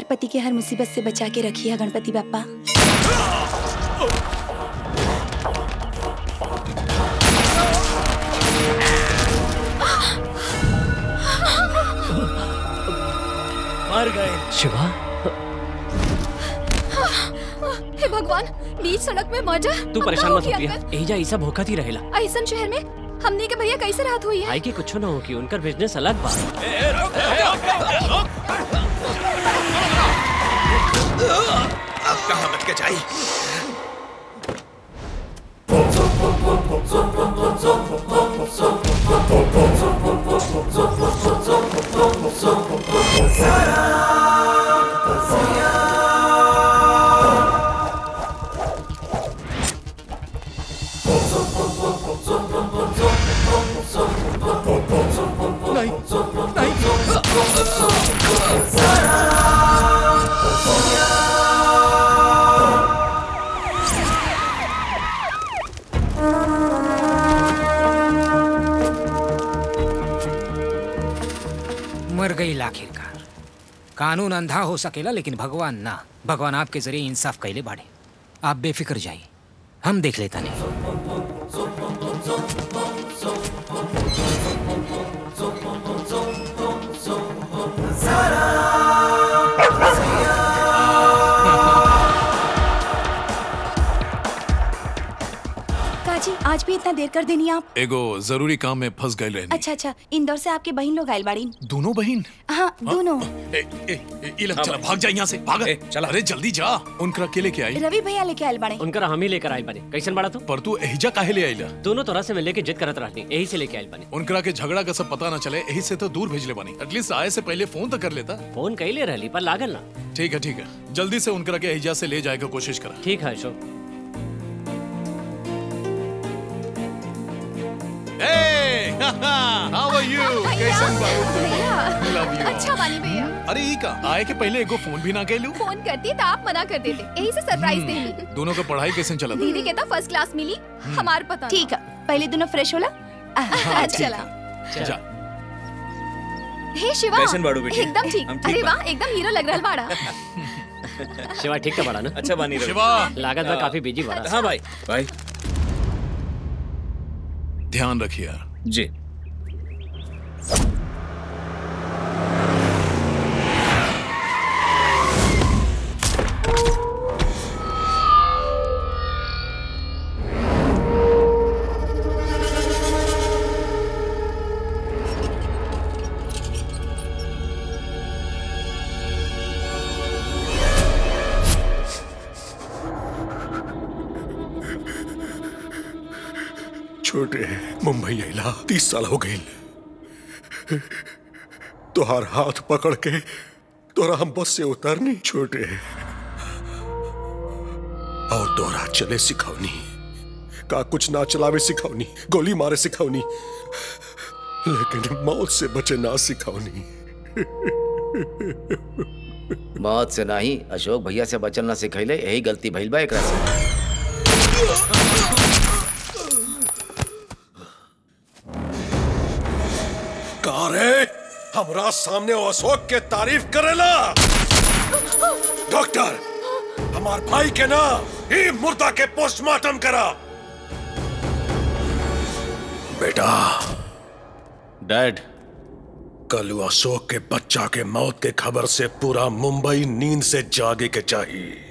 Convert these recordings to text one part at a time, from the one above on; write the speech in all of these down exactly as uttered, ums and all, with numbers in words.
पति के हर मुसीबत से बचा के रखिए गणपति बप्पा। मर गए। शिवा, हे भगवान, बीच सड़क में मजा। तू परेशान मत हो प्रिया, एजा ऐसा भोखा ही रहेला। ऐसन शहर में हमने के भैया कैसे राहत हुई है? भाई की कुछ ना हो कि उनका बिजनेस अलग बात। अब कहाँ बच के जाई? नहीं, नहीं। मर गई आखिरकार। कानून अंधा हो सकेला लेकिन भगवान ना। भगवान आपके जरिए इंसाफ कैले बाड़े। आप बेफिक्र जाइए, हम देख लेता नहीं। काजी, आज भी इतना देर कर देनी आप? एगो जरूरी काम में फंस गए रहनी। अच्छा अच्छा, इंदौर से आपके बहन लोग आयल बाड़ी। दोनों बहन? हाँ, दोनों। ए, ए, ए, ए, चला भाग जा यहाँ से, भाग। चला, अरे जल्दी जा। उनका के लेके आई? रवि भैया लेके आयल बाड़े। उनका हम ही लेकर आयल बानी। कैसन बड़ा तू? पर तू एहिजा काहे ले आइला? दोनों तोरा से मिलने की जिद करत रहनी, यही से लेके आयल बानी। उनकरा के झगड़ा का सब पता ना चले, यही से तो दूर भेजले बानी। एटलीस्ट आए से पहले फोन तो कर लेता। फोन कैले रहली पर लागल ना। ठीक है ठीक है, जल्दी से उनकरा के एहिजा से ले जाए का कोशिश करा। ठीक है Ashok. Hey, how are you? कैसन बाबू? Love you. अच्छा बानी भैया। अरे ई का आए के पहले एगो फोन भी ना कैलू? फोन करती तो आप मना कर देते, यही से सरप्राइज देती। दोनों का पढ़ाई कैसे चला? दीदी के तो फर्स्ट क्लास मिली, हमार पता। ठीक है, पहले दोनों फ्रेश होला। चला। जा। हे शिवा, कैसन बाड़ू बेटी? एकदम ठीक। अरे वाह, एकदम हीरो लग रहा बाड़ा। शिवा ठीक है बड़ा ना? अच्छा बानी रवि। शिवा, लागत में काफी बिजी बड़ा। हाँ भाई, भाई ध्यान रखिए यार। जी। छोटे मुंबई आइला तीस साल हो गई। तोहार हाथ पकड़ के तोरा हम बस से उतरनी छोटे, और तोरा चले सिखावनी, का कुछ ना चलावे सिखावनी, गोली मारे सिखावनी, लेकिन मौत से बचे ना सिखावनी। मौत से नहीं, अशोक भैया से बचल ना सिखैले, यही गलती भइल बा एकरा से। कारे हमरा सामने अशोक के तारीफ करेला? डॉक्टर, हमार भाई के ना ही मुर्दा के पोस्टमार्टम करा। बेटा। डैड, कल अशोक के बच्चा के मौत के खबर से पूरा मुंबई नींद से जागे के चाहिए।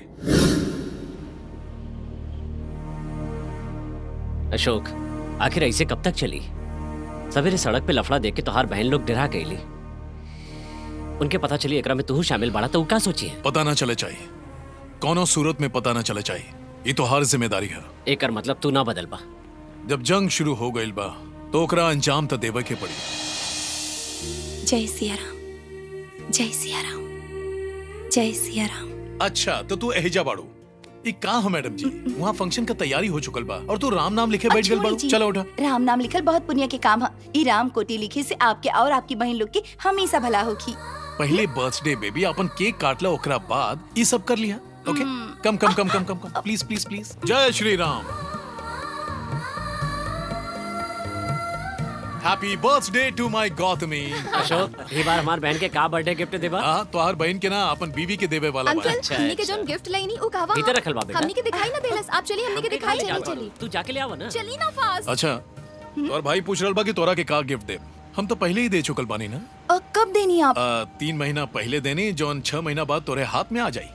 अशोक, आखिर ऐसे कब तक चली? सवेरे सड़क पे लफड़ा देख के तोहार बहन लोग डरा गईली। उनके पता चली एकरा में तू शामिल बाड़ा तो का सोची है? पता ना चले चाहिए, कौनो सूरत में पता ना चले चाहिए। ये तो हर जिम्मेदारी है। एकर मतलब तू ना बदल बा। जब जंग शुरू हो गई बा तो ओकरा अंजाम तो देवे के पड़ी। जय सिया राम, जय सिया राम, जय सिया राम। अच्छा तो तू एहिजा बाड़ू? ई का हो मैडम जी, वहाँ फंक्शन का तैयारी हो चुकल बा और तू राम नाम लिखे बैठ गल बाड़ू। चलो उठा। राम नाम लिखल बहुत पुण्य के काम है। ई राम कोटी लिखे से आपके और आपकी बहन लोग की हमेशा भला होगी। पहले बर्थडे बेबी अपन केक काट ला, ओकरा बाद ये सब कर लिया। Okay, come come come come come come please please please. जय Shri Ram. Happy birthday to my Gautami. Ashok ये बार हमार बहन के का बर्थडे गिफ्ट देबा? हां तो हर बहन के ना अपन बीवी के देवे वाला बा। अंकल हमनी के जोन गिफ्ट लाइनी उ कहवा भीतर रखल बा बेटा। हमनी के दिखाई ना देलस। आप चलिए हमनी के दिखाई चली चली तू जाके ले आवा ना। चली ना फास्ट। अच्छा और भाई पूछ रहल बा कि तोरा के का गिफ्ट दे। हम तो पहले ही दे चुकल बानी ना। अ, कब देनी आप? आ, तीन महीना पहले देनी जोन छह महीना बाद तोरे हाथ में आ जाई।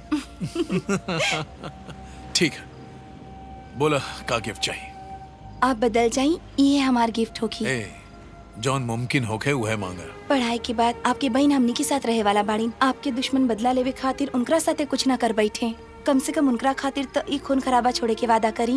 ठीक है बोला का गिफ्ट चाहिए? आप बदल जाई ये हमार गिफ्ट होगी। ए, जौन मुमकिन होके वह मांगा। पढ़ाई के बाद आपके बहन हमनी के साथ रहे वाला बाड़ी। आपके दुश्मन बदला लेवे खातिर उनकरा साथे कुछ ना कर बैठे। कम से कम उनकरा खातिर तो ई खून खराबा छोड़े के वादा करी।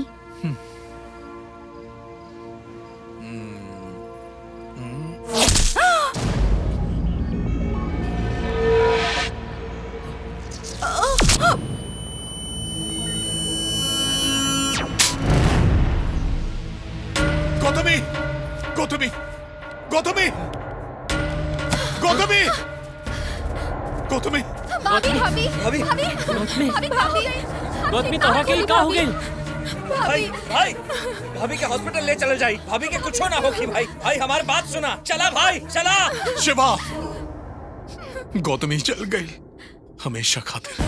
गौतमी गौतमी गौतमी गौतमी गौतमी भाभी भाभी भाभी भाभी भाभी भाभी गौतमी तोहरा के का हो गइल? भाई भाई भाभी के हॉस्पिटल ले चल जाई। भाभी के कुछ ना होगी भाई। भाई हमारी बात सुना। चला भाई चला। शिवा गौतमी चल गई हमेशा खातिर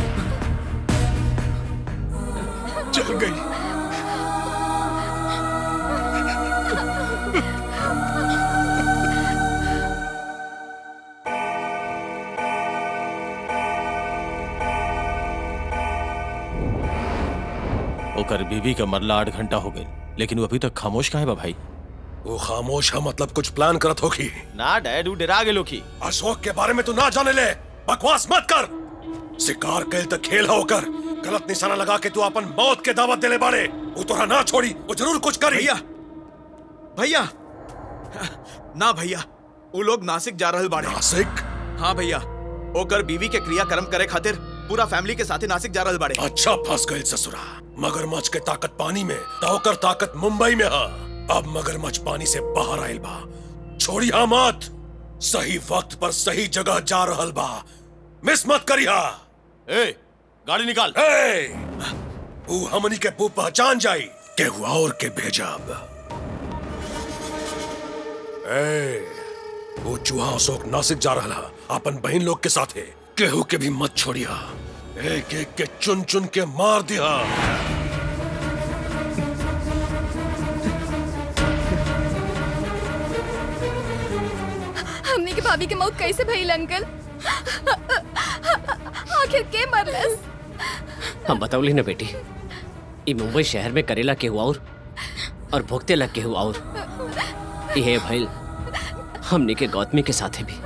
चल गई। ओकर बीवी का मरला आठ घंटा हो गए लेकिन वो अभी तक खामोश कहाँ है बा भाई? वो खामोश है मतलब कुछ प्लान करत होगी। ना डैड वो डरा गेलो की। अशोक के बारे में तू ना जाने ले। बकवास मत कर। शिकार कैल तक खेल होकर गलत निशाना लगा के तू अपन मौत के दावत देले बारे। वो तोरा ना छोड़ी। वो जरूर कुछ करी। भैया भैया ना भैया वो लोग नासिक जा रहल बाड़े। नासिक? हाँ भैया ओकर बीवी के क्रियाक्रम करे खातिर पूरा फैमिली के साथे नासिक जा रहल बाड़े। अच्छा फंस गए ससुरा। मगरमच्छ के ताकत पानी में तो ओकर ताकत मुंबई में है। अब मगरमच्छ पानी से बाहर आयल बा। छोड़ी हा मत। सही वक्त पर सही जगह जा रहल बा। मिस मत करिहा। ए गाड़ी निकाल। ए वो हमनी के पू पहचान जाई के हुआ और के भेजब। ए वो चूहा अशोक नासिक जा रहा अपन बहन लोग के साथे। केहू के भी मत छोड़िया। एक एक के चुन चुन के मार दिया। हमनी के भाभी के मौत कैसे भइल अंकल? आखिर के मरलस? हम बतावली ना बेटी। ई मुंबई शहर में करेला के हुआ और और भोगते लग के हुआ और ये भइल हमने के गौतमी के साथे भी।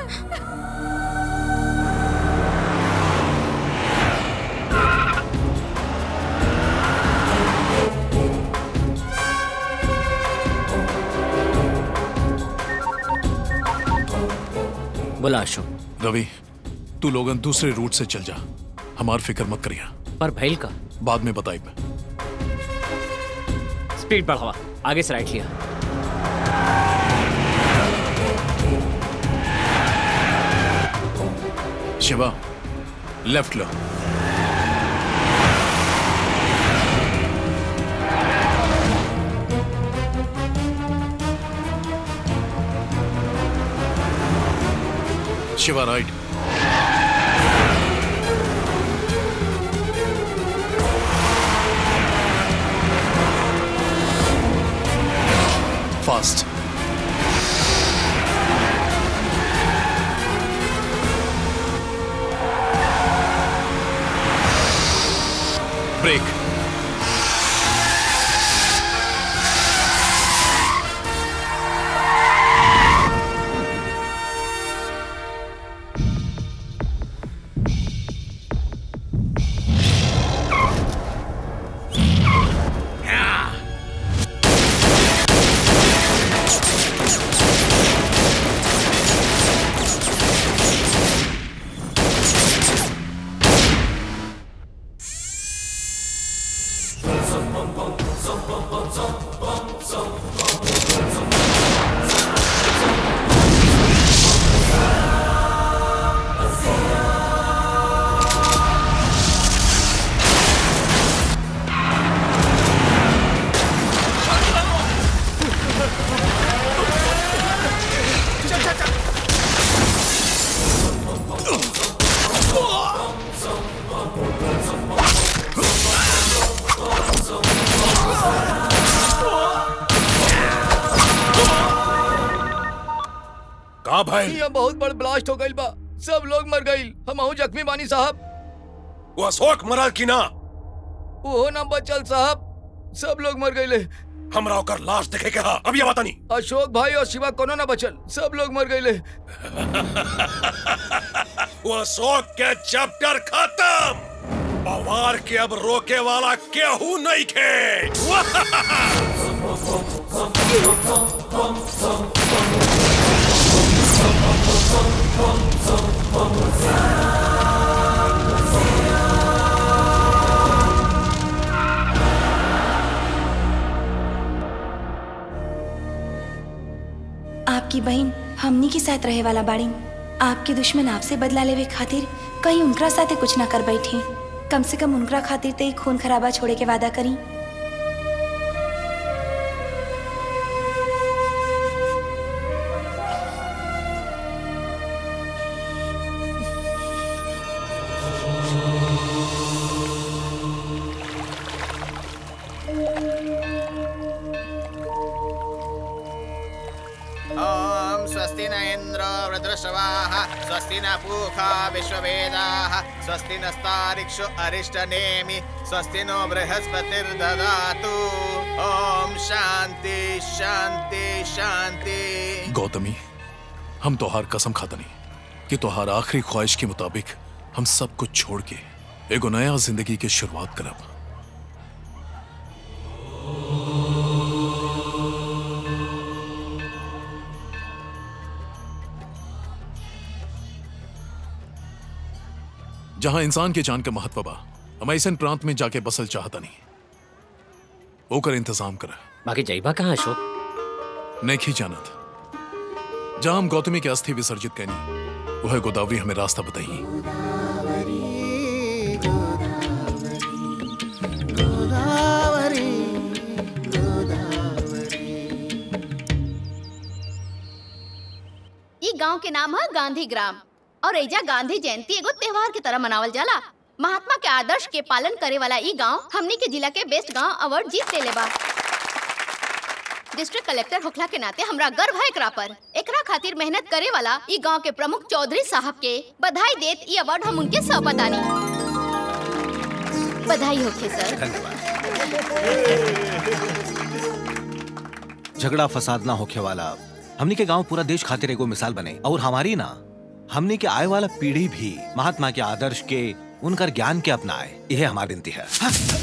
बोला अशोक। रवि तू लोगन दूसरे रूट से चल जा। हमार फिक्र मत करिया। पर भैल का बाद में बताई। स्पीड बढ़ावा। आगे से राइट लिया। शिवा लेफ्ट लो। शिवा राइट। फास्ट। ब्रेक। भाई? यहाँ बहुत बड़ ब्लास्ट हो गइल बा, सब लोग मर गइल, हमहू जख्मी बानी साहब। वो अशोक मरल की ना? वो ना बचल साहब, सब लोग मर गइले। हमरा ओकर लाश देखे के हा, अब ये बतानी। अशोक भाई और शिवा कोनो ना बचल, सब लोग मर गइले। वो अशोक के चैप्टर खत्म। पवार के अब रोके वाला केहू नहीं खे। आपकी बहन हमनी के साथ रहे वाला बाड़ी। आपके दुश्मन आपसे बदला लेवे खातिर कहीं उनकरा साथे कुछ ना कर बैठी। कम से कम उनकरा खातिर ते खून खराबा छोड़े के वादा करी। ओम स्वस्ति न इंद्रो वृद्धश्रवाः स्वस्ति न पूषा विश्ववेदाः स्वस्ति नस्तारिक्षु अरिष्टनेमि स्वस्ति नो बृहस्पतिर्ददातु। ओम शांति शांति शांति। गौतमी, हम तोहार कसम खातनी कि तोहार आखिरी ख्वाहिश के मुताबिक हम सब कुछ छोड़ के एगो नया जिंदगी की शुरुआत करब। जहां इंसान के जान का महत्व बा, हम ऐसन प्रांत में जाके बसल चाहता नहीं। ओकर इंतजाम कर। बाकी जईबा कहाँ अशोक? नहीं जानत। जहां हम गौतमी के अस्थि विसर्जित करनी, वह गोदावरी हमें रास्ता बताई। ये गांव के नाम है गांधी ग्राम और एजा गांधी जयंती एगो त्योहार की तरह मनावल जाला। महात्मा के आदर्श के पालन करे वाला ई गांव हमनी के जिला के बेस्ट गांव अवार्ड जीत लेले बा। डिस्ट्रिक्ट कलेक्टर होखला के नाते हमरा गर्व है एकरा पर। एकरा खातिर मेहनत करे वाला ई गांव के प्रमुख चौधरी साहब के बधाई देत ई अवार्ड हम उनके सौंपतानी। बधाई होखे सर। झगड़ा फसाद ना होखे वाला हमनी के गांव पूरा देश खातिर एगो मिसाल बने और हमारी ना हमनी के आए वाला पीढ़ी भी महात्मा के आदर्श के उनकर ज्ञान के अपनाए। यह हमारी विनती है।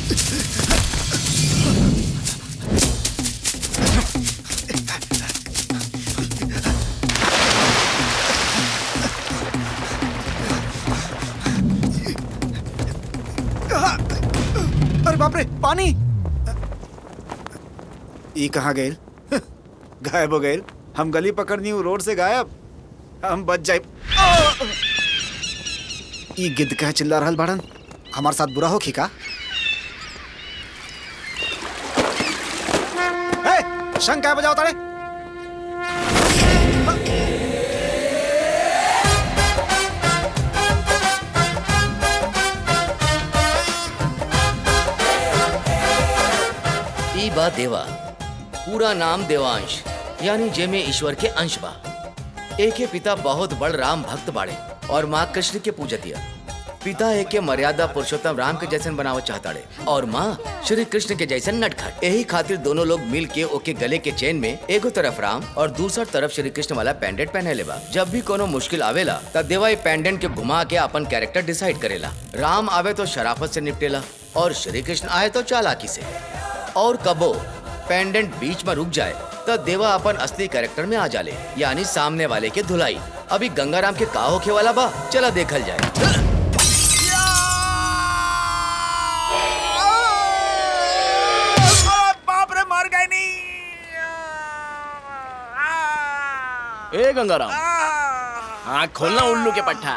अरे बाप रे, पानी! ई कहाँ गए? गायब हो गए। हम गली पकड़नी हूँ, रोड से गायब। हम बच जाए। ई गिद्ध कह चिल्ला रहल बाड़न, हमारे साथ बुरा हो खिका। ए, शंख क्या बजाओ तारे? ई बा देवा, पूरा नाम देवांश, यानी जेमे ईश्वर के अंश बा। एके पिता बहुत बड़ राम भक्त बाड़े और माँ कृष्ण के पूजतिया। पिता एके मर्यादा पुरुषोत्तम राम के जैसन बनावत चाहताड़े और माँ श्री कृष्ण के जैसन नटखट। यही खातिर दोनों लोग मिल के ओके गले के चेन में एगो तरफ राम और दूसर तरफ श्री कृष्ण वाला पेंडेंट पहने बा। जब भी कोनो मुश्किल आवेला तब देवा ये पेंडेंट के घुमा के अपन कैरेक्टर डिसाइड करेला। राम आवे तो शराफत से निपटेला और श्री कृष्ण आए तो चालाकी से। और कबो पेंडेंट बीच में रुक जाए तो देवा अपन असली कैरेक्टर में आ जाले, यानी सामने वाले के धुलाई। अभी गंगाराम के का होखे वाला बा, चला देखल जाए। बाप रे, मर गए नी। ए गंगाराम, आँख खोलना उल्लू के पट्टा।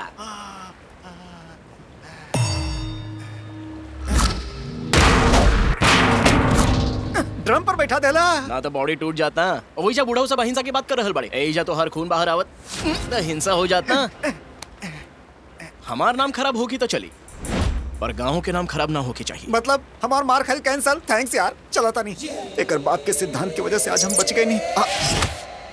ड्रम पर बैठा देला ना तो बॉडी टूट जाता। वही जा बूढ़ा सब अहिंसा की बात कर रहल बड़े। एजा तो हर खून बाहर आवत तो हिंसा हो जाता। हमार नाम खराब होगी तो चली, पर गाँव के नाम खराब ना होके चाहिए। मतलब हमार मार खाई कैंसल। थैंक्स यार, चला था नहीं। एक बाप के सिद्धांत की वजह से आज हम बच गए नहीं।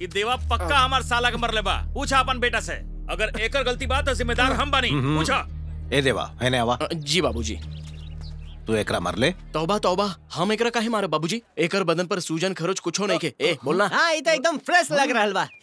कि देवा पक्का हमार साला के मरले बा। पूछा अपन बेटा से, अगर एकर गलती बात है जिम्मेदार हम बनी। पूछा। ए देवा है ने आवा। जी बाबूजी। तू एकरा मर ले। तौबा तौबा, हम एकरा काहे मारे बाबूजी? एकर बदन पर सूजन खरोच कुछो नहीं के। ए बोलना। हाँ ये तो एकदम फ्रेश लग रहल बा।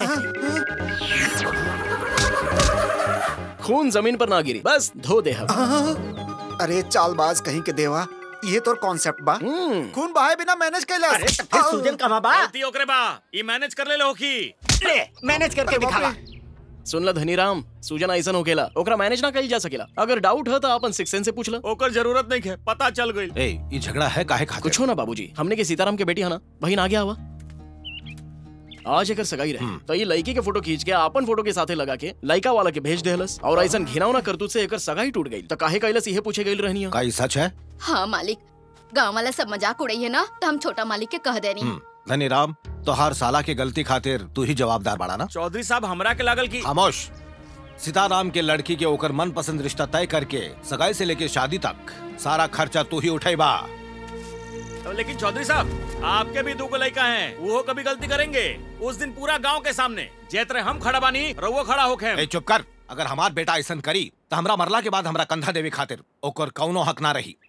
खून जमीन पर ना गिरी, बस धो दे हम। अरे चालबाज कहीं के देवा, ये तो कॉन्सेप्ट बा। खून बहाए बिना मैनेज कैला। अरे फिर सूजन कहाँ बा? गलती ओकरे बा, ये मैनेज कर ले लो की। ले मैनेज करके दिखावा। सुन ल धनी राम, सूजन ऐसा होकेला, ओकरा मैनेज ना कइल जा सकेला। अगर डाउट है तो अपन सिक्स सेंस से पूछ ल। ओकर जरूरत नहीं है, पता चल गई। ए ये झगड़ा है काहे खातिर? कुछ हो ना बाबूजी, हमने के सीताराम के बेटी है ना, बहन आ गया हुआ। आज एकर सगाई रहे तो ये लड़की के फोटो खींच के अपन फोटो के साथे लगा के लड़का वाला के भेज देहलस और ऐसा घिनौना करतूत से एकर सगाई टूट गई। तो काहे कैलस ये पूछे गई रहनी है। का ई सच है? हाँ मालिक, गाँव वाला सब मजाक उड़ाई है ना, तो हम छोटा मालिक के कह देनी। धनी राम, तो हर साला के गलती खातिर तू ही जवाबदार बड़ा ना? चौधरी साहब हमरा के लागल की। खामोश। सीताराम के लड़की के ओकर मन पसंद रिश्ता तय करके सगाई से लेके शादी तक सारा खर्चा तू ही उठाई बा। लेकिन चौधरी साहब, आपके भी दो लड़का हैं, वो कभी गलती करेंगे? उस दिन पूरा गांव के सामने जेतरे हम खड़ा बानी, रवो खड़ा होके। ए चुप कर। अगर हमार बेटा ऐसन करी तो हमरा मरला के बाद हमरा कंधा देवे खातिर ओकर कौनो हक ना रही।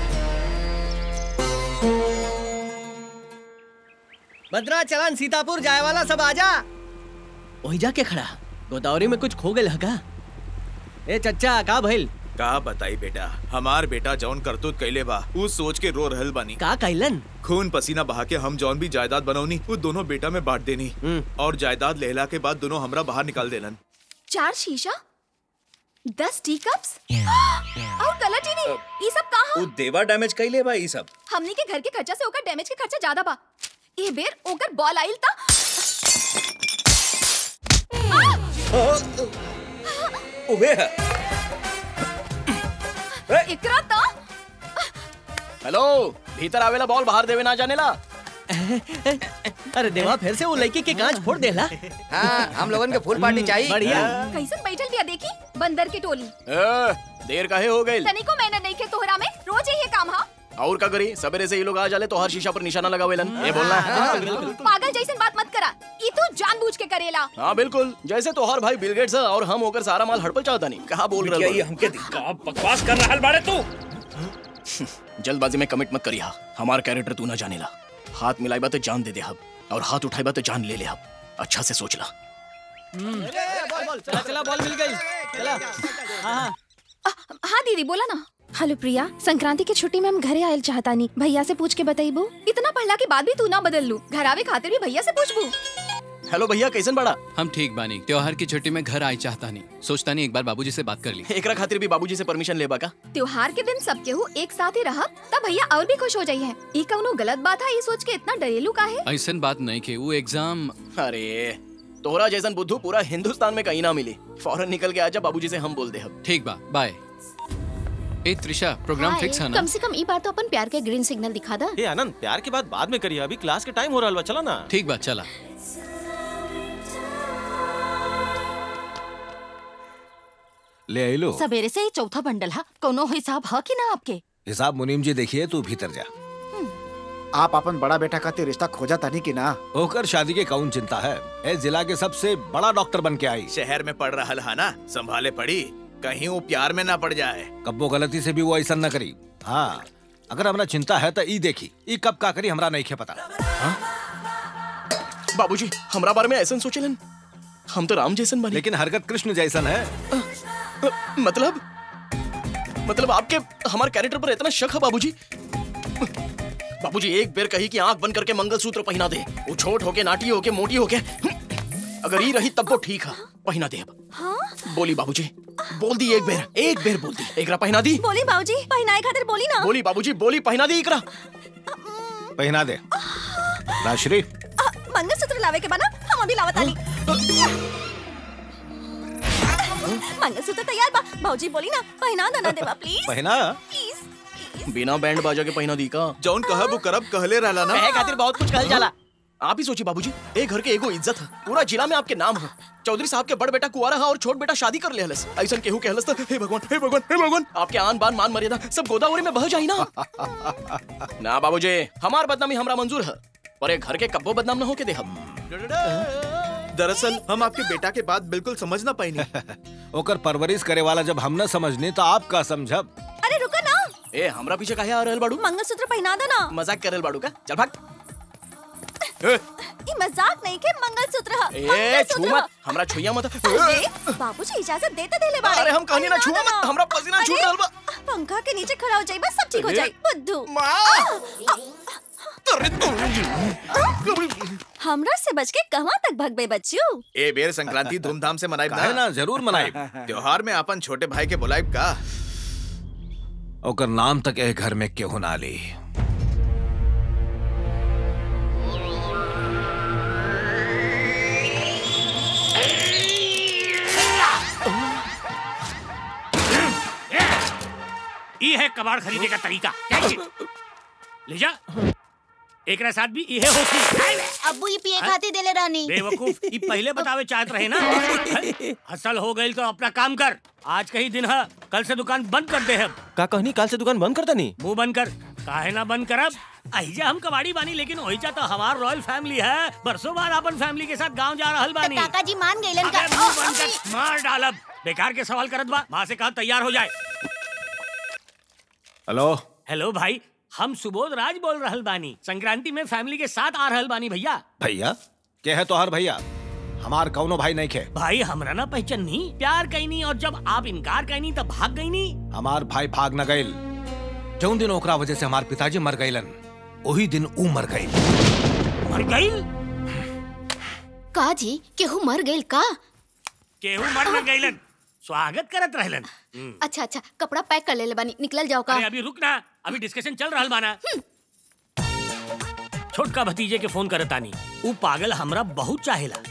भद्राचलन सीतापुर जाए वाला सब आजा। वही जाके खड़ा, गोदावरी में कुछ खो गए लगा। ए चच्चा का भइल? का बताई बेटा, हमार बेटा जौन करतूत कैले बा उस सोच के रो रहल बानी। का कैलन? खून पसीना बहा के हम जौन भी जायदाद बनौनी वो दोनों बेटा में बांट देनी और जायदाद लेहला के बाद दोनों हमरा बाहर निकाल देलन। चार शीशा, दस टी कप्स और कलर टीवी, ये सब कहाँ? वो देवा डैमेज कैले बा। ये सब हमनी के घर के खर्चा से ओकर डैमेज के खर्चा ज्यादा बा। ए बेर ओकर बॉल आइल ता ओबे इकरा ता। हेलो, भीतर आवेला बॉल बाहर देवे ना जानेला। अरे देवा फिर से वो लड़की के कांच फोड़ देला। हाँ, हम लोगन के फुल पार्टी चाहिए। बढ़िया। कैसन बैठल दिया देखी, बंदर की टोली। ए, देर काहे हो गई? तनिको मेहनत नहीं के तोहरा में, रोज यही काम हा। और का करी, सवेरे से ये लोग आ जाले तो हर शीशा पर निशाना लगावेलन। ये बोलना है। पागल जैसन बात मत करा, ये तू जानबूझ के करेला। हाँ बिल्कुल, जैसे तो हर भाई बिल गेट्स है और हम होकर सारा माल हड़पल चाहता नहीं। कहा बोल रहे हो? हमके बकवास कर रहा है बाड़े तू। जल्दबाजी में कमिट मत करिया, हमार कैरेक्टर तू ना जानेला। हाथ मिलाइबा तो जान दे दे हब और हाथ उठाइबा तो जान ले ले हब। अच्छा से सोच ला। चला चला बॉल मिल गई। चला। हाँ हाँ दीदी बोला ना। हेलो प्रिया, संक्रांति की छुट्टी में हम घरे आयल चाहता नहीं, भैया से पूछ के बताइबू। इतना पढ़ला के बाद भी तू ना बदल लू, घर आवे खातिर भी भैया से पूछबू। हेलो भैया, कैसन बड़ा? हम ठीक बानी। त्योहार की छुट्टी में घर आई चाहता नहीं, सोचता नहीं एक बार बाबूजी से बात कर ली। एकरा खातिर भी बाबूजी से परमिशन लेबा का? त्योहार के दिन सब केहू एक साथ ही रहा तब भैया और भी खुश हो जाई है। ई कौनो गलत बात है, ये सोच के इतना डरेलू का है? ऐसन बात नहीं के वो एग्जाम। अरे तोहरा जैसन बुद्धू पूरा हिंदुस्तान में कहीं ना मिली। फौरन निकल के आजा, बाबूजी से हम बोल दे अब। ठीक बा, बाय। ए त्रिशा, प्रोग्राम फिक्स है ना? कम से कम ई बार तो अपन प्यार के ग्रीन सिग्नल दिखा दा। ए आनंद, प्यार की बात बाद में करिए, अभी क्लास के टाइम हो रहा है, चला ना। ठीक बा, चला। ले आई लो। सवेरे से ही चौथा बंडल है, कोनो हिसाब है कि ना आपके? हिसाब मुनीम जी देखिए, तू भीतर जा। आप अपन बड़ा बेटा का रिश्ता खोजा तानी की ना? होकर शादी के कौन चिंता है? ए जिला के सबसे बड़ा डॉक्टर बन के आई। शहर में पढ़ रहा है ना, संभाले पड़ी, कहीं वो प्यार में ना पड़ जाए। कब वो गलती से भी वो ऐसा न करी। हाँ, अगर हमरा चिंता है तो ई देखी, ई कब का करी हमरा नहीं खे पता। बाबूजी हमरा बारे में ऐसा सोचेलन, हम तो राम जैसन बने। लेकिन हरकत कृष्ण जैसन है। मतलब मतलब आपके हमारे कैरेक्टर पर इतना शक है बाबूजी? बाबूजी एक बेर कही कि आंख बंद करके मंगलसूत्र पहना दे, वो छोट होके नाटी होके मोटी होके, अगर ये रही तब वो ठीक है, पहना दे अब। हाँ? बोली बाबूजी, बोल दी एक बेर, एक बेर बोल दी। एकरा पहना दी। बोली बाबूजी, पहनाए खातिर बोली ना। बोली बाबूजी, बोली पहना दी एकरा। पहना दे। राश्री मंगलसूत्र लावे के बना, हम अभी लावत आली। मंगलसूत्र तैयार बा, बाबूजी बोली ना, पहना देना देवा प्लीज। पहना? बिना बैंड बाजा के पहना दी का? जौन कहब करब कहले रहला ना। कहे खातिर बहुत कुछ कहल जाला। आप ही सोचिए बाबूजी, एक घर के एगो इज्जत है, पूरा जिला में आपके नाम है। चौधरी साहब के बड़ बेटा कुंवारा है और छोट बेटा शादी कर ले हलस। ऐसा केहू कहलस त हे भगवान, हे भगवान, हे भगवान, आपके आन बान मान मर्यादा सब गोदावरी में बह जाई ना। ना बाबूजी, हमार बदनामी हमरा मंजूर है, पर एक घर के कब्बो बदनाम न होके दे हम। दरअसल हम आपके बेटा के बात बिल्कुल समझ ना पाई ओकर परवरिश करे वाला जब हम न समझने तो आप का समझब। अरे रुको ना। ए हमरा पीछे काहे आ रहल बाड़ू? मंगलसूत्र पहना दो ना। मजाक करल बाड़ू का? चल भाग। ये मजाक नहीं के मंगलसूत्र है। ए छू मत, हमरा छुइया मत। बाबूजी इजाजत देते देले बाड़े। अरे हम कहनी ना छू मत, हमरा पसीना छूट रहल बा। पंखा के नीचे खड़ा हो जाई बस सब ठीक हो जाई। बुद्धू हमरा से बच के कहां तक भगबे बच्चू? ए बेर संक्रांति धूमधाम से मनाइब काहे ना, जरूर मनाइब। त्योहार में अपन छोटे भाई के बुलाइब का। ओकर नाम तक ए घर में केहू ना ली। ये है कबाड़ खरीदने का तरीका। ले जा। एक साथ भी ये होती। अब्बू ये पिए खाती देले रानी। बेवकूफ, ये पहले बतावे चाहत रहे ना। हसल हो गई तो अपना काम कर। आज का ही दिन है, कल से दुकान बंद कर दे हम। का कहनी काल से दुकान बंद करता नहीं? मुंह बंद कर। काहे ना बंद करब? अहिजा हम कबाड़ी बानी, लेकिन ओहिजा तो हमार रॉयल फैमिली है। बरसों बाद अपन फैमिली के साथ गांव जा रहल बानी। काका जी मान गइलन का। मुंह बंद कर, मार डालब। बेकार के सवाल करत बा। माँ से कहा तैयार हो जाए। हेलो हेलो भाई, हम सुबोध राज बोल रहल बानी। संक्रांति में फैमिली के साथ आ रहल बानी भैया। भैया के है तोहर भैया? हमार कौनो भाई नहीं खे। भाई हमरा ना पहचान नहीं, प्यार कईनी और जब आप इनकार कईनी तब भाग गईनी। हमार भाई भाग न गइल। जौन दिन ओकरा वजह से हमार पिताजी मर गइलन, वही दिन ऊ मर गइल। मर गइल? का जी केहू मर गइल का? केहू मर न गइलन, स्वागत करत रहलन। अच्छा अच्छा, कपड़ा पैक कर ले बानी, निकल जाओ का। अरे अभी रुक ना, अभी डिस्कशन चल रहल बाना। छोटका भतीजे के फोन करतानी, ऊ पागल हमरा बहुत चाहेला।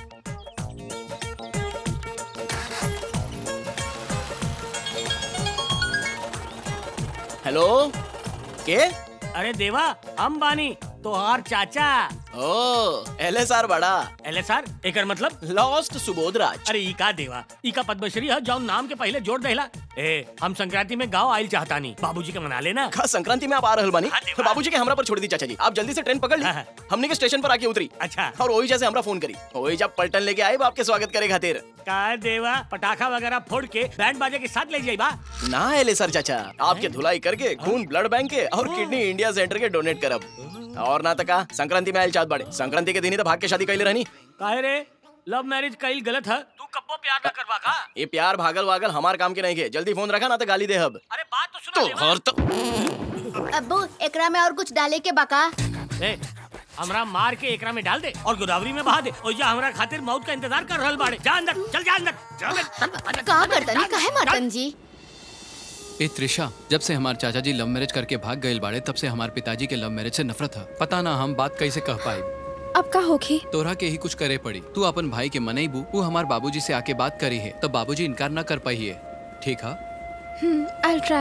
हेलो के? अरे देवा, हम बानी तोहार चाचा। ओ एलएसआर बड़ा। एलएसआर एकर मतलब? लॉस्ट सुबोध राज। अरे ई का देवा, ई का पद्मश्री है जौन नाम के पहले जोड़ देला। ए हम संक्रांति में गांव आइल चाहता नहीं, बाबूजी के मना लेना। खा संक्रांति में आप आ रहल बानी? तो बाबूजी के हमरा पर छोड़ दी चाचा जी। आप जल्दी से ट्रेन पकड़ ली। हमने के स्टेशन पर आके उतरी। अच्छा। और वही जैसे हमरा फोन करी, वही जब पलटन लेके आए आपके स्वागत करे खातिर। का देवा, पटाखा वगैरह फोड़ के बैंड बाजे के साथ ले जाइबा? ना एलएसआर चाचा, आपके धुलाई करके खून ब्लड बैंक के और किडनी इंडिया सेंटर के डोनेट करब। और ना तका संक्रांति में आइल चाहत बड़े। संक्रांति के दिन ही तो भाग के शादी कैले रहनी। काहे रे, लव मैरिज कईल गलत है? तू कब्बो प्यार ना करवा का? ये प्यार भागल वागल हमार काम के नहीं के। जल्दी फोन रखा ना तो गाली दे हब। अरे बात तो सुना। तो हर तो अब्बू एकरा में और कुछ डाले के बाका? ए, हमरा मार के एकरा में डाल दे और गोदावरी में बहा दे। और जा हमरा खातिर मौत का इंतजार कर रहल बाड़े। जा अंदर, चल जा अंदर। जा अंदर। का करतनी काहे मारतन जी? ए त्रिशा, जब से हमारे चाचा जी लव मैरिज करके भाग गए बाड़े, तब से हमारे पिताजी के लव मैरिज से नफरत है। पता ना हम बात कैसे कह पाए। अब का होगी? तोरा के ही कुछ करे पड़ी। तू अपन भाई के मनई बू, वो हमारे बाबूजी से आके बात करी है, तब बाबूजी इनकार ना कर पाई है। ठीक है? हम्म, I'll try।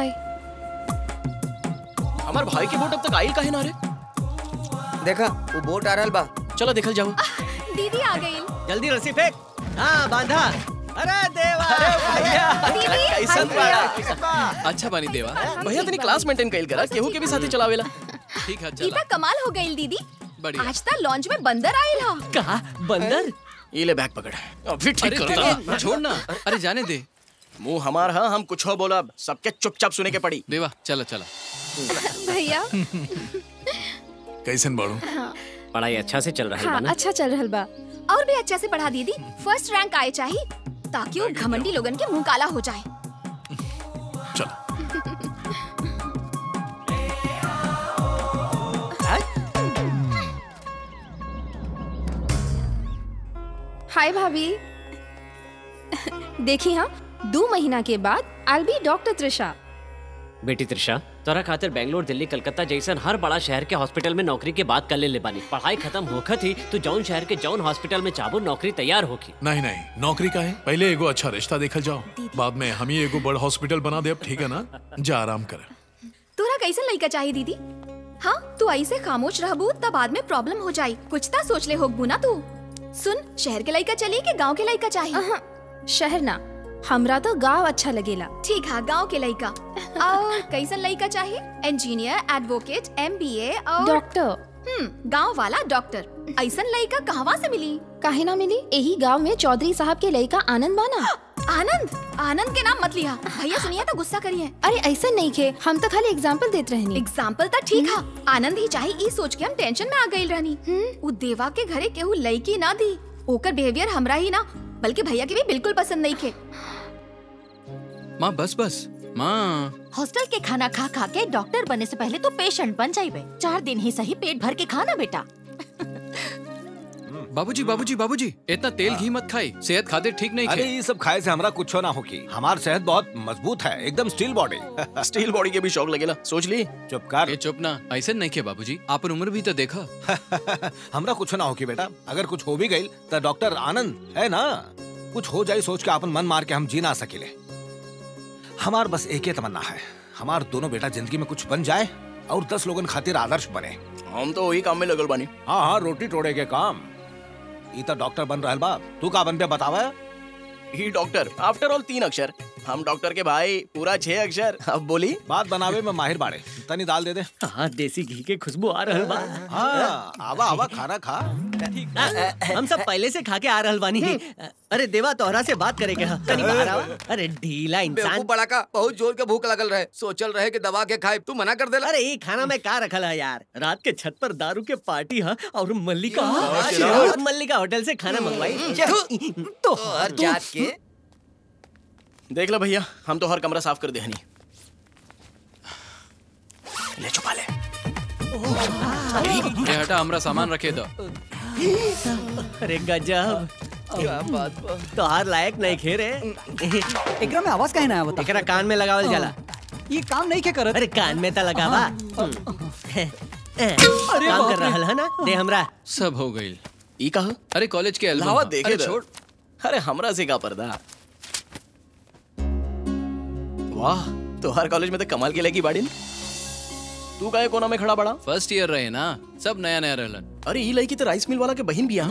हमार भाई की बोट अब तक आई काहे ना रे? देखा वो बोट आ रहल बा। चलो देखल जाओ। दीदी आ गई। जल्दी रस्सी फेंक। हाँ बांधा। अरे देवा, अरे भैया, दीदी, कैसन हाय बड़ा? अच्छा बानी देवा। भैया तनी क्लास मेंटेन कइल करा, केहू के भी साथे चलावेला। ठीक है, गीता कमाल हो गई दीदी। बढ़िया। आज तक लॉन्च में बंदर आयल हा। कहा बंदर? ये ले बैग पकड़। अभी ठीक अरे करता। देवा, छोड़ ना। अरे जाने दे। मुंह हमार है, हम कुछ हो बोला सबके चुपचाप सुने के पड़ी। देवा चला चला। भैया कैसन बाड़ू? पढ़ाई अच्छा से चल रहा है हाँ, ना? अच्छा चल रहल बा। और भी अच्छा से पढ़ा दीदी, फर्स्ट रैंक आए चाहिए ताकि वो घमंडी लोगन के मुंह काला हो जाए। हाय भाभी। देखी हाँ, दो महीना के बाद आई बी डॉक्टर त्रिशा। बेटी त्रिशा, तोरा खातिर बेंगलोर, दिल्ली, कलकत्ता जैसन हर बड़ा शहर के हॉस्पिटल में नौकरी के बात कर ले ले बानी। पढ़ाई खत्म होखत ही तू जौन शहर के जौन हॉस्पिटल में चाहबो नौकरी तैयार होगी। नहीं नहीं, नौकरी का है, पहले एगो अच्छा रिश्ता देखल जाओ, बाद में हम ही एगो बड़ हॉस्पिटल बना दे। अब ठीक है ना? जा आराम कर। तोरा कैसन लड़का चाहिए दीदी? हाँ, तू ऐसे खामोश रहबू तब बाद में प्रॉब्लम हो जाई। कुछ ता सोच ले होगबू ना तू। सुन, शहर के लड़का चाहिए कि गांव के लड़का चाहिए? शहर ना, हमरा तो गांव अच्छा लगेला। ठीक है, गांव के लड़का। और कैसन लड़का चाहिए? इंजीनियर, एडवोकेट, एमबीए और डॉक्टर। हम्म, गांव वाला डॉक्टर। ऐसन लड़का कहवा से मिली? काहे ना मिली? यही गांव में चौधरी साहब के लड़का आनंद बाना। आनंद? आनंद के नाम मत लिया भैया, सुनिए तो गुस्सा करिए। अरे ऐसा नहीं खे, हम तो खाली एग्जाम्पल देते रहनी। एग्जाम्पल तो ठीक है, आनंद ही चाहे ई सोच के हम टेंशन में आ गई रहनी। उ देवा के घरे केहू लड़की ना दी, ओकर बिहेवियर हमरा ही ना बल्कि भैया के भी बिल्कुल पसंद नहीं खे। माँ बस बस माँ। हॉस्टल के खाना खा खा के डॉक्टर बनने से पहले तो पेशेंट बन जाइबे। चार दिन ही सही पेट भर के खाना बेटा। बाबूजी बाबूजी बाबूजी इतना तेल घी मत खाई, सेहत खातिर ठीक नहीं। अरे ये सब खाए से हमरा कुछ ना होगी। हमार सेहत बहुत मजबूत है, एकदम स्टील बॉडी। स्टील बॉडी के भी शौक लगेला, सोच ली। चुप कर। ये चुप ना, ऐसे नहीं के बाबूजी, आपन उम्र भी तो देखा। हमरा कुछ ना होगी बेटा, अगर कुछ हो भी गई तो डॉक्टर आनंद है ना, कुछ हो जाए सोच के अपन मन मार के हम जी ना सकेले। हमार बस एक ही तमन्ना है, हमार दोनों बेटा जिंदगी में कुछ बन जाए और दस लोगन खातिर आदर्श बने। हम तो वही काम में लगल बानी। हाँ हाँ, रोटी टोड़े के काम। ई तो डॉक्टर बन रहल बा, तू का बन पे बतावा? ही डॉक्टर, आफ्टर ऑल तीन अक्षर। हम डॉक्टर के भाई पूरा छह अक्षर। अब बोली। बात बनावे में माहिर बाड़े, तनी दाल दे दे। हाँ, देसी घी के खुशबू आ रहल बा। हाँ, आवा आवा खाना खा। हम सब पहले से खा के आ रहल बानी। अरे देवा, तोहरा से बात करे के हा, तनी बाहर आवा। अरे ढीला इंसान। बड़ा का बहुत जोर के भूख लगल रहे, सोचल रहे कि दबा के खाए, तू मना कर देला। अरे ये खाना में का रखल है यार? रात के छत पर दारू के पार्टी है और मल्लिका मल्लिका होटल से खाना मंगवाई तो हर जात के। देख लो भैया, हम तो हर कमरा साफ कर दे हनी। ले छुपा ले। ये हटा, हमरा सामान रखे दो। अरे गजब, क्या बात बा। तोहार लायक नहीं खेरे। एकरा में आवाज काहे ना आवता? एकरा कान में लगावल जाला। ये काम नहीं के करत। अरे कान में ता लगावा। अरे काम कर रहल है ना, दे हमरा। सब हो गई। ई कहा? अरे कॉलेज के एल्बम। लावा देखे अरे छोड़। अरे हमरा से का पर्दा। वाह, तो हर कॉलेज में तो कमाल की लगी बाड़ी। तू काहे कोना में खड़ा बड़ा? फर्स्ट ईयर रहे ना, सब नया नया रहलन। अरे ई लड़की तो राइस मिल वाला के बहन भी है।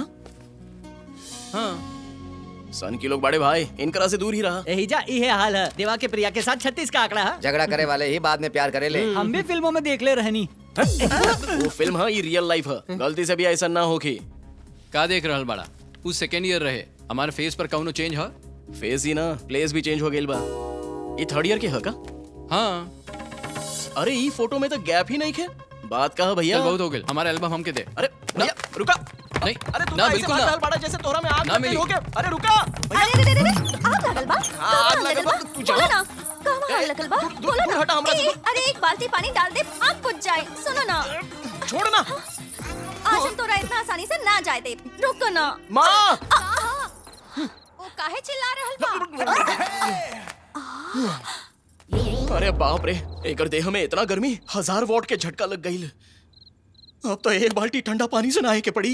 हाँ, सन की लोग बड़े भाई, इनकरा से दूर ही रहा। यही जा, ये हाल है। देवा के प्रिया के साथ छत्तीस का आंकड़ा है। झगड़ा करे वाले ही बाद में प्यार करे ले। हम भी फिल्मों में देख ले रहनी। वो फिल्म है, ये रियल लाइफ है। गलती से भी ऐसा ना हो कि। का देख रहल बड़ा? उस सेकेंड ईयर रहे, हमारे फेस पर कौनो चेंज है? फेस ही ना, प्लेस भी चेंज हो गई बा। ये थर्ड ईयर के है का? हाँ। अरे ई फोटो में तो गैप ही नहीं खे। बात कहा भैया? चल बहुत हो गई, हमारा एल्बम हमके दे। अरे भैया रुका। नहीं, अरे तू ना, ऐसे बिल्कुल बात ना। कर बड़ा जैसे तोरा में आग ना लग मिली। गई हो गया। अरे रुका। अरे अरे अरे आग लगल बा। आग लगल बा, तू जा। बोलो ना, कहाँ आग लगल बा? बोलो ना। हटा हमरा से। ए, अरे एक बाल्टी पानी डाल दे, आग बुझ जाए। सुनो ना। छोड़ ना। आज हम तोरा इतना आसानी से ना जाए दे। रुको ना। माँ। वो काहे चिल्ला रहल बा? अरे बाप रे, एकर देह में इतना गर्मी, हजार वॉट के झटका लग गई। अब तो एक बाल्टी ठंडा पानी से नहाए के पड़ी।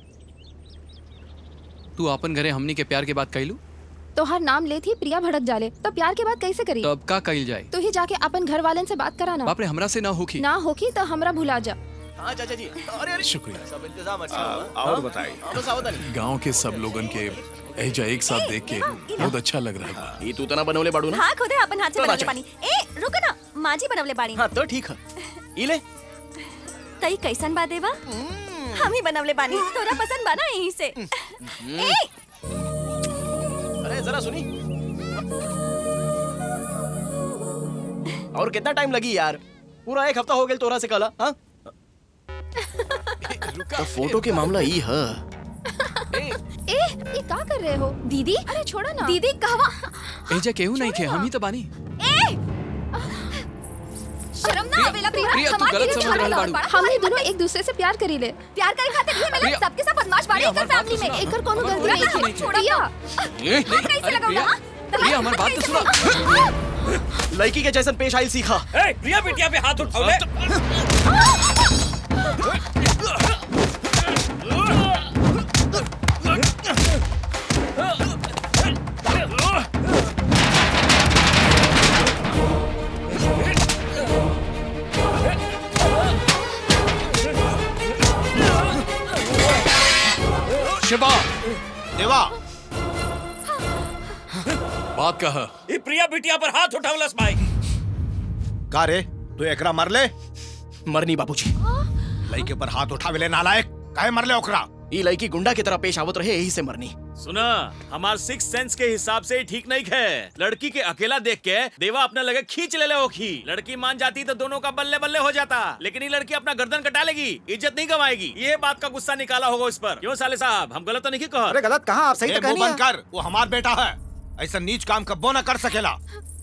तू अपन घरे हमनी के प्यार के बात कहलू? तो हर नाम ले थी प्रिया भड़क जाले, तो प्यार के बात कैसे करी? तो अब का कहिल जाए? तू ही जाके अपन घर वालन से बात कराना। बाप रे, हमरा से ना होखी। ना होखी तो हमरा भुला जा। हाँ चाचा जी। अरे अरे शुक्रिया। सब इंतजाम अच्छा हुआ। और बताइए, हाँ, बस आवत नहीं। गांव के सब लोगन के एजा एक साथ देख के बहुत अच्छा लग रहा है। ये तू तना बनवले बाड़ू ना? हाँ, खुदे अपन हाथ से तो बनवले नाचा। पानी। ए रुको ना, माँ जी बनवले बाड़ी। हाँ तो ठीक है। ई ले। तई कैसन बा देवा? हम ही बनवले बानी, तोरा पसंद बा ना यहीं से। ए अरे जरा सुनी। और कितना टाइम लगी यार? पूरा एक हफ्ता हो गया तोरा से कला। हाँ तो फोटो के मामला ई है। ए, ये क्या कर रहे हो? दीदी, अरे छोड़ो ना। दीदी कहवा? एजा केहू नहीं खे, हम ही तो बानी। ए! शर्म ना आवेला तोरा? प्रिया, तू हमार गलत दिल समझ रहल छाड़ा बाड़ू। लौट पड़ा। हमने दोनों एक दूसरे से प्यार करी ले। प्यार करे खातिर ये मिले सबके सब बदमाश बाड़ी एकर फैमिली में। एकर कोनो गलती नहीं है। प्रिया, कैसे लगाऊंगा? हाँ? प्रिया हमारी बात तो सुनो। लड़की के जैसन पेश आइल सीखा। ए, प्रिया बिटिया पे हाथ उठाओ ले। शिवा, देवा, बात कहा। ये प्रिया बिटिया पर हाथ उठावलस भाई। का रे, तू एकरा मर ले? मरनी बाबूजी। लइके पर हाथ उठावे ले नालायक, काहे मर ले ओकरा? ये लड़की गुंडा की तरह पेश आवत रहे, यही से मरनी। सुना, हमार सिक्स सेंस के हिसाब से ठीक नहीं है। लड़की के अकेला देख के देवा अपने लगे खींच ले ले ओखी। लड़की मान जाती तो दोनों का बल्ले बल्ले हो जाता, लेकिन ये लड़की अपना गर्दन कटा लेगी, इज्जत नहीं गवाएगी। ये बात का गुस्सा निकाला होगा इस पर। क्यों साले साहब, हम गलत तो नहीं कहा? अरे गलत कहाँ, आप सही तो कहनी है। कर, वो हमार बेटा है, ऐसा नीच काम कब्बो न कर सकेला।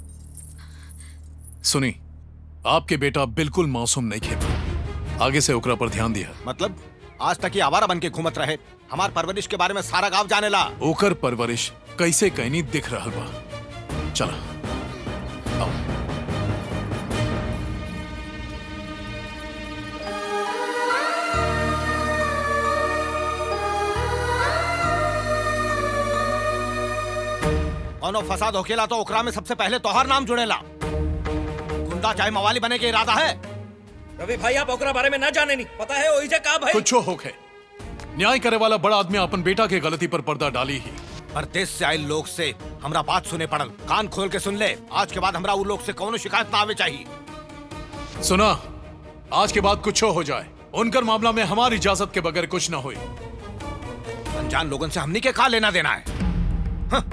सुनी, आपके बेटा बिल्कुल मासूम नहीं खेल। आगे से ओकरा पर ध्यान दिया। मतलब आज तक ये आवारा बन के घूमत रहे, हमार परवरिश के बारे में सारा गांव जाने ला। ओकर परवरिश कैसे कहनी दिख रहा बा। चला आओ। कोनो फसाद होकेला तो ओकरा में सबसे पहले तोहार नाम जुड़ेला। गुंडा चाहे मवाली बने के इरादा है। रवि भाई, आप ओकरा बारे में ना जाने नहीं, पता है ओइजा का भाई। कुछ हो के न्याय करे वाला बड़ा आदमी अपन बेटा के गलती पर पर्दा डाली ही। परदेश से आए लोग से हमरा बात सुने पड़ल, कान खोल के सुन ले। आज के बाद हमरा उन लोग से कोनो शिकायत ना आवे चाहिए। सुना, आज के बाद कुछ हो जाए, उनकर मामला में हमारी इजाजत के बगैर कुछ ना हुई। अनजान लोगों से हमनी के खा लेना देना है। हाँ।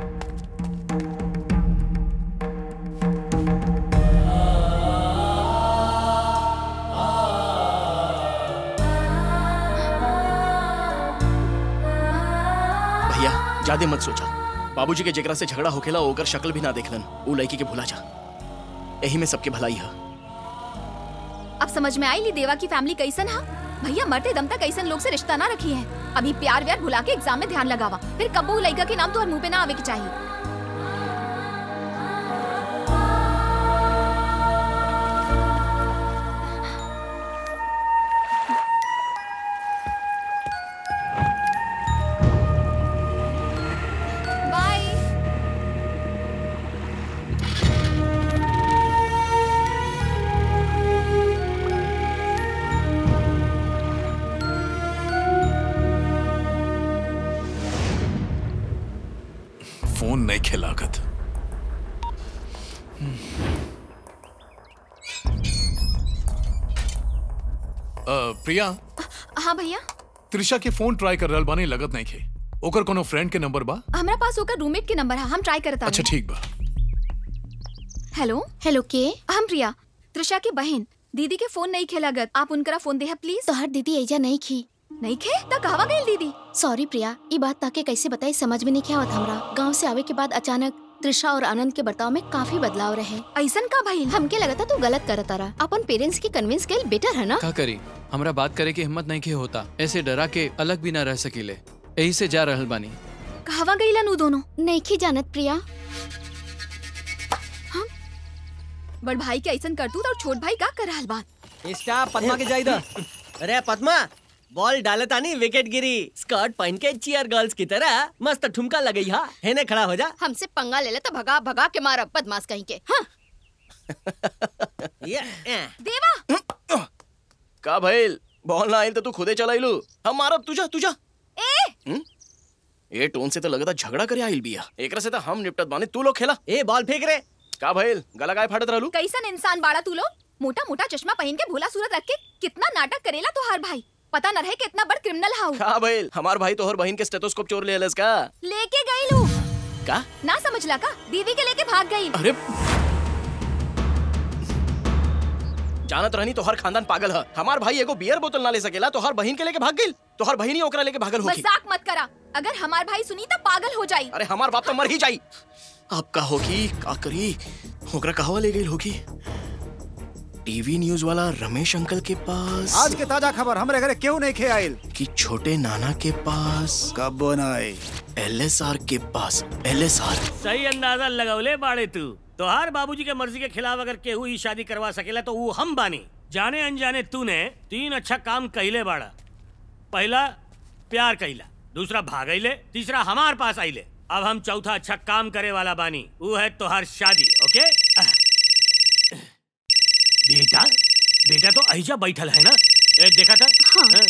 ज्यादा मत सोचा। बाबूजी के जेकरा से झगड़ा होखेला ओकर शक्ल भी ना देखलन, वो लड़की के भुला जा। यही में सबके भलाई है। अब समझ में आई ली देवा की फैमिली कैसन है। भैया मरते दम तक कैसन लोग से रिश्ता ना रखी है। अभी प्यार व्यार भुला के एग्जाम में ध्यान लगावा, फिर कब्बू लड़का के नाम तो हर मुंह पे ना आवे के चाहिए। फोन नहीं खिलागत। प्रिया। हाँ भैया। त्रिशा के फोन ट्राई कर रहल बानी, लगत नहीं खे। ओकर कोनो फ्रेंड के नंबर बा? हमरा पास ओकर रूममेट के नंबर है, हम ट्राई करता। अच्छा ठीक बा। हेलो हेलो के हम प्रिया, त्रिशा के बहन। दीदी के फोन नहीं खेलागत, आप उनकरा फोन देहा प्लीज। तो हर दीदी ऐजा नहीं खी नहीं खे त कहवा गई दीदी। सॉरी प्रिया, ये बात ताके कैसे बताई समझ में नहीं क्या आवत हमरा। गांव से आवे के बाद अचानक त्रिशा और आनंद के बर्ताव में काफी बदलाव रहे। ऐसन का भाई? हमके लगा था तू गलत करत रहा। अपन पेरेंट्स की कन्विंस के बेटर है ना। का करी, हमरा बात करे की हिम्मत नहीं के होता। ऐसे डरा के अलग भी ना रह सकीले, यही से जा रहल बानी। कहवा गईला नु दोनों? नहीं खी जानत प्रिया। हम बड़ भाई के ऐसन करतूत और छोट भाई का कर रहल बात। स्टाफ पद्मा के जाइदा। अरे पद्मा, बॉल डालता नहीं, विकेट गिरी। स्कर्ट पहन के चीयर गर्ल्स की तरह मस्त ठुमका लगई हा। हेने खड़ा हो जा। हमसे पंगा ले ले तो भगा भगा के मारा, बदमाश कहीं के। हाँ। ये देवा का भइल? बॉल ना आइल तो तू खुदे चलाइलू, हम मारब तुझा तुझा। ए ए टोन से तो लगता झगड़ा करे आइल बिया। एकरा से तो हम निपटत बानी, तू लोग खेला। ए बॉल फेंक रे। का भइल? गला काय फाड़त रहलू? कैसन इंसान बाड़ा तू लोग? मोटा मोटा चश्मा पहन के भोला सूरत रख के कितना नाटक करेला तो हर भाई। पता न रहे कि इतना बड़ क्रिमिनल हाउ। का भइल? हमार भाई तोहर बहन के स्टेथोस्कोप चोर ले लेलस का? लेके गई लू का? ना समझला का? दीदी के लेके भाग गई। अरे जानत रहनी तोहर खानदान पागल है। हमार भाई एगो बियर बोतल ना ले सकेला, तोहर बहन के लेके भाग गइल। तोहर बहन ही ओकरा लेके भागल होगी। मजाक मत करा, अगर हमार भाई सुनी तो पागल हो जाई। अरे हमार बाप तो मर ही जाई। अब का होगी, का करी? ओकरा कहवा ले गइल होगी? टीवी न्यूज वाला रमेश अंकल के पास। आज के ताजा खबर हमरे घरे क्यों नहीं खे आइल? कि छोटे नाना के पास। कब बनाए? एलएसआर के पास। एलएसआर सही अंदाजा लगौले बाड़े तू। तोहार बाबूजी के मर्जी के खिलाफ अगर केहू ही शादी करवा सकेला तो वो हम बानी। जाने अनजाने तूने तीन अच्छा काम कइले बाड़ा। पहला प्यार कइला, दूसरा भागइले, तीसरा हमार पास आइले। अब हम चौथा अच्छा काम करे वाला बानी, वो है तोहार शादी। ओके बेटा, बेटा तो ऐजा बैठल है ना, ए, देखा था? हाँ।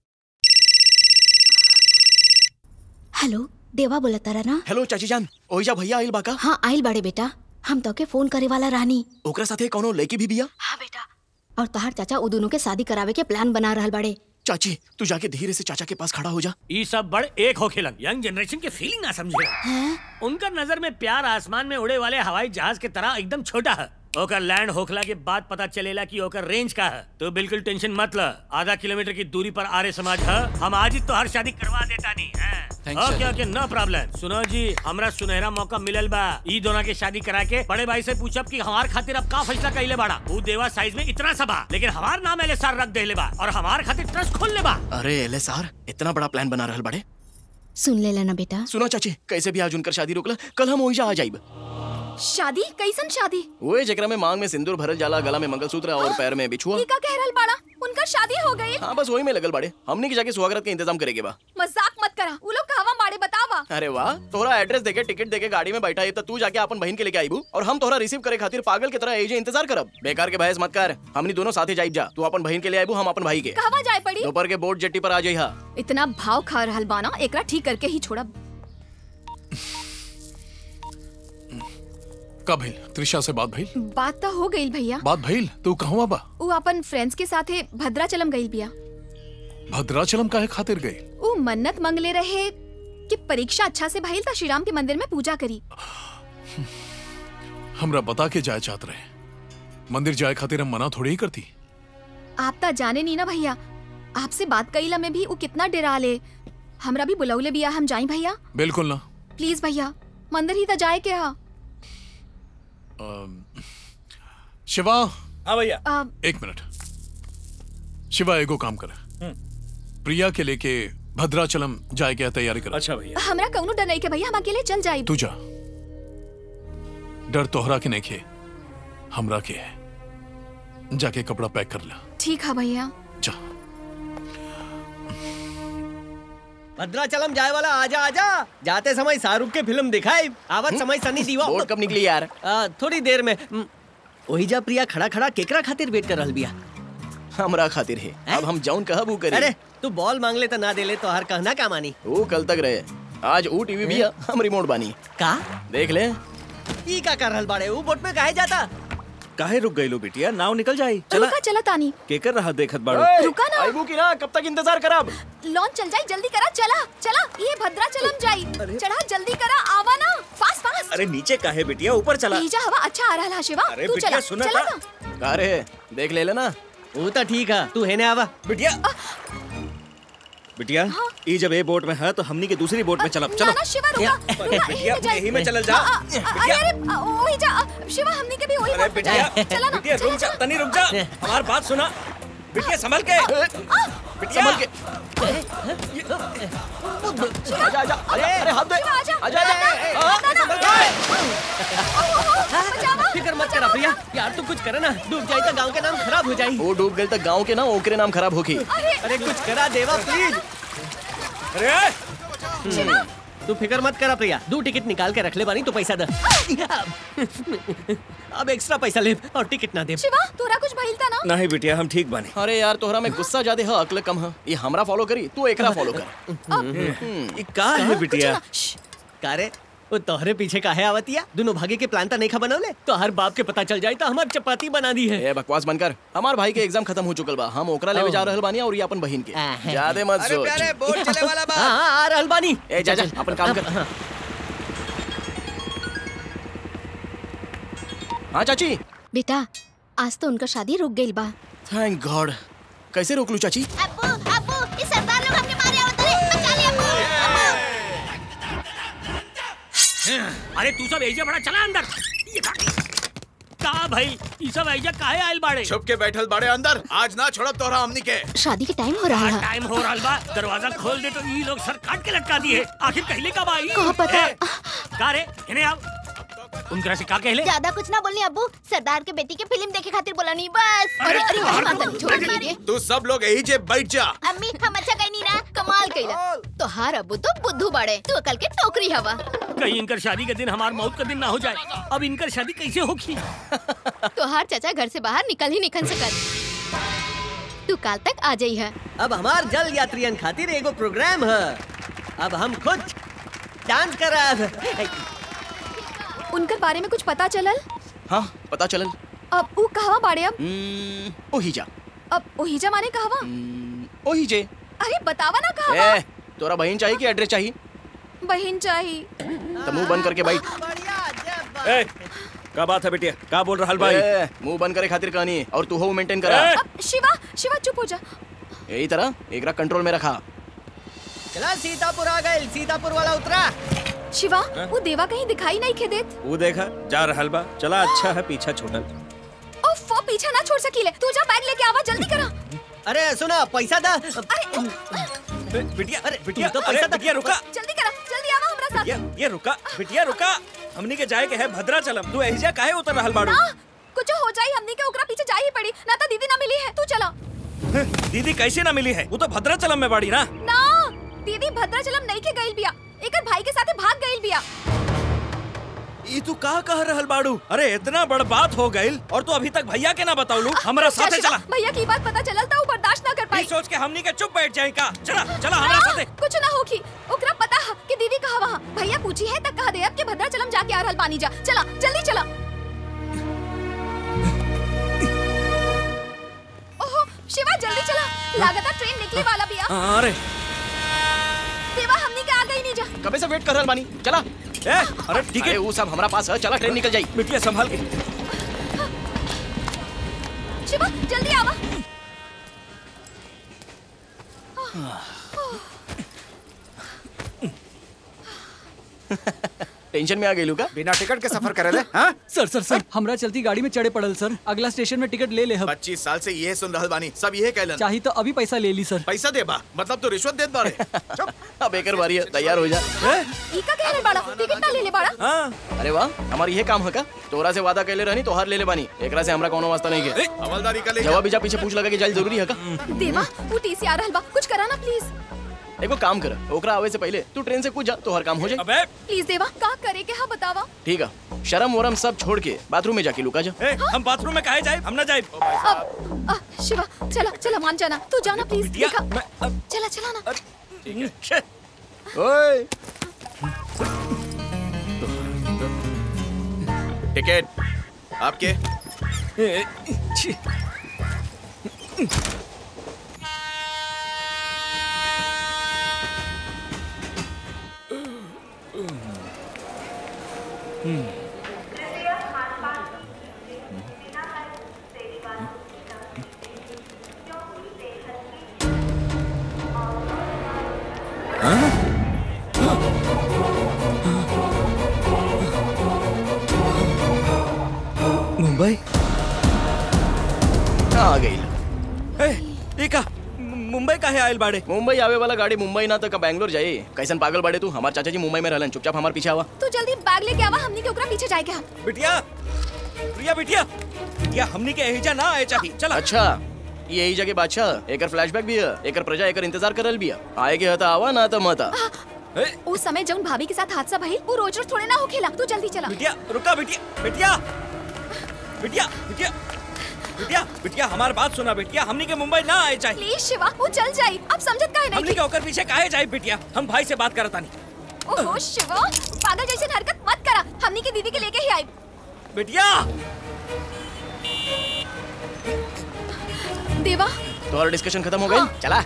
हेलो देवा बोला तारा ना? हेलो चाची जान, ओइजा भैया आइल बाका? हाँ आइल बाड़े बेटा, हम तो के फोन करे वाला रानी। ओकरा साथे कोनो लड़की भी बिया? हाँ बेटा, और तोहार चाचा उ दोनों के शादी करावे के प्लान बना रहल बाड़े। चाची तू जाके धीरे से चाचा के पास खड़ा हो जा। ये सब बड़ एक हो खिलन, यंग जनरेशन के फीलिंग ना समझे। उनका नजर में प्यार आसमान में उड़े वाले हवाई जहाज के तरह एकदम छोटा है। ओकर लैंड होखला के बाद पता चलेला कि ओकर रेंज का है। तो बिल्कुल टेंशन मत ल, आधा किलोमीटर की दूरी पर आर्य समाज है। हम आज ही तो हर शादी करवा देता नहीं है। Okay okay no problem. सुनो जी, हमरा सुनहरा मौका मिलल बा, ई दोनों के शादी करा के बड़े भाई से पूछब कि हमार खातिर अब का फैसला कइले बाड़ा। वो देवा साइज में इतना सा बा, लेकिन हमार नाम एलएसआर रख देले बा और हमार खातिर ट्रस्ट खोल ले बा। अरे एलएसआर इतना बड़ा प्लान बना रहल बड़े। सुन ले लेना बेटा। सुनो चाची, कैसे भी आज उनकर शादी रोकला, कल हम ओइजा आ जाइब। शादी? कैसन शादी? ओए जेकरा में मांग में सिंदूर भरल जाला, गला में मंगलसूत्र और पैर में बिछुआ। ई का कह रहल बाड़ा? उनका शादी हो गई? हाँ बस वही में लगल बाड़े। हमने की जाके सुहागरात के इंतजाम करेगे बा। मजाक मत करा, वो लोग कहवा बाड़े बतावा। अरे वाह, तोहरा एड्रेस देके टिकट देके गाड़ी में बैठा है तो तू जाके अपन बहन के लेके आईबू और हम तोहरा रिसीव करे खातिर पागल की तरह एजे इंतजार करब। बेकार के बहस मत कर, हमनी दोनों साथे जाइब जा। तू अपन बहन के ले आईबू, हम अपन भाई के। कहवा जाए पड़ी? दोपहर के बोट जेट्टी पर आ जाइहा। इतना भाव खा रहल बाना, एकरा ठीक करके ही छोड़ब। कब भइल? त्रिशा से बात भइल? बात तो हो गई भैया। बात भइल? तू कहवा बा? वो अपन फ्रेंड्स के साथे भद्राचलम गई बिया। भद्राचलम काहे खातिर गई? वो मन्नत मंगले रहे कि परीक्षा अच्छा से भइल त श्री राम के मंदिर में पूजा करी। हमरा बता के जाए चाहत रहे, मंदिर जाए खातिर हम मना थोड़ी ही करती। आप तो जाने नहीं ना भैया, आपसे बात कईला में भी वो कितना डरा ले। हमरा भी बुलौले बिया, हम जाई भैया? बिल्कुल ना। प्लीज भैया, मंदिर ही तो जाए के हा। शिवा। हाँ भैया। एक मिनट। शिवा एगो काम कर, प्रिया के लेके भद्राचलम जाए के तैयारी कर। अच्छा भैया। हमरा कौनो डर नहीं के भैया, हम अकेले चल जाए। तू जा, डर तोहरा के नहीं के हमरा के है। जाके कपड़ा पैक कर ला। ठीक है भैया। जा। भद्राचलम जाए वाला आजा आजा। जाते समय शाहरुख के फिल्म दिखाई, आवत समय सनी देओल। बोट कब निकली यार? आ, थोड़ी देर में। वही जा प्रिया खड़ा खड़ा केकरा खातिर वेट कर रहल बिया। हमरा खातिर है। अब हम जाऊन कहब ऊ करी। अरे तू बॉल मांग ले तो ना दे ले तो हर कहना का मानी। वो कल तक रहे, आज ऊ टीवी भी है, हम रिमोट बानी। का देख ले। ई का कर रहल बाड़े? ऊ बोट में काहे जाता? काहे रुक गई लो बिटिया, नाव निकल जाई। चला रुका, चला तानी। केकर रहा देखत बाड़ो। रुका ना। आईबू की ना, कब तक इंतजार करब? लॉन्च चल जाई, जल्दी करा। चला चला, ये भद्राचलम जाई। चढ़ा जल्दी करा, आवा ना, फास्ट फास्ट। अरे नीचे काहे बिटिया, ऊपर चला। नीचे हवा अच्छा आ रहा है शिवा। अरे तू बिटिया चला, सुना चला था। ना। का रे, देख ले लेना। वो तो ठीक है, तू है ने आवा। बिटिया बिटिया ई जब ए बोट में है तो हमनी के दूसरी बोट में चलब। चलो ना ना शिवा, रुका रुका, बिटिया यहीं यहीं में चलल जा। अरे अरे वही जा शिवा, हमनी के भी वही अरे बोट में जाए। बिटिया चला ना, बिटिया रुक जा, तनी रुक जा, हमार बात सुना। बिटिया संभल के, बिटिया संभल के। आजा आजा, अरे अरे हाथ दे। आजा आजा। फिक्र मत करा प्रिया, यार तू कुछ करे ना, डूब जाए तो गांव के नाम खराब हो जाए। वो डूब गए तो गांव के ना ओकरे नाम खराब होगी। अरे कुछ करा देवा प्लीज। अरे तू फिक्र मत करा प्रिया, दो टिकट निकाल के रख ले बानी तो पैसा दे। अब एक्स्ट्रा पैसा ले और टिकट ना दे। शिवा तोरा कुछ भइल ता ना? नहीं बिटिया हम ठीक बानी। अरे यार तोहरा में गुस्सा ज्यादा है, अक्ल कम है। ये हमरा फॉलो करी, तू एकरा फॉलो कर। ये का है बिटिया? का रे, वो तोहरे पीछे काहे आवतिया? दोनों भागे के प्लान ता नहीं खा बनौले तो हर बाप के पता चल जाए तो हमार चपाती बना दी है। ए बकवास बंद कर। हमार भाई के एग्जाम खत्म हो चुकल बा, हम ओकरा लेवे जा रहल बानी और ये अपन बहन के। ज्यादा मत सोच। अरे प्यारे बोट चले वाला बा। हां आ रहल बानी। ए जा जा, अपन काम कर। हाँ चाची। बेटा आज तो उनका शादी रुक गई बा। Thank God. कैसे रोक लूं चाची? अब्बू अब्बू, इस सरदार लोग हमके मारे आवत रे, बचा ले अब्बू। अरे तू सब ऐजा बड़ा, चला अंदर। ये का का भाई, ये सब ऐजा काहे आइल बाड़े? छुप के बैठल बाड़े अंदर, आज ना छोड़ब तोहरा हमनी के। शादी के टाइम हो रहा है। टाइम हो रहा बा, दरवाजा खोल दे तो ये लोग सर काट के लटका दिए। आखिर कहले का बाई? कहाँ पता? का रे, इन्हें आओ। उनकरा से का कहले? ज्यादा कुछ ना बोलनी अब्बू, सरदार के बेटी के फिल्म देखे खातिर बोला नहीं बस। अरे अरे माता छोड़ दीजिए। तू सब लोग यही जे बैठ जा। अम्मी हम अच्छा कहनी ना, कमाल कइला। तो हार अब्बू तो बुद्धू बाड़े, तू अकल के टोकरी हवा। कहीं इनकर शादी के दिन हमार मौत का दिन ना हो जाए। अब इनकर शादी कैसे होगी? तो हार चाचा घर से बाहर निकल ही निकल सकत। तू काल तक आ जाई है। अब हमार जल यात्रियन खातिर एगो प्रोग्राम है। अब हम खुद डांस करब। उनके बारे में कुछ पता चलल? हाँ पता चलल। अब वो कहवा बाड़े? अब ओहिजा। अब ओहिजा माने कहवा? ओही जे। अरे बतावा ना कहाँ बा? ए, तोरा बहन चाहिए कि एड्रेस चाहिए? बहन चाहिए। तो मुंह बंद करके बैठ। ए, क्या बात है बेटिया? क्या बोल रहा भाई? ए, मुंह बंद करे खातिर कहानी और तू हो मेंटेन करा। अब शिवा शिवा चुप हो जा। यही तरह एकरा कंट्रोल में रखा। चला सीतापुर आ गए, सीतापुर वाला उतरा। शिवा वो देवा कहीं दिखाई नहीं खेदेत। वो देखा जा रहल बा। चला अच्छा है पीछा छोड़ल। ओफ वो पीछा ना छोड़ सकीले। तू जा बैग लेके आवा जल्दी करा। अरे सुना पैसा दा। अरे बिटिया अरे बिटिया तो पैसा बिटिया रुका। जल्दी करा जल्दी आवा हमरा साथ। ये ये रुका बिटिया रुका। हमनी के जाए के है भद्राचलम। तू एहिजा काहे उतर रहल बाड़ू? ना कुछ हो जाई हमनी के ओकरा पीछे जा ही पड़ी ना तो दीदी ना मिली है। तू चला। दीदी कैसे ना मिली है? वो तो भद्राचलम में बाड़ी ना। ना दीदी भद्राचलम नहीं के गइल बिया। एकर भाई के साथे भाग गइल बिया। ई तू का कह रहल बाड़ू? अरे इतना बड़ बात हो गइल और तू अभी तक भैया के ना बताउलू। हमरा साथे चला। भैया की बात पता चलल त ऊ बर्दाश्त ना कर पाई। ई सोच के हमनी के चुप बैठ जाए का। चला चला हमरा साथे। कुछ ना होखी। ओकरा पता है कि दीदी कहां वहां। भैया पूछी है त कह दे अब के भद्राचलम जाके आ रहल बानी जा। चला जल्दी चला। ओहो शिवा जल्दी चला। लागता ट्रेन निकले वाला बिया। अरे देवा हमनी के आ गई नहीं जा। कबे से वेट कर रहल बानी। चला। ए, अरे ठीक है वो सब हमारा पास है। चला ट्रेन निकल जाई। बिटिया संभाल के। शिवा जल्दी आवा। टेंशन में आ गई का? बिना टिकट के सफर करे ले? हाँ? सर सर सर हमरा चलती गाड़ी में चढ़े पड़ल सर। अगला स्टेशन में टिकट ले ले हम। पच्चीस साल से ये सुन रहल बानी। सब ये कहलन। चाहिए तो अभी पैसा ले ली सर। पैसा दे बा मतलब तो रिश्वत देत बारे। अब एकर बारी है। तैयार हो जा। ई का कहले बाड़ा? टिकट ना ले ले बाड़ा? हां अरे वाह हमारी ये काम है का? तोरा से वादा कैले रहनी तो हार ले ले बानी। एकरा से हमरा कोनो वास्ता नहीं के। हवलदारी का ले जवाब भी जा पीछे पूछ लगा के जाइल जरूरी है का? देवा वो टीसी आ रहल बा। कुछ करा ना प्लीज। एगो काम कर। ओकरा आवे से पहले तू ट्रेन से कूद जा तो हर काम हो जाए। अबे प्लीज देवा का करे के हां बतावा। ठीक है शर्म वरम सब छोड़ के बाथरूम में जाके लुका जा। ए, हम बाथरूम में काहे जाए? हम ना जाए। अब आ, शिवा चला चला मान जाना। तू जाना प्लीज। देखा चला चला ना। ठीक है। ओए टिकट आपके। मुंबई आ गई। का मुंबई काहे आयल बाड़े? मुंबई आवे वाला गाड़ी मुंबई ना तो का बैंगलोर जाए। कैसन पागल बाड़े तू? हमार चाचा जी मुंबई में रहलन। चुपचाप हमार पीछे आवा। तू जल्दी बैग लेके आवा। हमनी के ओकरा पीछे जाए के हम। बिटिया प्रिया बिटिया बिटिया हमनी के एहिजा ना आए चाहिए। चला। अच्छा ये यही जगह बादशाह एकर फ्लैशबैक भी है। एकर प्रजा एकर इंतजार करल भी है। आए के हता आवा ना तो मता। उस समय जब भाभी के साथ हादसा भइल वो रोज रोज थोड़े ना हो खेला। तू जल्दी चला। बिटिया रुका। बिटिया बिटिया बिटिया बिटिया बिटिया बिटिया हमार बात सुना। बिटिया हमनी के मुंबई ना आए चाहिए। प्लीज शिवा वो चल जाई। अब समझत काहे नहीं? हमनी के ओकर पीछे काहे जाए? बिटिया हम भाई से बात करता नहीं। ओहो शिवा पागल जैसे हरकत मत करा। हमनी की दीदी के लेके ही आई। बिटिया देवा तो और डिस्कशन खत्म हो गई। हाँ। चला।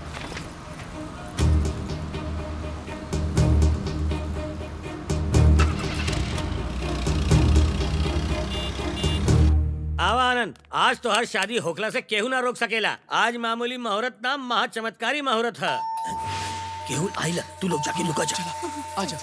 आवा आनंद आज तो हर शादी होखला से केहू ना रोक सकेला। आज मामूली मुहूर्त ना महा चमत्कारी मुहूर्त है। केहू आइला तू लोग जाके लुका जा। आजा।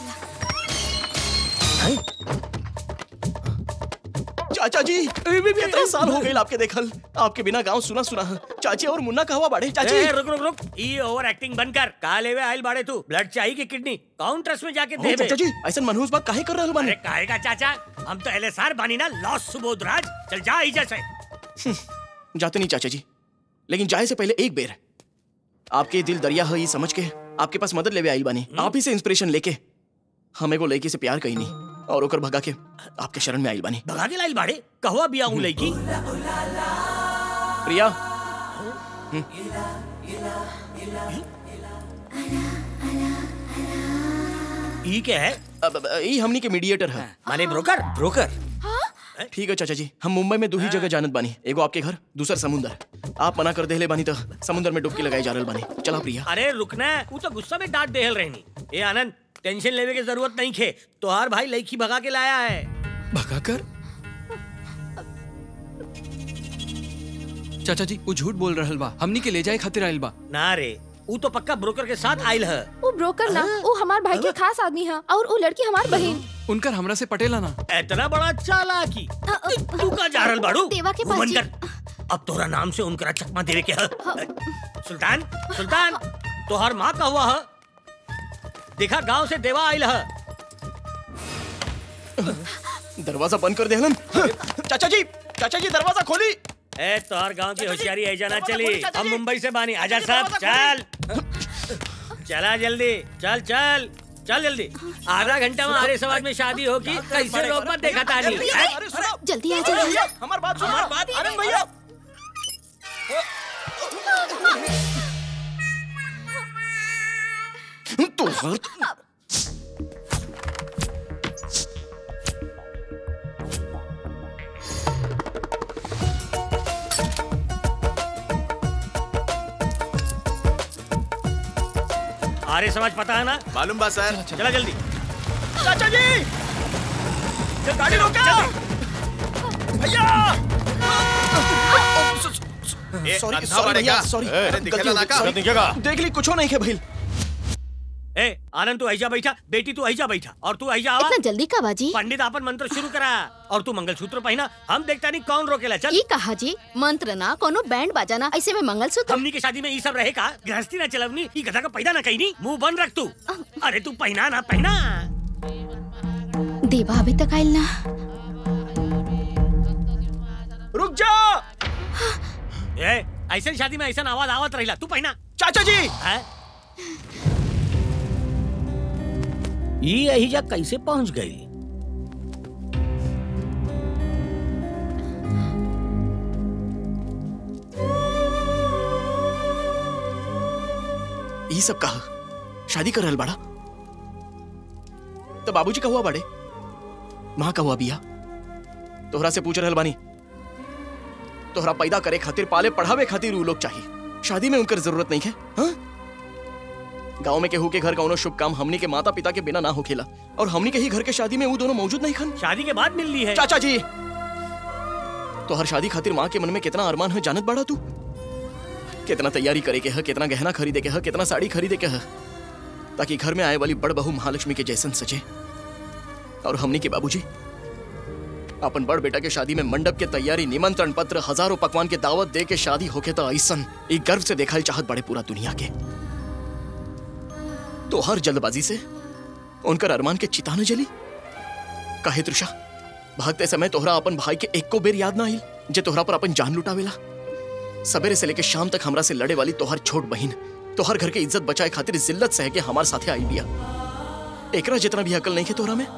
चाचा जी कितने साल हो गए आपके देखल। आपके बिना गांव सुना सुना है। चाची और मुन्ना कहवा बाड़े? चाची ए, रुक रुक रुक ई ओवर एक्टिंग बंद कर। का लेवे आइल बाड़े तू? ब्लड चाहिए कि किडनी? काउंटर्स में जाके दे। चाचा जी ऐसा मनहूस बात काहे कर रहल बानी? अरे काहे का चाचा? हम तो एलएसआर बानी ना। लॉस सुबोध राज। चल जा इजा से। जाते नहीं चाचा जी लेकिन जाए से पहले एक बेर आपके दिल दरिया है ये समझ के आपके पास मदद लेवे आइल बानी। आप ही से इंस्पिरेशन लेके हम एगो लड़की से प्यार कई नहीं और ओकर भगा के आपके शरण में आइल बानी। भगा के लाइल बाड़े? कहवा बिया हूं लड़की? प्रिया ई क्या है? अब ई हमनी के मीडिएटर है। माने ब्रोकर? ब्रोकर ठीक है चाचा जी, हम मुंबई में दो ही जगह जानत बानी, एगो आपके घर, दूसरा समुंदर। आप मना कर देले बानी तो समुंदर में डुबकी लगाई जा रहल बानी। चला प्रिया। अरे रुकना, वो तो गुस्सा में डांट देहल रहनी। ए आनंद, टेंशन लेवे की जरूरत नहीं खे, तोहार भाई लड़की भगा के लाया है। भगा कर? चाचा जी वो झूठ बोल रहल बा, हमनी के ले जाए खातिर आइल बा। ना रे, वो तो पक्का ब्रोकर के साथ आइल है। वो ब्रोकर ना, वो हमार भाई के खास आदमी है और वो लड़की हमार बहन। उनकर हमरा से पटेला ना। इतना बड़ा चालाकी तू का जा रहल बाड़ू? देवा के पास जी। अब तोरा नाम से उनका चकमा देवे के है। सुल्तान, सुल्तान, तोहार माँ का हुआ है? देखा गांव से देवा आइल है। दरवाजा बंद कर दे हलन। चाचा जी, चाचा जी दरवाजा खोली। ए तोहर गांव की होशियारी ऐजा ना चली, हम मुंबई से बानी। आजा सब, चल चला जल्दी, चल चल चल जल्दी। आधा घंटा में हमारे समाज में शादी होगी, कैसे लोग मत देखा तानी। जल्दी आ जाइए। हमार बात सुनो, हमार बात। आनंद भैया तो हर आर्य समाज पता है ना? मालूम बा सर। चला जल्दी। चाचा जी, ये गाड़ी रोका। भैया सॉरी सॉरी भैया, सॉरी। देख ली कुछ नहीं है भाई। ए आनंद तू ऐजा बैठा, बेटी तू ऐजा बैठा और तू ऐजा आवा। इतना जल्दी का बाजी? पंडित आपन मंत्र शुरू करा और तू मंगलसूत्र पहना। हम देखता नहीं कौन रोकेला। चल। ये कहा जी, मंत्र ना, कोनो बैंड बजाना, ऐसे में मंगलसूत्र। हमनी के शादी में ये सब रहे का? गृहस्थी ना चलवनी, ये गधा का पैदा ना कहीं नहीं। मुंह बंद रख तू। अरे तू पहना ना, पहना। देवा अभी तक आइल ना। रुक जा। ए ऐसे शादी में ऐसा आवाज आवत रहिला, तू पहना। चाचा जी ये अहिजा कैसे पहुंच गई? ये सब कहा शादी कर रहल बाड़ा तो बाबूजी का हुआ बड़े, माँ का हुआ बिया। तोहरा से पूछ रहल बानी, तोहरा पैदा करे खातिर, पाले पढ़ावे खातिर वो लोग चाहिए, शादी में उनकर जरूरत नहीं है। हाँ? गांव में केहू के घर का शुभ काम हमनी के माता पिता के बिना ना होखेला और हमनी के ही घर के शादी में वो दोनों मौजूद नहीं खन। शादी के बाद मिलनी है। चाचा जी तो हर शादी खातिर माँ के मन में कितना अरमान है जानत बाड़ा तू? कितना तैयारी करे के है, कितना गहना खरीदे के है, कितना साड़ी खरीदे के है, ताकि घर में आए वाली बड़ बहू महालक्ष्मी के जैसन सजे। और हमनी के बाबूजी अपन बड़ बेटा के शादी में मंडप के तैयारी, निमंत्रण पत्र, हजारों पकवान के दावत दे के शादी होके तो ऐसन एक गर्व से देखा चाहत बड़े पूरा दुनिया के। तो हर जल्दबाजी से उनकर अरमान के चिता न जली। काहे तृषा, भागते समय तोहरा अपन भाई के एक को बेर याद ना आई जे तोहरा पर अपन जान लुटावेला। सवेरे से लेके शाम तक हमरा से लड़े वाली तोहर छोट बहिन तोहर घर के इज्जत बचाए खातिर जिल्लत सह के हमारे साथे आई बिया। एकरा जितना भी अकल नहीं है तोहरा में।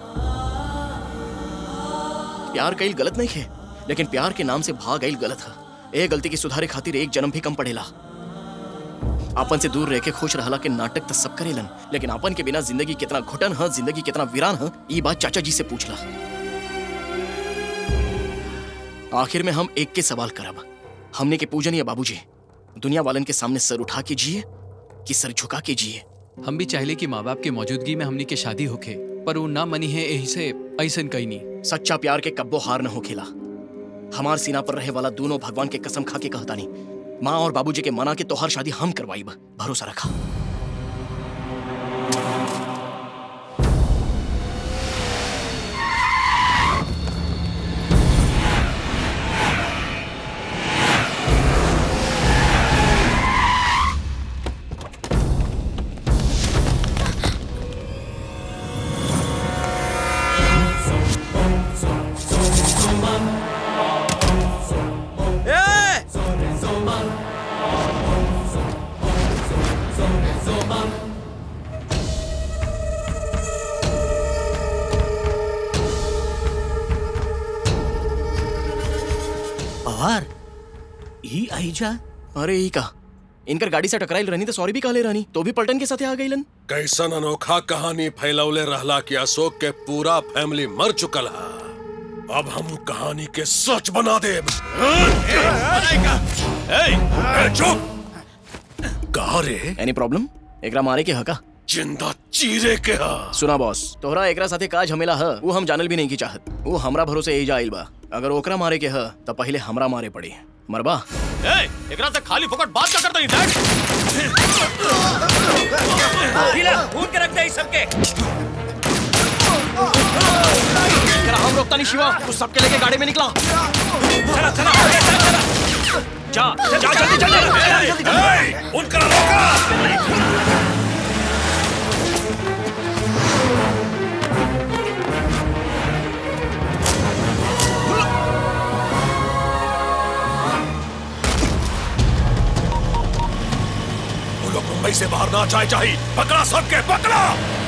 प्यार कईल गलत नहीं है, लेकिन प्यार के नाम से भाग आइल गलत है। ए गलती की सुधारे खातिर एक जन्म भी कम पड़ेला। अपन से दूर रह के खुश रहला के नाटक तो सब करेलन, लेकिन अपन के बिना जिंदगी कितना घुटन है, जिंदगी कितना वीरान है, ये बात चाचा जी से पूछला। आखिर में हम एक के सवाल करब, हमने के पूजनीय बाबूजी दुनिया वालन के सामने सर उठा के जिए कि सर झुका के जिए? हम भी चाहले कि माँ बाप के मौजूदगी में हमनी के शादी होके, पर वो ना मनी है, यही से ऐसन कहीं नहीं। सच्चा प्यार के कब्बो हार न होखेला। हमार सीना पर रहे वाला दोनों भगवान के कसम खा के कहता नहीं, माँ और बाबूजी के मना के तोहार शादी हम करवाईब, भरोसा रखा। अरे ही का इनकर गाड़ी से टकराइल रहनी तो सॉरी भी कहले रहनी, तो भी पलटन के साथे आ गईलन। कैसन अनोखा कहानी फैलौले रहला कि अशोक के पूरा फैमिली मर चुकल है। अब हम कहानी के सच बना दे। चुप। कहा रे? Any problem? एकरा मारे के हका? जिंदा चीरे के हा। सुना बॉस, तोहरा एकरा साथे का झमेला है वो हम जानल भी नहीं की चाहत। वो हमरा भरोसे एजा आइल बा। अगर ओकरा मारे के है तो पहले हमरा मारे पड़ी। मरबा? ए, एकरा से खाली फोकट बात क्या करता नहीं? भून के रख दे इस सबके। हम रोकता नहीं शिवा, तू सबके लेके गाड़ी में निकला। चला चला चला जा जा जल्दी जल्दी। उनका रोका। वो लोग मुंबई से बाहर ना जाए चाहिए। पकड़ा सबके, पकड़ा।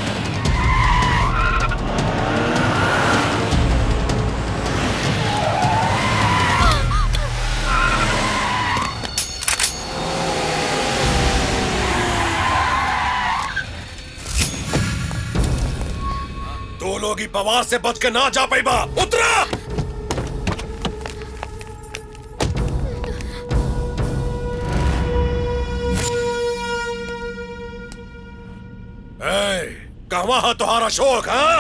दो लोग ही पवार से बच के ना जा पाइबा। उतरा। ए, कहवा है तुम्हारा शौक? हाँ?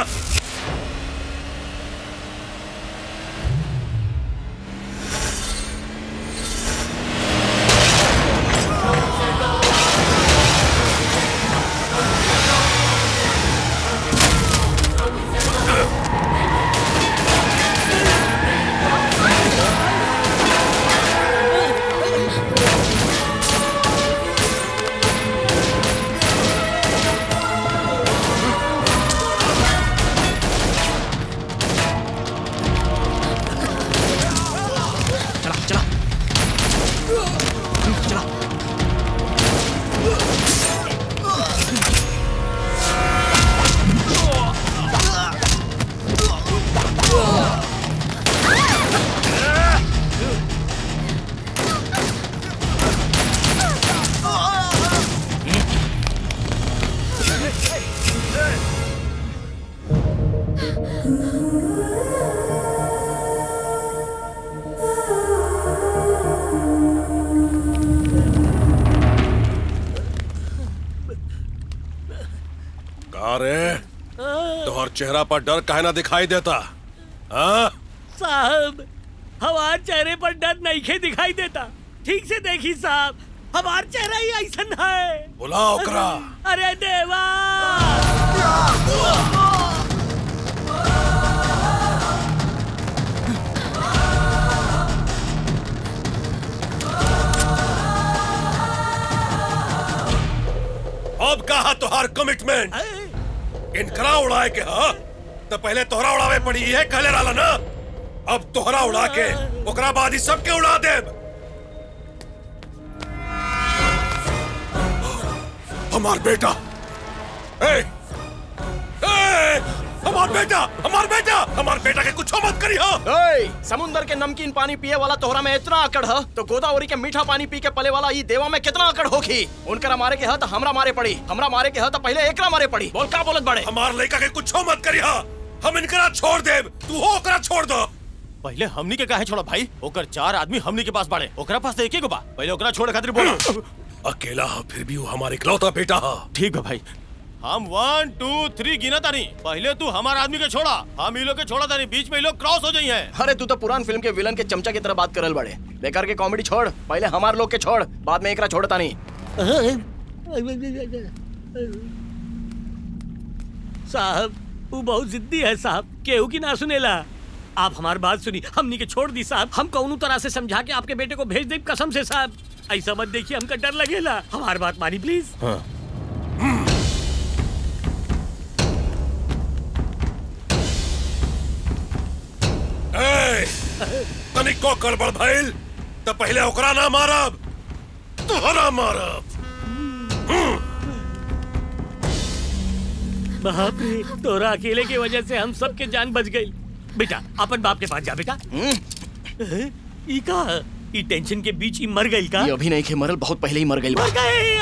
चेहरा पर डर काहे ना दिखाई देता? हाँ? साहब, हमारे चेहरे पर डर नहीं खे दिखाई देता। ठीक से देखी साहब, हमारा चेहरा ही ऐसा है। बुलाओ करा। अरे देवा। अब कहा तुहार कमिटमेंट? इनकरा उड़ाए के हा? तो पहले तोहरा उड़ावे पड़ी है कहले राला ना। अब तोहरा उड़ा के ओकरा बाद ही सबके उड़ा दे। हमार बेटा, ए, ए, हमार बेटा, हमार बेटा, हमार बेटा के कुछ मत करी हा। ए, समुंदर के नमकीन पानी पिए वाला तोहरा में इतना अकड़ है तो गोदावरी के मीठा पानी पी के पले वाला ये देवा में कितना अकड़ होगी। उनकरा मारे के है तो हमरा मारे पड़ी, हमरा मारे के है तो पहले एकरा मारे पड़ी। बोल का बोलत बड़े? हमार लड़का के कुछ मत करी हा। हम इनकरा छोड़ दे, तू हो ओकरा छोड़ दो। पहले हमनी के काहे छोड़ा भाई? ओकर चार आदमी हमनी के पास बाड़े, ओकरा पास एक ही को बा। पहले ओकरा छोड़ खातिर बोला। अकेला हा फिर भी वो हमारे इकलौता बेटा हा। ठीक है भाई, हम वन टू थ्री गिना तानी। पहले तू हमारे आदमी के छोड़ा, हम ये लोग के छोड़ा तानी। बीच में ये लोग क्रॉस हो जाई हैं। अरे तू तो पुरान फिल्म के विलन के चमचा की तरह बात करल बड़े। बेकार के कॉमेडी छोड़, पहले हमारे लोग के छोड़, बाद में एकरा छोड़ता नहीं। साहब, वो बहुत जिद्दी है साहब, केहू की ना सुनेला। आप हमारी बात सुनी, हमनी के छोड़ दी साहब। हम कौनू तरह से समझा के आपके बेटे को भेज दे कसम से साहब। ऐसा मत देखिए, हमका डर लगेला। हमारी बात मानी प्लीज। हाँ। तनिक को गड़बड़ भइल तो पहले ओकरा ना मारब, तोहरा मारब। बाप रे, तोरा अकेले की वजह से हम सब के जान बच गई। बेटा, अपन बाप के पास जा बेटा। ई का ई टेंशन के बीच ही मर गई का? ये अभी नहीं खे मरल, बहुत पहले ही मर गई। मर गई।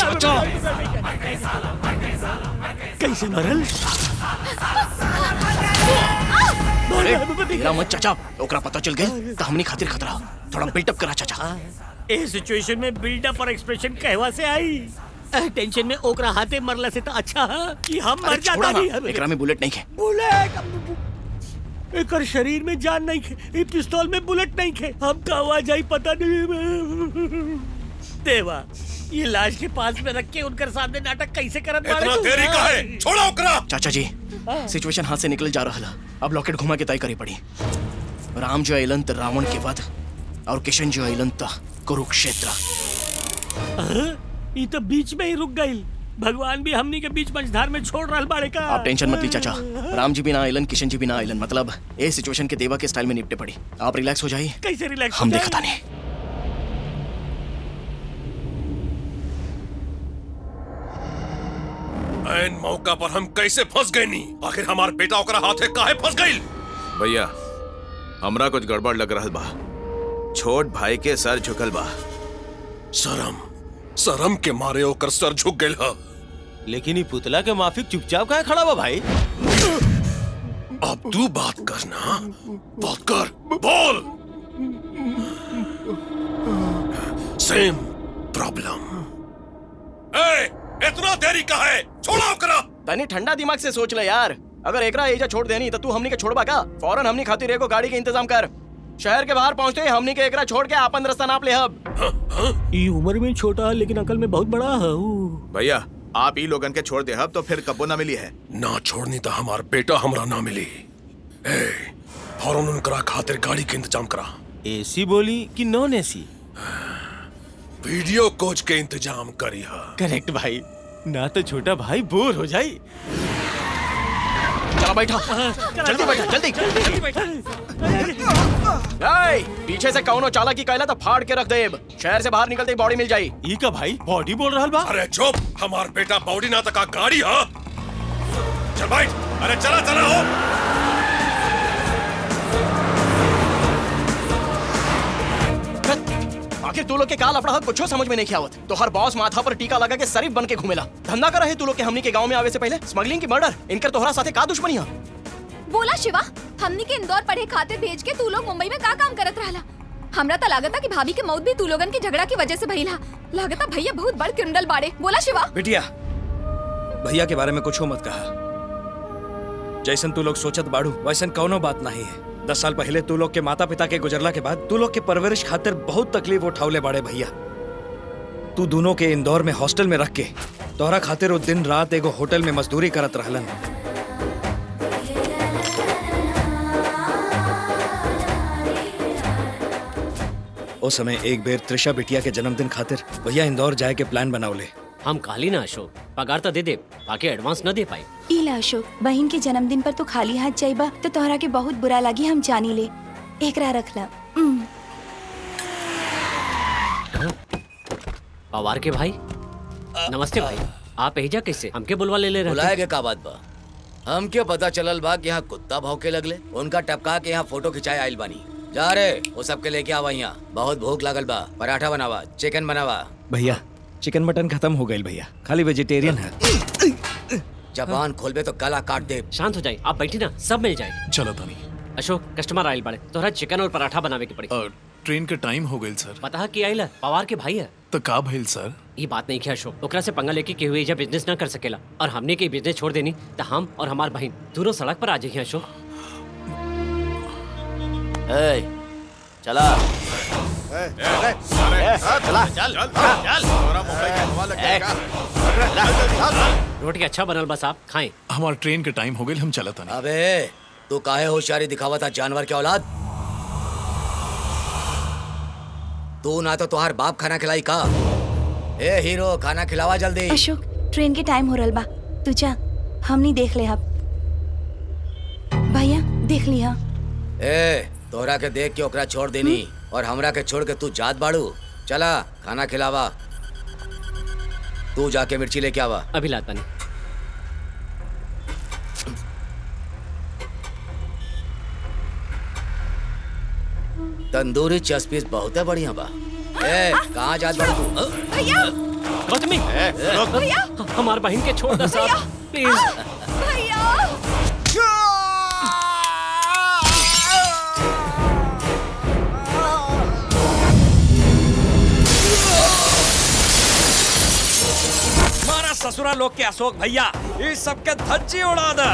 कैसे मरल? अरे तेरा मत चाचा, ओकरा पता चल गए तो हमनी खातिर खतरा। थोड़ा बिल्डअप करा चाचा। ए सिचुएशन में बिल्डअप और एक्सप्रेशन कहवा से आई? टेंशन में ओकरा हाथे मरला से तो अच्छा है कि हम मर जाता नहीं। एकरा में बुलेट नहीं है। बुलेट? एकर शरीर में जान नहीं है, पिस्तौल में बुलेट नहीं है। हम कहवा जाई पता नहीं। देवा, ये लाश के पास में रख के उनकर सामने नाटक कैसे करत बाड़े? इतना देरी का है? छोड़ो ओकरा। चाचा जी, सिचुएशन हाथ से निकल जा रहा है। अब लॉकेट घुमा के तय करी पड़ी। राम जो अइलन त रावण के वध और किशन जो अइलन त कुरुक्षेत्र। ये तो बीच में ही रुक गई। भगवान भी हमनी के बीच मझधार में छोड़ रहा बाड़े का। आप टेंशन मत ली चाचा। राम जी भी ना आइलन, किशन जी भी ना आइलन। मतलब ए सिचुएशन के देवा के स्टाइल में निपटे पड़ी। आप रिलैक्स हो जाइए। कैसे रिलैक्स? हम देखता नहीं। ऐन मौका पर हम कैसे फंस गए नी? आखिर हमार बेटा ओकरा हाथे काहे फंस गइल? भैया, हमरा कुछ गड़बड़ लग रहा बा। छोट भाई के सर झुकल बा। शरम शरम के मारे ओकर सर झुक गइल ह। लेकिन ये पुतला के माफिक चुपचाप काहे खड़ा बा भाई? अब तू बात करना, बात कर, बोल। सेम प्रॉब्लम। ए, इतना देरी का है? छोड़ो ओकरा। तनी ठंडा दिमाग से सोच ले यार। अगर एकरा एजा छोड़ देनी तो तू हमनी के छोड़बा का? फौरन हमनी खातिर एको गाड़ी के इंतजाम कर। शहर के बाहर पहुंचते ही हमनी के एकरा छोड़ के आपन रास्ता नाप ले। अब ये उम्र में छोटा लेकिन अकल में बहुत बड़ा है। भैया, आप ही लोगन के छोड़ दे हब तो फिर कबो ना मिली है। ना छोड़नी तो हमार बेटा हमरा ना मिली। ए, फौरन उनकरा खातिर गाड़ी के इंतजाम करा। एसी बोली कि नॉन एसी? वीडियो कोच के इंतजाम करी है। करेक्ट भाई, ना तो छोटा भाई बोर हो जाए। चला बैठा, जल्दी बैठा, जल्दी जल्दी बैठा। पीछे से कौनो चालाकी कैला तो फाड़ के रख दे। शहर से बाहर निकलते ही बॉडी मिल जाई। ई का भाई बॉडी बोल रहा बा? अरे चुप, हमार बेटा बॉडी ना तका गाड़ी है। चल बैठ। अरे चला चला हो। आखिर तू लोग के काल अपना कुछ समझ में नहीं आवत। तो हर बॉस माथा पर टीका लगा के शरीफ बन के घूमेला। धंधा कर रहे तू लोग के हमनी के गांव में आवे से पहले स्मगलिंग की मर्डर। इनकर तोहरा साथे का दुश्मनी है? बोला शिवा, हमनी के इंदौर पढ़े खातिर भेज के तू लोग मुंबई में का काम करत रहला? हमरा तो लागता कि भाभी के मौत भी तू लोगन की झगड़ा की वजह से भइला। लागता भैया बहुत बड़ क्रिमिनल बाड़े। बोला शिवा। बिटिया, भैया के बारे में कुछ मत कहा। जैसन तू लोग सोचत बाड़ू वैसन कौनो बात नहीं है। दस साल पहले तू लोग के माता पिता के गुजरला के बाद तू लोग के परवरिश खातिर बहुत तकलीफ उठावले बाड़े भैया। तू दोनों के इंदौर में हॉस्टल में रख के तोहरा खातिर वो दिन रात एगो होटल में मजदूरी करत रहलन। उस समय एक बेर त्रिशा बिटिया के जन्मदिन खातिर भैया इंदौर जाए के प्लान बनावले। हम काली ना अशोक, पगार तो दे दे, बाकी एडवांस न दे पाए। इला अशोक, बहन के जन्मदिन पर तो खाली हाथ जाइबा तो तोहरा के बहुत बुरा लगी। हम जानी ले, एकरा रखला। पवार के भाई, नमस्ते भाई। आप एजा कैसे? हमके बुलवा ले ले रहे? बुलाए के का बात बा? हमके पता चलल बा कि यहाँ कुत्ता भौंके लगले। उनका टपका के यहाँ फोटो खिंचाए आइल बानी। जा रे, वो सबके लेके आवा यहाँ। बहुत भूख लागल बा। पराठा बनावा, चिकन बनावा। भैया, चिकन मटन खत्म हो गई भैया, खाली वेजिटेरियन है। जबान खोलबे तो गला काट दे। शांत हो जाए, आप बैठी ना, सब मिल जाए। चलो तनी। अशोक, कस्टमर आइल बाड़े, तोहरा चिकन और पराठा बनावे के पड़ी। ट्रेन के टाइम हो गइल सर। पता है कि आइल पवार के भाई है। तो का भइल सर? ये बात नहीं किया अशोक, ओकरा से पंगा लेके केहू एजा बिजनेस ना कर सकेला और हमने के बिजनेस छोड़ देनी तो हम और हमार बहन दोनों सड़क पर आ जाइए। अशोक ए, चला ए, ए, चला चल चल थोड़ा मुंबई का हवा लग जाएगा। रोटी अच्छा बनल, बस आप खाएं। हमारा ट्रेन के टाइम हो गई, हम चला था। अबे तू काहे होशियारी दिखावा था जानवर के औलाद? तू ना तो तुहार बाप खाना खिलाई का? ए हीरो, खाना खिलावा जल्दी। अशोक, ट्रेन के टाइम हो रहा बा, तू जा, हमनी देख ले। अब भैया देख लिया। ए तोहरा के देख के ओकरा छोड़ देनी और हमरा के छोड़ के तू जात बाड़ू। चला खाना खिलावा। तू जाके मिर्ची लेके आवा। अभी लाता नहीं। तंदूरी चस पीस बहुत है, बढ़िया बा। ए कहाँ जात बाड़ू तू? भैया गौतमी, भैया हमार बहन के छोड़ दे साहब, प्लीज। भैया ससुरा लोग के अशोक भैया इस सबके धज्जी उड़ा दे।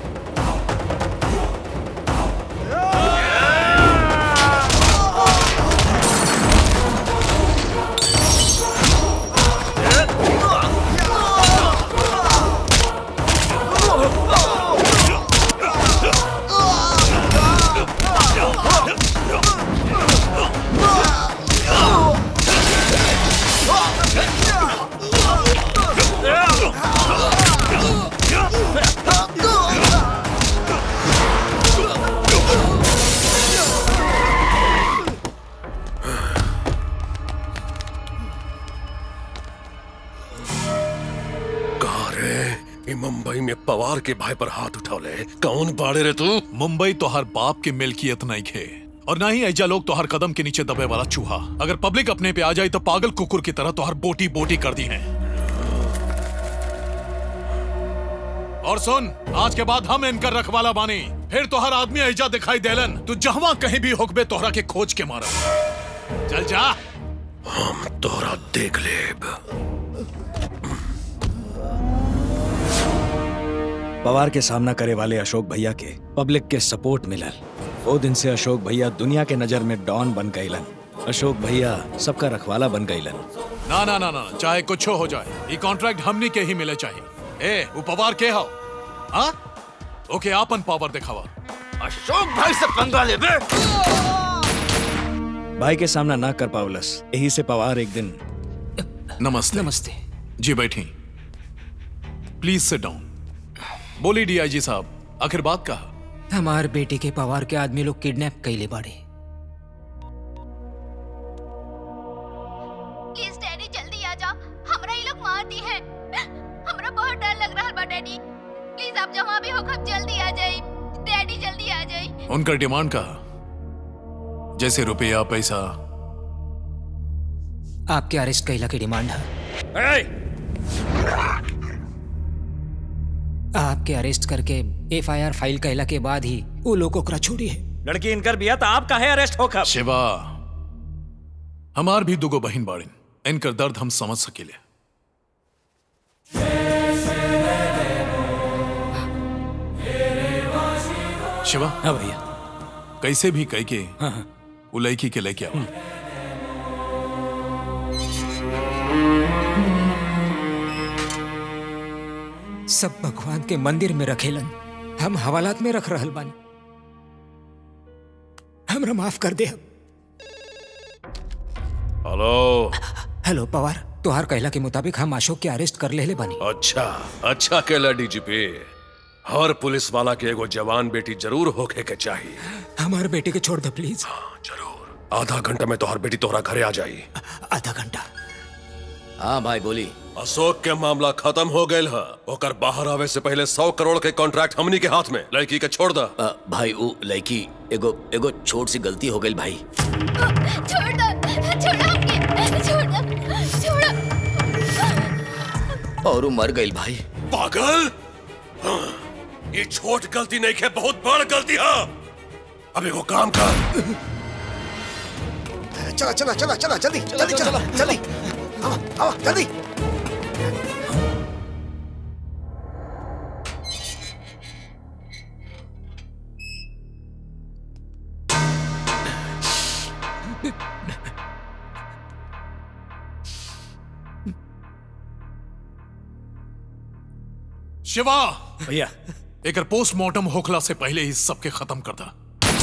मुंबई में पवार के भाई पर हाथ उठौले कौन बाड़े रे तू? मुंबई तो हर बाप के मिल्कियत नहीं खे और ना ही ऐजा लोग तो हर कदम के नीचे दबे वाला चूहा। अगर पब्लिक अपने पे आ जाए तो पागल कुकुर की तरह तो हर बोटी बोटी कर दी है। और सुन, आज के बाद हम इनकर रखवाला बानी, फिर तो हर आदमी ऐजा दिखाई देलन तू जहां कहीं भी होकबे तोहरा के खोज के मारा। चल जा, हम तोहरा देख लेब। पवार के सामना करे वाले अशोक भैया के पब्लिक के सपोर्ट मिलल। वो दिन से अशोक भैया दुनिया के नजर में डॉन बन गईलन। अशोक भैया सबका रखवाला बन गईलन। ना ना ना ना, चाहे कुछ हो जाए, ये कॉन्ट्रैक्ट हमनी के ही मिले चाहिए। ए, वो पवार के हो? हाँ? ओके, आपन पावर दिखावा। अशोक भाई से पंगा ले बे। भाई के सामना ना कर पावलस, यही से पवार एक दिन। नमस्ते। नमस्ते जी, बैठी। Please sit down. बोली डीआईजी साहब, आखिर बात कहा? हमार बेटी के पवार के आदमी लोग किडनैप कैले बाड़े। प्लीज डैडी जल्दी आ जा, हमरा ये लोग मार दी है। हमरा बहुत डर लग रहा बा डैडी। प्लीज आप जहां भी हो कब जल्दी आ जाइए। डैडी जल्दी आ जाइए। उनका डिमांड का जैसे रुपया पैसा? आपके अरेस्ट कैला की डिमांड है। आपके अरेस्ट करके एफआईआर फाइल कैला के बाद ही वो लोग ओकरा छोड़ी है। लड़की इनकर बिया तो आप काहे अरेस्ट हो खब? शिवा, हमार भी दुगो बहिन बाड़िन, इनकर दर्द हम समझ सकेले। शिवा। हाँ भैया। कैसे भी कह के हाँ। वो लड़की के लेके आओ। सब भगवान के मंदिर में रखेलन, हम हवालात में रख रहल बानी। हमरा माफ कर दे। हेलो हेलो पवार, तोहार कहला के मुताबिक हम अशोक के अरेस्ट कर ले ले बानी। अच्छा अच्छा कहला डीजीपी। हर पुलिस वाला के एगो जवान बेटी जरूर होके के चाहिए। हमारे बेटे के छोड़ दे प्लीज। हाँ, जरूर। आधा घंटा में तोहर बेटी तोहरा घरे आ जाई। आधा घंटा? हाँ भाई बोली। अशोक के मामला खत्म हो गया है। ओकर बाहर आवे से पहले सौ करोड़ के कॉन्ट्रैक्ट हमनी के हाथ में। लड़की के छोड़ दा। भाई वो लड़की एगो एगो छोट सी गलती हो गई भाई। छोड़ दो, छोड़ो हमके, छोड़ो, छोड़ो। और वो मर गई भाई। पागल, ये छोट गलती नहीं है, बहुत बड़ गलती है। अब एगो काम कर। चला चला चला चला जल्दी जल्दी चला जल्दी आओ आओ जल्दी। शिवा भैया, एकर पोस्टमार्टम होखला से पहले ही सबके खत्म कर दा।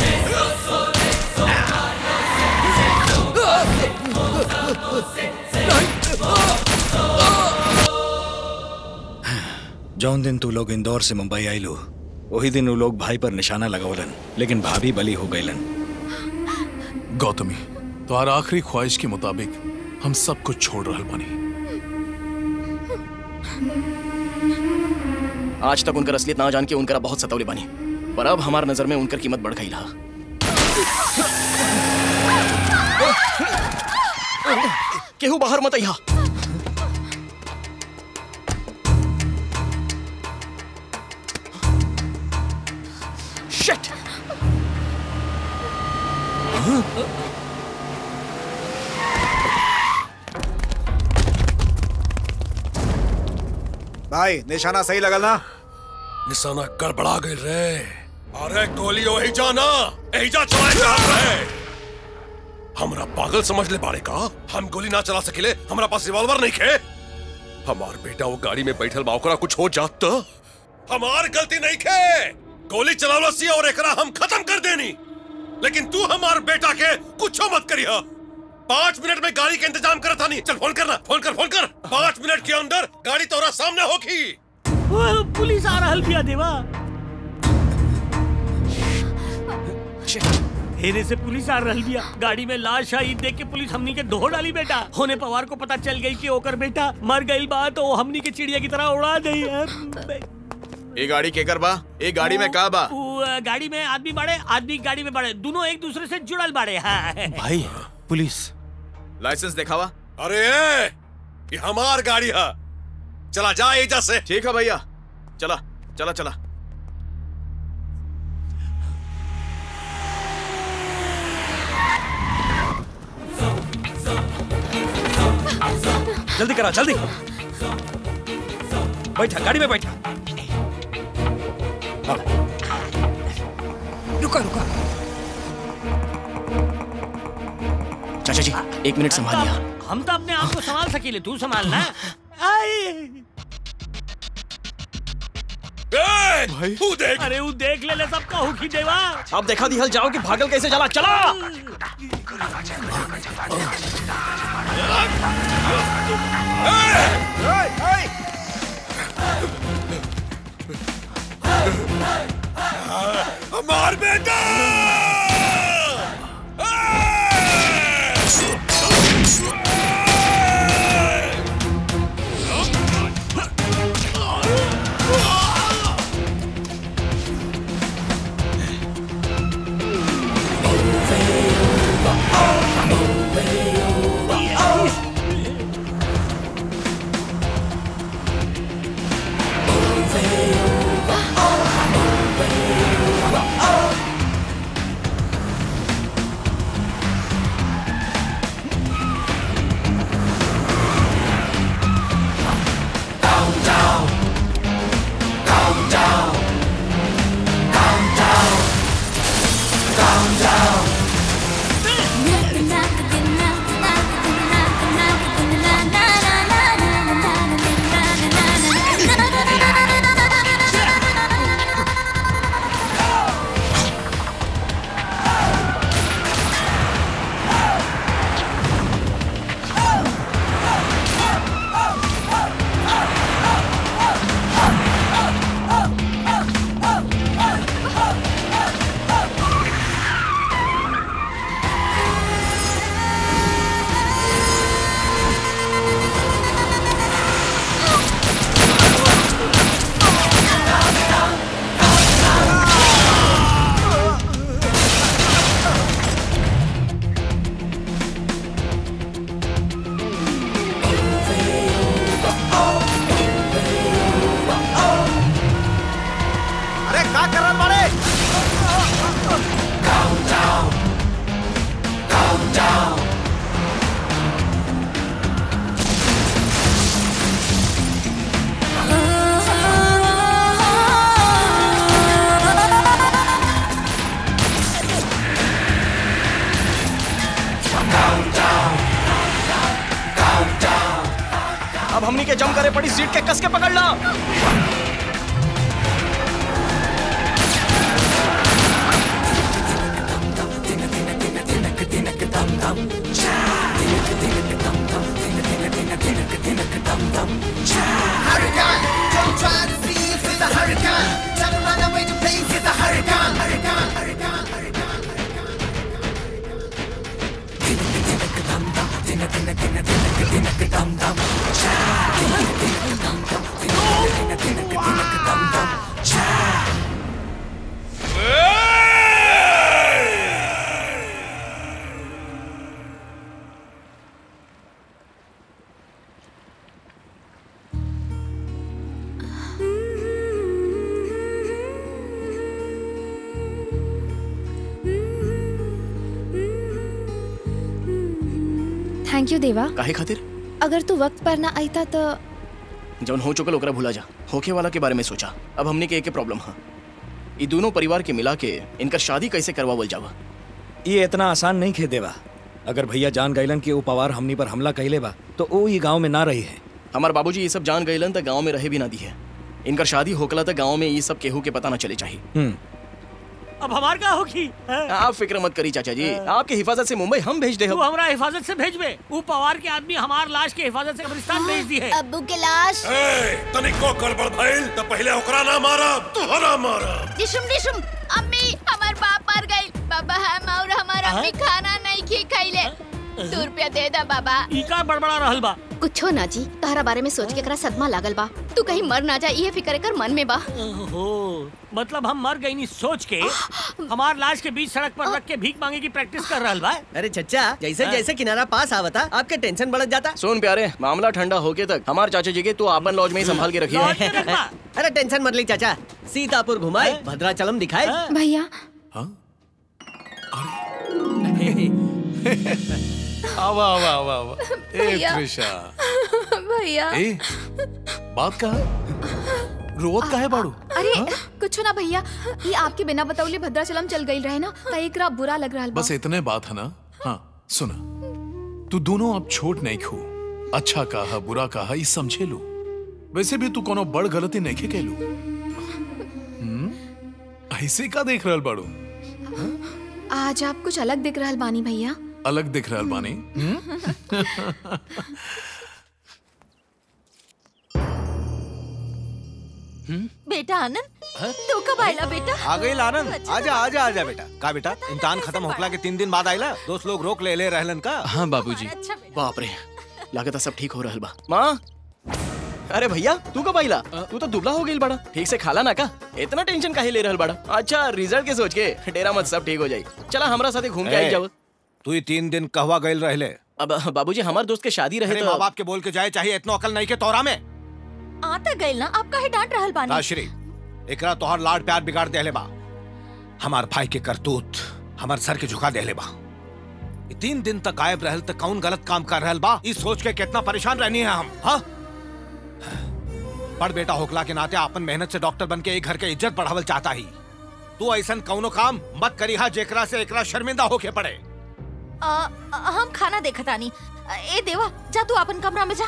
जौन दिन तू लोग इंदौर से मुंबई आइलू, वही दिन वो लोग भाई पर निशाना लगौलन, लेकिन भाभी बली हो गईलन। गौतमी, तुम्हारा आखिरी ख्वाहिश के मुताबिक हम सब कुछ छोड़ रहल बानी। आज तक उनकर असलियत ना जान के उनकरा बहुत सतौले बानी, पर अब हमार नजर में उनकर कीमत बढ़ गई। केहू बाहर मत आइहा। शिट। भाई निशाना सही लगल ना? निशाना गड़बड़ा गई रे। अरे गोली वही जाना एजा चलाए जा रहे। हमरा पागल समझ ले बाड़े का? हम गोली ना चला सकेले, हमरा पास रिवॉल्वर नहीं खे। हमार बेटा वो गाड़ी में बैठल बा, ओकरा कुछ हो जात तो हमार गलती नहीं खे। गोली चलावला सी और एकरा हम खत्म कर देनी। लेकिन तू हमार बेटा के कुछ मत करिया। पाँच मिनट में गाड़ी के इंतजाम करता नहीं। चल फोन करना, फोन कर, फोन कर। पाँच मिनट के अंदर गाड़ी तोरा सामने होगी। पुलिस आ रहा है देवा। हेरे से पुलिस आ रही दिया। गाड़ी में लाश आई देख के पुलिस हमनी के ढो डाली बेटा। होने पवार को पता चल गई कि ओकर बेटा मर गई बात तो हमनी के चिड़िया की तरह उड़ा दी है। ये गाड़ी केकर बा? ये गाड़ी में का बा? गाड़ी में आदमी बाड़े, आदमी गाड़ी में बाड़े, दोनों एक दूसरे से जुड़ल बाड़े। हाँ। भाई पुलिस लाइसेंस दिखावा। अरे ये हमार गाड़ी है, चला जा एजा से। ठीक है भैया, चला चला चला। जल्दी करा, जल्दी बैठा, गाड़ी में बैठा। रुका रुका चाचा जी, एक मिनट संभाल लिया। हम तो अपने आप को संभाल सकीले, तू संभाल ना। भाई तू देख। अरे वो देख ले ले सबका हुकी देवा। अब देखा दिहल जाओ कि भागल कैसे जाला। चला हमार बेटा। अब हमनी के जम करे पड़ी, सीट के कस के पकड़ ला। Hurricane, don't try to see if it's a hurricane. Try to run away to place, it's a hurricane. Hurricane, hurricane, hurricane, thank you Deva. काहे खातिर? अगर तू वक्त पर ना आईता तो जौन हो चुकल ओकरा भुला जा, होके वाला के बारे में सोचा। अब हमने के एक प्रॉब्लम है, ये दोनों परिवार के मिला के इनका शादी कैसे करवावल जावा। ये इतना आसान नहीं खे देवा। अगर भैया जान गईलन कि उपवार हमनी पर हमला कइले बा तो वो ये गांव में ना रही है। हमार बाबूजी ये सब जान गईलन तो गांव में रहे भी ना दी है। इनका शादी होकला तो गांव में ये सब केहू के पता ना चले चाहिए। अब हमार का होगी? आप फिक्र मत करी चाचा जी, आपके हिफाजत से मुंबई हम भेज दे। तू हमरा हिफाजत से भेजबे, वो पवार के आदमी हमार लाश के हिफाजत से कब्रिस्तान भेज दी है। अब्बू के लाश तनिको गड़बड़ भइल तो पहले ओकरा ना मारा, तोहरा मारा। डिशुम डिशुम, अम्मी हमार बाप मर गई। बाबा हम और हमार अम्मी खाना नहीं खी खइले। दो रुपया दे दा बाबा। ई का बड़बड़ा रहल बा? कुछो ना जी, तहरा बारे में सोच के करा सदमा लागल बा। तू कहीं मर ना जा, ये फिक्र कर मन में बा। ओहो, मतलब हम मर गई नहीं सोच के हमार लाश के बीच सड़क पर रख के भीख मांगे की प्रैक्टिस कर रहल बा। अरे चच्चा, जैसे जैसे किनारा पास आवता आपके टेंशन बढ़ जाता। सुन प्यारे, मामला ठंडा होके तक हमार चाचा जी के तू अपन लॉज में ही संभाल के रखिए। अरे टेंशन मत ली चाचा, सीतापुर घुमाए, भद्राचलम दिखाए। भैया आवा आवा आवा आवा। ए भैया। त्रिशा, भैया ए बात का है? रोवत का है बाड़ू? अरे कुछ ना भैया, ये आपके बिना बताउले भद्राचलम चल गई रहे ना, तो एकरा बुरा लग रहा बा। बस इतने बात है ना। हाँ सुना, तू दोनों अब छोट नहीं खू, अच्छा कहा बुरा कहा ये समझे लो। वैसे भी तू कोनो बड़ गलती नहीं के लो। हम्म, ऐसे का देख रहल बाड़ू? आज आप कुछ अलग दिख रहल बानी भैया। अलग दिख रहल बानी? बेटा आनंद, तू कब आयला बेटा? आ गई आनंद, आजा आजा आजा बेटा। का बेटा, इम्तिहान खत्म होकला के तीन दिन बाद आइला? दोस्त लोग रोक ले ले रहलन का? हाँ बाबूजी। बाप रे, लागत सब ठीक हो रहल बा। माँ, अरे भैया तू कब आइला? तू तो दुबला हो गई बड़ा, ठीक से खाला ना का? इतना टेंशन काहे ले रहल बड़ा? अच्छा रिजल्ट के सोच के डेरा मत, सब ठीक हो जाई। चला हमरा साथे घूम के आई जाओ। तू ही तीन दिन कहवा गइल रहले? अब बाबूजी हमार दोस्त के शादी रहे तो माँ बाप के बोल के जाए चाहिए, इतना अकल नहीं के तोरा में। आता गइल ना, आप काहे डांट रहल बानी? राश्री, एकरा तोहर लाड प्यार बिगाड़ देले बा। हमार भाई के करतूत हमार सर के झुका देले बा। तीन दिन तक गायब रहल तो कौन गलत काम कर रहल बा, इस सोच के कितना परेशान रहनी है हम। हाँ, बड़ बेटा होकला के नाते अपन मेहनत से डॉक्टर बन के एक घर के इज्जत बढ़ावल चाहता ही। तू ऐसा कौनो काम मत करी हा जेकरा से एकरा शर्मिंदा होके पड़े। आ, आ, हम खाना देखतानी। ए देवा, जा तू अपन कमरा में जा।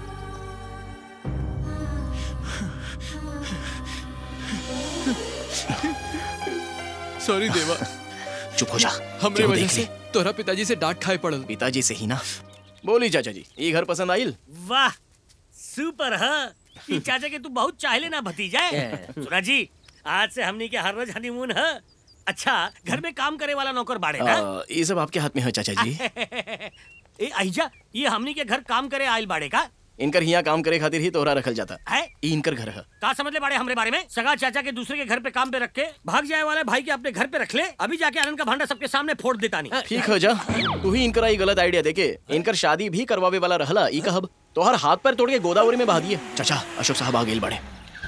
सॉरी देवा। चुप हो जा। हमरे क्यों वजह देख से ली? तोरा पिताजी से डांट खाए पड़ल। पिताजी से ही ना। बोली चाचा जी, ये घर पसंद आइल? वाह सुपर है। ई चाचा के तू बहुत चाहले ना भतीजा। सुना जी, आज से हमनी के हर रोज हनीमून है। अच्छा, घर में काम करे वाला नौकर बाड़े ना? आ, ये सब आपके हाथ में है चाचा जी। ए आइजा, ये हमनी के घर काम करे आइल बाड़े का? इनकर हिया काम करे खातिर ही तोहरा रखल जाता है। ई इनकर घर है। का समझ ले बाड़े हमरे बारे में? सगा चाचा के दूसरे के घर पे काम पे रख के भाग जाए वाले भाई के अपने घर पे रख ले। अभी जाके आनंद का भांडा सबके सामने फोड़ देता नहीं। ठीक हो जा, तू ही इनकर आई गलत आइडिया देके इनकर शादी भी करवावे वाला रहला। ई कहब तोहर हाथ पैर तोड़ के गोदावरी में बहा दिए। चाचा अशोक साहब आ गइल बाड़े।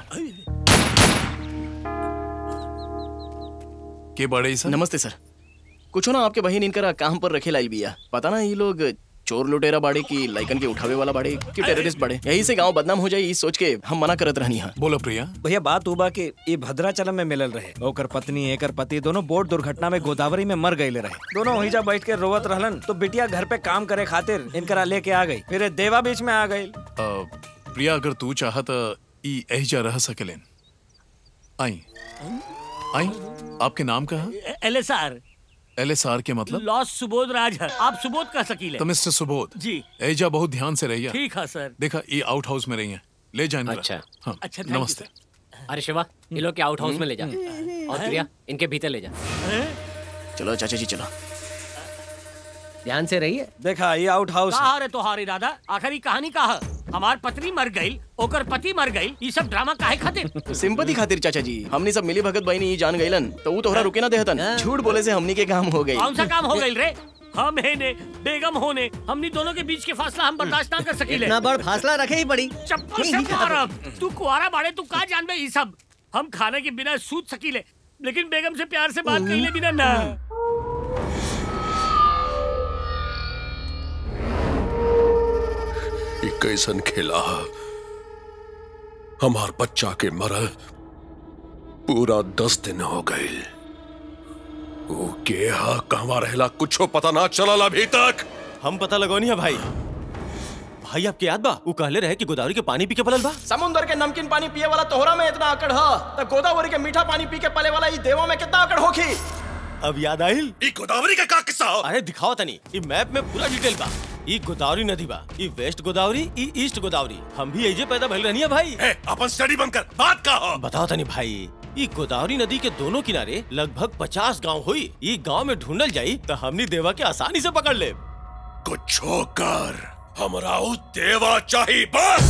के बड़े सर? नमस्ते सर। कुछ ना, आपके बहन इनकर काम पर रखे लाई बिया। पता ना ये लोग चोर लुटेरा बाड़े की लाइकन के उठावे वाला बाड़े की टेररिस्ट बाड़े। यही से गांव बदनाम हो जाए इस सोच के हम मना करत रहनी है। बोलो प्रिया। भैया बात हुआ कि ये भद्राचलम में मिलल रहे। ओकर पत्नी एकर पति दोनों बोट दुर्घटना में गोदावरी में मर गए रहे। दोनों वहीं जा बैठ के रोवत रहलन तो बिटिया घर पे काम करे खातिर इनकरा लेके आ गई। फिर देवा बीच में आ गई। प्रिया अगर तू चाहत ई एहिजा रह सकेलेन। आई आई, आपके नाम का है? एलएसआर। एलएसआर के मतलब? लॉस सुबोध राज है। आप सुबोध कह सकीले। तो मिस्टर सुबोध जी, एहिजा बहुत ध्यान से रहिए। ठीक है सर। देखा ये आउट हाउस में रही है, ले जाए। अच्छा हाँ, अच्छा, नमस्ते। अरे शिवा, इन लोग के आउट हाउस में ले जा और प्रिया इनके भीतर ले जा। चलो चाचा जी चलो। ध्यान से रहिए। देखा ये आउट हाउस कहा रे तोहारी दादा, आखिरी कहानी कहा? हमार पत्नी मर गई, ओकर पति मर गई, ये सब ड्रामा काहे खातिर? सिंपैथी खातिर चाचा जी। हमनी सब मिली भगत बहनी जान गइलन तो वो तोहरा रुके ना देहतन। झूठ बोले से हमनी के काम हो गई। कौन सा काम हो गई रे? हम है ने बेगम होने, हमनी दोनों के बीच के फासला हम बर्दाश्त ना कर सकीले। इतना बड़ फासला रखे ही पड़ी। चप्पल से मारब। तू कुआरा बाड़े, तू का जानबे ई सब? हम खाने के बिना सूत सकीले, लेकिन बेगम से प्यार से बात कइले बिना ना। कैसन खेला हमार बच्चा के मरल पूरा दस दिन हो गए। वो के हा कहवा रहला कुछो पता ना चलल अभी तक। हम पता लगौनी है भाई। भाई आपके याद बा वो कहले रहे कि गोदावरी के पानी पी के पलल बा। समुंदर के नमकीन पानी पिए वाला तोहरा में इतना अकड़ ह त गोदावरी के मीठा पानी पी के पले वाला ई देवा में कितना अकड़ होखी। अब याद आइल ई गोदावरी का का किस्सा हो? अरे दिखाओ तनी ई मैप में पूरा डिटेल बा। ई गोदावरी नदी बा, ई वेस्ट गोदावरी, ई ईस्ट गोदावरी। हम भी यही पैदा भइल रहनी है भाई। ए, अपन स्टडी बंद कर, बात का हो? बताओ तनी भाई, ई गोदावरी नदी के दोनों किनारे लगभग पचास गांव हुई। ई गांव में ढूंढल जाई तो हमनी देवा के आसानी से पकड़ ले। कुछ कर हमरा उ देवा चाहिए बस।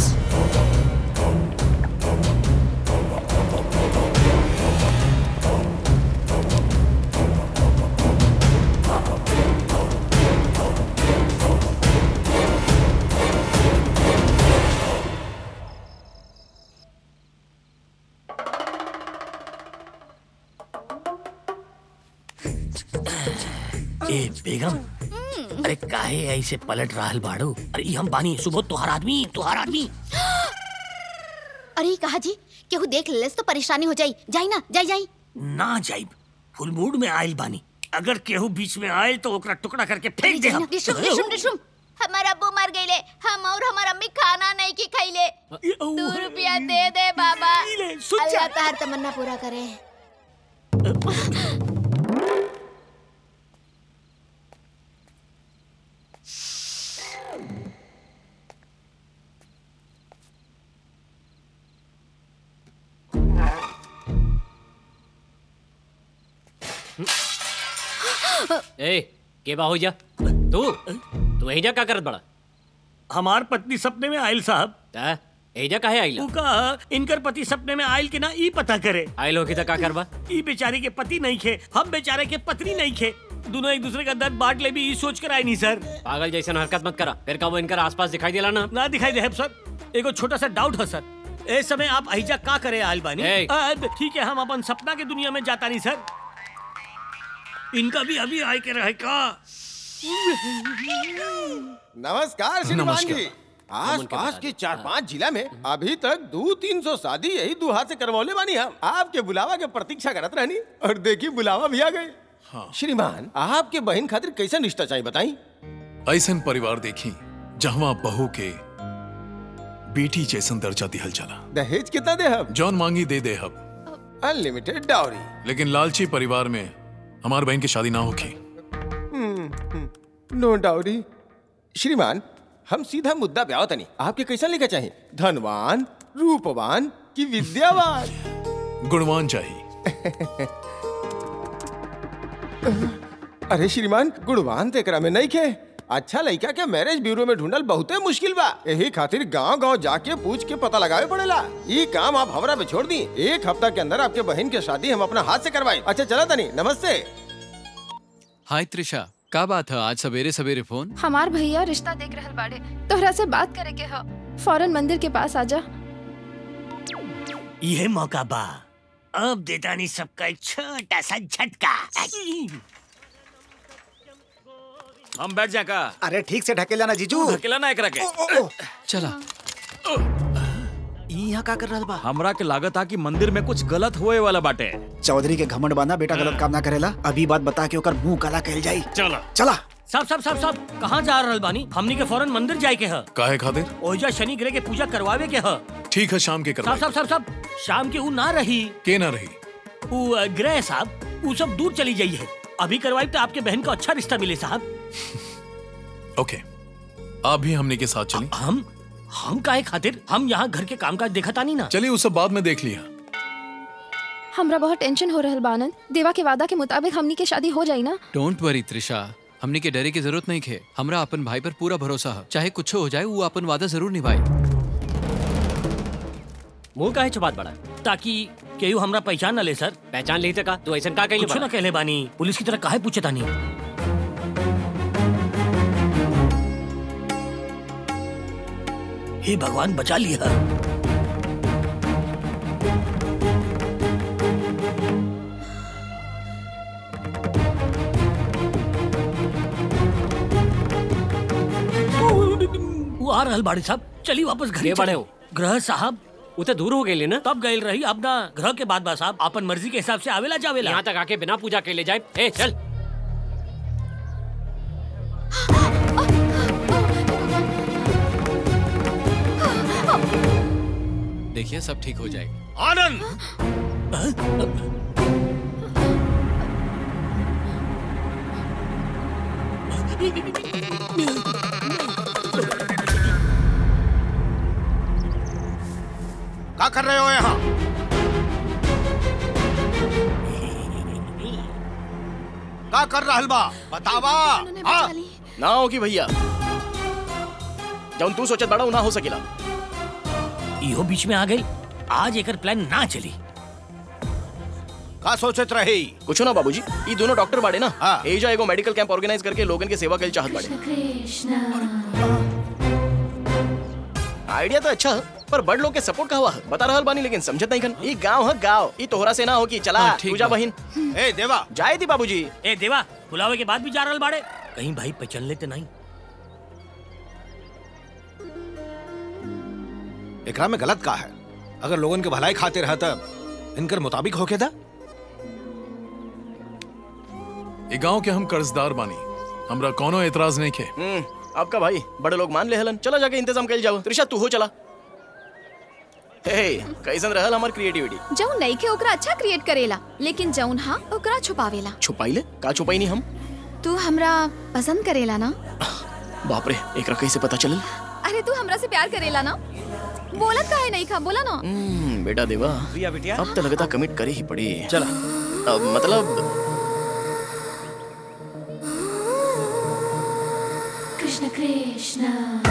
ए बेगम, अरे काहे ऐसे पलट रहल बाड़ू? अरे ई हम बानी सुबह तुहार आदमी तुहार आदमी। अरे कहा जी केहू देख लेस तो परेशानी हो जाई। जाई ना, जाई जाई। ना जाइब, फुल मूड में आयल बानी। अगर केहू बीच में आयल तो ओकरा टुकड़ा करके फेंक दे हम। डिशुम डिशुम डिशुम हमारा अब्बू मर गईले, हम और हमार अम्मी खाना नहीं की खाइले। दो रुपया दे दे बाबा, अल्लाह तार तमन्ना पूरा करे। ए, के बा हो जा तू तू यही जा का करत बड़ा? हमार पत्नी सपने में आयल साहब। ता एजा काहे आइला? ऊ का इनकर पति सपने में आयल कि ना ई पता करे। आइल हो कि का करबा? ई बेचारी के पति नहीं खे, हम बेचारे के पत्नी नहीं खे, दोनों एक दूसरे का दर्द बांट ले भी ई सोच कर आए नहीं सर। पागल जैसे हरकत मत करा, फिर का वो इनकर आसपास दिखाई देला ना? ना दिखाई दे सर। एगो छोटा सा डाउट है सर, इस समय आप अहिजा का करे आयल बानी? ठीक है, हम अपन सपना के दुनिया में जाता नहीं सर। इनका भी अभी आए के रहे का। नमस्कार श्रीमान जी। आस पास के चार पाँच जिला में अभी तक दो तीन सौ शादी यही दो हाथ से करवौले बानी। हम आपके बुलावा के प्रतीक्षा करत रहनी और देखी बुलावा भी आ गए। हाँ। श्रीमान आपके बहन खातिर कैसा रिश्ता चाहिए बताई? ऐसन परिवार देखी जहाँ बहू के बेटी जैसन दर्जा दिहल चला। दहेज कितना दे हम? जौन मांगी दे दे हम। Unlimited dowry. लेकिन लालची परिवार में हमार बहन की शादी ना होगी। No dowry. श्रीमान हम सीधा मुद्दा पे आओ तनी, आपके कैसा लेकर चाहिए? धनवान, रूपवान की विद्यावान? गुणवान चाहिए। अरे श्रीमान गुणवान ते एकरा में नहीं खे। अच्छा लड़का के मैरिज ब्यूरो में ढूंढल बहुते मुश्किल बा। यही खातिर गांव गांव जाके पूछ के पता लगावे पड़ेला। ये काम आप हमरा पे छोड़ दी, एक हफ्ता के अंदर आपके बहन की शादी हम अपना हाथ से करवाए। अच्छा चला तनी, नमस्ते। हाय त्रिशा, का बात है आज सवेरे सवेरे फोन? हमार भैया रिश्ता देख रहल बाड़े, तोहरा से बात करे के ह। फौरन मंदिर के पास आजा। यह मौका बा, अब देता नहीं सबका एक छोटा सा झटका। हम बैठ जा का। अरे ठीक से ढकेला ना जीजू। ढकेला ना एकरा के। चला। यहाँ का कर रहल बा? हमरा के लागत आ कि मंदिर में कुछ गलत होए वाला बाटे। चौधरी के घमंड बाना बेटा गलत काम ना करेला। अभी बात बता के ओकर मुंह काला कहल जाई। चला चला। सब सब सब सब कहाँ जा रहल बानी? हमनी के फौरन मंदिर जाए के ह। काहे खातिर? ओइजा शनि ग्रह के पूजा करवावे के ह। ठीक है, शाम के करवाए। सब सब सब सब शाम के ऊ ना रही। के ना रही? ऊ ग्रह साहब, ऊ सब दूर चली जाई है। अभी करवाई तो आपके बहन को अच्छा रिश्ता मिले साहब। ओके, आप भी हमने के साथ चलें। हम हम काहे खातिर? हम यहाँ घर के कामकाज देखा तानी ना। चलिए उस सब बाद में देख लिया। हमरा बहुत टेंशन हो रहल बानन। देवा के वादा के मुताबिक हमनी के शादी हो जाई ना। डोंट वरी त्रिशा, हमने के डरे की जरूरत नहीं खे। हमरा अपन भाई पर पूरा भरोसा है, चाहे कुछ हो जाए वो अपन वादा जरूर निभाए। मुंह काहे छुपात बड़ा? ताकि केहू हमरा पहचान न ले सर। पहचान ली का तू ऐसा का कहले कुछ ना कहले बानी। पुलिस की तरह काहे पूछे तानी? हे भगवान बचा लिया। वो आ रहल बाड़ी साहब, चलिए वापस घर बड़े हो। ग्रह साहब उते दूर हो गई ना। तब गई रही, अब ना ग्रह के बाद बा साहब अपन मर्जी के हिसाब से आवेला जावेला। यहाँ तक आके बिना पूजा के ले जाए। ए चल। देखिए सब ठीक हो जाएगा। आनंद! क्या कर रहे हो यहाँ? क्या कर रहा हलवा? बतावा। हाँ? ना होगी भैया, जब तू सोचत बड़ा ना हो सकेला। इहो बीच में आ गई। आज एकर प्लान ना चली। का सोचत रही? कुछ ना बाबूजी, ये दोनों डॉक्टर बाड़े ना। हाँ। एजा एगो मेडिकल कैंप ऑर्गेनाइज करके लोगन के सेवा के चाहत बाड़े। आइडिया तो अच्छा है, पर बड़ लोग के सपोर्ट का हुआ है बता रहल बानी, लेकिन समझत नहीं खन। ये गांव है गांव, ये तोहरा से ना हो कि चला पूजा बहिन। ए देवा, जाए दी बाबूजी। ए देवा, बुलावे के बाद भी जा रहल बाड़े, कहीं भाई पहचान लेते नहीं। एकरा में गलत का है? अगर लोगन के भलाई खातिर है तब इनकर मुताबिक होके था। ये गांव के हम कर्जदार बानी, हमरा कोनो एतराज नहीं खे। हम्म, आपका भाई बड़े लोग मान ले हलन। चला जाके इंतजाम कर जाओ। त्रिशा तू हो चला। हे कैसन रहल हमार क्रिएटिविटी? जौन नहीं के ओकरा अच्छा क्रिएट करेला, लेकिन जौन हाँ ओकरा छुपावेला। छुपाइले का छुपाई नहीं हम? तू हमरा पसंद करेला ना? बाप रे, एकरा कैसे पता चलल? अरे तू हमरा से प्यार करेला ना? बोलत काहे नहीं खा, बोला ना। हम्म, बेटा देवा, प्रिया बिटिया, अब तो लगता कमिट करे ही पड़े। चला। अब मतलब कृष्ण कृष्ण।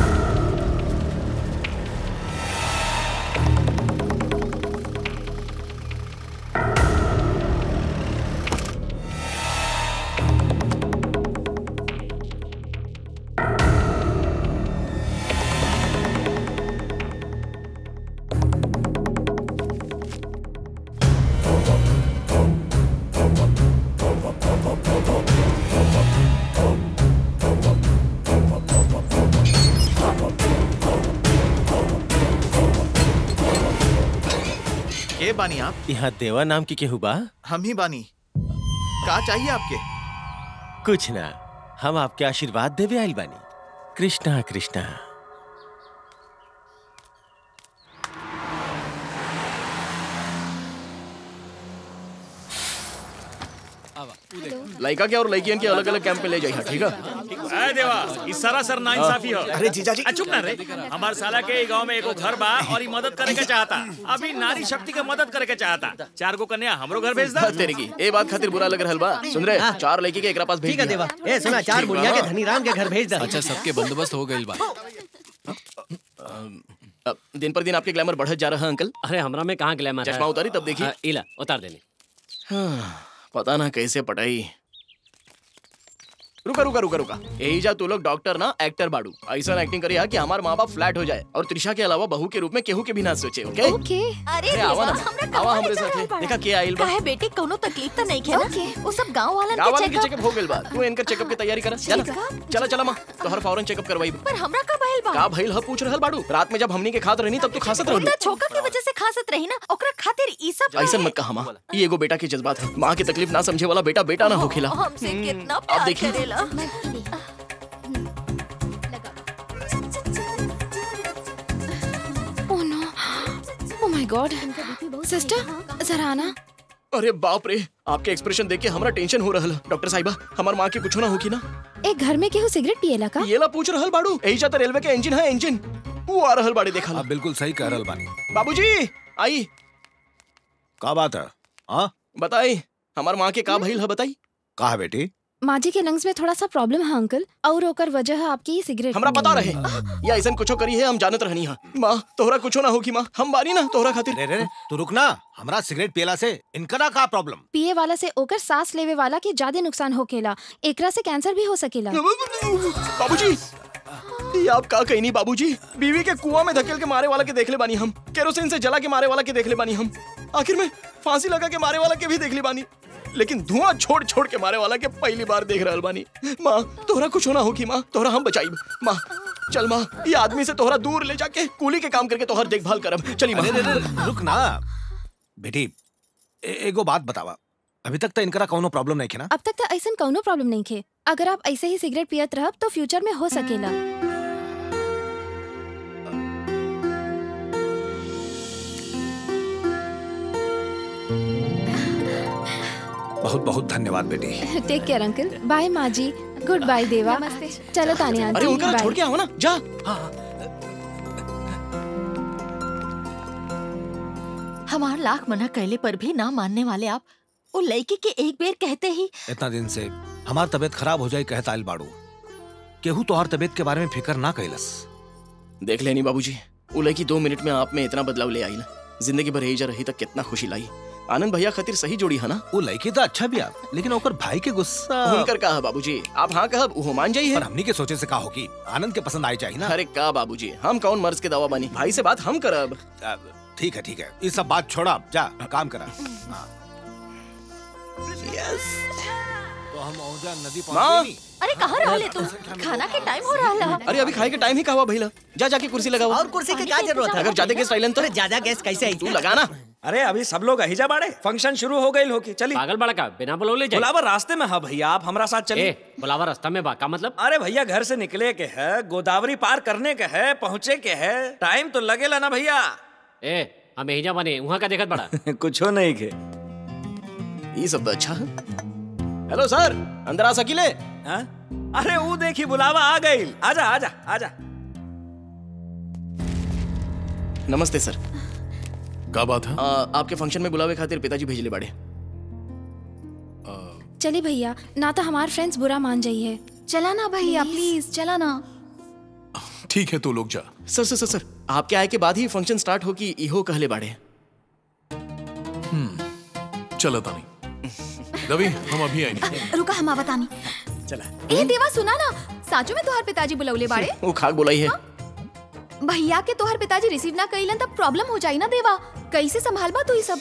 के बानी आप? यहाँ देवा नाम की केहू बा? हम ही बानी। का चाहिए आपके? कुछ ना, हम आपके आशीर्वाद देवे आइल बानी। कृष्णा कृष्णा। लड़का के और लड़कियन के अलग अलग कैंप पे ले जाइए, ठीक है? अरे देवा, इस सरासर नाइंसाफी हो। अरे जीजाजी, चुप ना रे। हमार साला के गांव में एगो घर बा और ये मदद करे के चाहता। अभी नारी शक्ति के मदद करे के चाहता। चार गो कन्या हमरो घर भेज दा। तेरे की ए बात खातिर बुरा लग रहल बा। सुन रे, चार लड़की के एकरा पास भेज ठीक है देवा। ए सुना, चार बुढ़िया के धनीराम के घर भेज दे। अच्छा, सबके बंदोबस्त हो गइल बा। दिन पर दिन आपके ग्लैमर बढ़त जा रहा है अंकल। अरे हमरा में कहाँ ग्लैमर है? चश्मा उतारी तब देखिए। इला उतार देनी। पता ना कैसे पटाई। रुका रुका रुका रुका यही जा तू लोग डॉक्टर ना एक्टर बाड़ू। ऐसा एक्टिंग करिया कि हमारे माँ बाप फ्लैट हो जाए और त्रिशा के अलावा बहू के रूप में केहू के भी ना सोचे। ओके ओके। अरे अरे आवा ना, हमरा आवा हमरे साथे। देखा के आइल बा। काहे बेटी कोनो तकलीफ तो नहीं है ना? ओके, वो सब गांव वालन गाँव के वाले के चेकअप। चेकअप हो गइल बा। तू इनकर चेकअप की तैयारी कर। चला चला चला माँ, तो हर फौरन चेकअप करवाई। पर हमरा का भइल बा? का भइल ह पूछ रहल बाड़ू। रात में जब हमनी के खात रहनी तब तू खासत रहलू। त छोका की वजह से खासत रही ना, ओकरा खातिर ई सब ऐसा मत कहा माँ, ये एगो बेटा के जज्बात है। माँ की तकलीफ ना समझे वाला बेटा बेटा ना होखेला। हमसे कितना अब प्यार देखिए करेला। Oh no, oh my God. Sister जरा आना। अरे बाप रे, आपके एक्सप्रेशन देख के हमरा टेंशन हो रहल। डॉक्टर साहिबा, हमार माँ के कुछ ना होगी ना? एक घर में केहू सिगरेट पिएला का? ये ला पूछ रहल बाड़ू। यही जाता रेलवे के इंजन है, इंजन वो आ रहल बाड़े। देखा आप बिल्कुल सही कह रहल बानी। बाबूजी आई। का बात है? हाँ बताई, हमार माँ के का भइल है बताई। का है बेटी? माँ जी के लंग्स में थोड़ा सा प्रॉब्लम है अंकल, और ओकर वजह है आपकी सिगरेट। हमरा पता रहे या ऐसा कुछो करी है, हम जानत रहनी है। माँ तोहरा कुछो ना होगी। माँ हम बारी ना तोहरा खातिर। रे रे तू रुक ना। हमरा सिगरेट पियला से इनकरा का प्रॉब्लम? पिए वाला से ओकर सांस लेवे वाला के ज्यादा नुकसान होकेला। एकरा से कैंसर भी हो सकेला। बाबूजी ये आप का कहीं नहीं। बाबूजी बीवी के कुआं में धकेल के मारे वाला के देख ले बानी हम, केरोसिन से जला के मारे वाला के देख ले बानी हम, आखिर में फांसी लगा के मारे वाला के भी देख ले बानी, लेकिन धुआं छोड़ छोड़ के मारे वाला के पहली बार देख रहल बानी। माँ तोहरा कुछ होना होगी। माँ तोहरा हम बचाई। माँ चल माँ, ये आदमी से तोहरा दूर ले जाके कूली के काम करके तोहर देखभाल करम। चली माँ। अरे, अरे, अरे, रुक ना बेटी, ए, एगो बात बतावा, अभी तक तो इनकरा कौनो प्रॉब्लम नहीं है ना? अब तक तो ऐसा कौनो प्रॉब्लम नहीं है। अगर आप ऐसे ही सिगरेट पियत रहब तो फ्यूचर में हो सकेला। बहुत बहुत धन्यवाद बेटी। Take care uncle. बाय माँ जी। गुड बाय देवा। नमस्ते। चलो ताने आंटी। अरे उनका छोड़ के आओ ना, जा। हमार लाख मना कहले पर भी ना मानने वाले आप, वो लड़की के एक बेर कहते ही। इतना दिन से हमार तबीयत खराब हो जाए कहता आइल बाड़ू, केहू तोहार तबीयत के बारे में फिक्र ना कैलस। देख लेनी बाबूजी, वो लड़की दो मिनट में आप में इतना बदलाव ले आई ना, जिंदगी भर एजा रही तक कितना खुशी लाई। आनंद भैया खातिर सही जोड़ी है ना? वो लड़की तो अच्छा भी आप, लेकिन ओकर भाई के गुस्सा। उनकर कहा बाबूजी, आप हाँ कहब वो मान जाइए। पर हमनी के सोचे से का होगी, आनंद के पसंद आई चाहिए ना। अरे का बाबूजी, हम कौन मर्ज के दवा बनी, भाई से बात हम करब। ठीक है ठीक है, ये सब बात छोड़ा, जा काम करा। यस। तो हम औजा नदी माँ। पहुंच गए। अरे कहाँ रह ले तू? खाना के टाइम हो रहा है। अरे अभी खाए के टाइम ही कहा भैया, जा जाके कुर्सी लगाओ। और कुर्सी की क्या जरूरत है? अगर ज्यादा गेस्ट आइलन तो ज्यादा गेस्ट कैसे आई? तू लगाना। अरे अभी सब लोग अहिजा बाड़े, फंक्शन शुरू हो गई होगी। चली पागल बड़ा का बिना बुलावले जाए। बुलावा रास्ते में है भैया, आप हमारा साथ चलिए। बुलावा रास्ता में बा का मतलब? अरे भैया घर से निकले के है, गोदावरी पार करने के है, पहुँचे के है, टाइम तो लगेला ना भैया। ए हम अहिजा बने, वहाँ का देखत बड़ा। कुछो नहीं के। ये सब तो अच्छा है। हेलो सर, अंदर आ सकीले? हाँ? अरे वो देखी बुलावा आ गई। आजा आजा आजा। नमस्ते सर। क्या बात है? आ, आपके फंक्शन में बुलावे खातिर पिताजी भेजले बाड़े। चलिए भैया, ना तो हमारे फ्रेंड्स बुरा मान जाइए। चला ना भैया प्लीज, चला ना। ठीक है, तू लोग जा। सर सर सर सर आपके आए के बाद ही फंक्शन स्टार्ट हो कि इहो कहले बाड़े। हम्म, चला तानी। रवि, हम अभी आएंगे। रुका, हम आवतानी। चला। ए देवा सुना ना, साचो में तोहर पिताजी बुलौले बाड़े। वो खाक बुलाई है। भैया के तोहर पिताजी रिसीव ना कइलन तब प्रॉब्लम हो जाई ना देवा। कैसे संभालबा तू ई सब?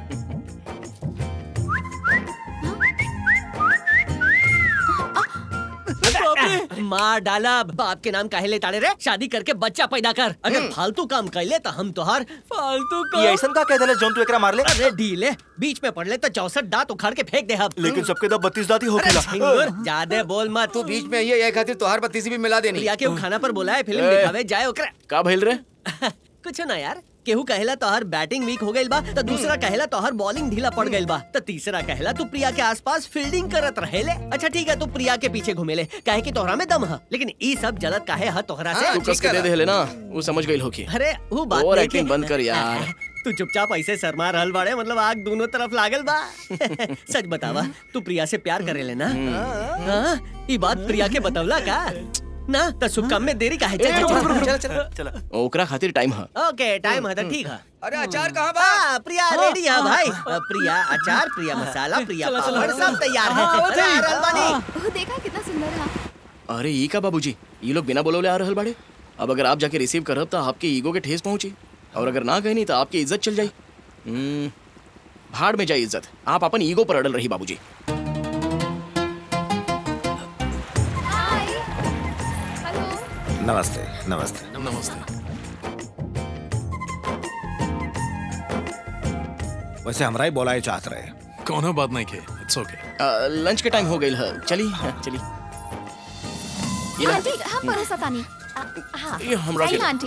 मार डाला। बाप के नाम काहे ले ताड़े रे? शादी करके बच्चा पैदा कर। अगर फालतू काम कैले तो हम तोहार फालतू काम। ये ऐसन का कह देले जोन तू एकरा मार ले? अरे ढीले, बीच में पड़ ले तो चौसठ दांत उखाड़ के फेंक दे हम। लेकिन सबके तो बत्तीस दांत ही हो अरे झिंगुर, ज्यादा बोल मत। तू बीच में ये ये खातिर तोहार बत्तीसी भी मिला देनी। प्रिया के वो खाना पर बोला है, फिल्म दिखावे जाए ओकरा। का भइल रे? कुछ ना यार, केहू कहेला तोहर बैटिंग वीक हो गइल बा, तो दूसरा कहेला तोहर बॉलिंग ढीला पड़ गइल बा, तो तीसरा कहेला तू प्रिया के आसपास फील्डिंग करत रहेले। अच्छा ठीक है, तू प्रिया के पीछे घूमेले काहे कि तोहरा में दम है, लेकिन ई सब जलत काहे है तोहरा से? तू कस के दे देले ना, वो समझ गइल होकी। अरे वो बात और नहीं एक्टिंग बंद कर यार। तू चुपचाप ऐसे शर्मा रहल बाड़े, मतलब आग दोनों तरफ लागल बा। सच बतावा, तू प्रिया से प्यार करेले ना? हाँ, ई बात प्रिया के बतवला का ना? तो शुभ काम में देरी काहे? चल चल चल चल। ओकरा खातिर टाइम है। ओके टाइम है तो ठीक है। अरे अचार कहाँ बा? हाँ, प्रिया रेडी है भाई। प्रिया अचार, प्रिया मसाला, प्रिया पापड़, सब तैयार है। अरे आ रहल बानी। वो देखा कितना सुंदर है। अरे ई का बाबूजी, ये लोग बिना बुलौले आ रहल बाड़े। अब अगर आप जाके रिसीव करब तो आपके ईगो के ठेस पहुंची, और अगर ना गए नहीं तो आपकी इज्जत चल जाई। हम्म, भाड़ में जाए इज्जत। आप अपन ईगो पर अड़ल रही बाबूजी। नमस्ते नमस्ते नमस्ते। वैसे हमरा ही बोला चाहत रहे। कोनो बात नहीं के, इट्स ओके। लंच के टाइम हो गई है, चली चली। आंटी हम परोसा तानी। हां ये हमरा के आंटी।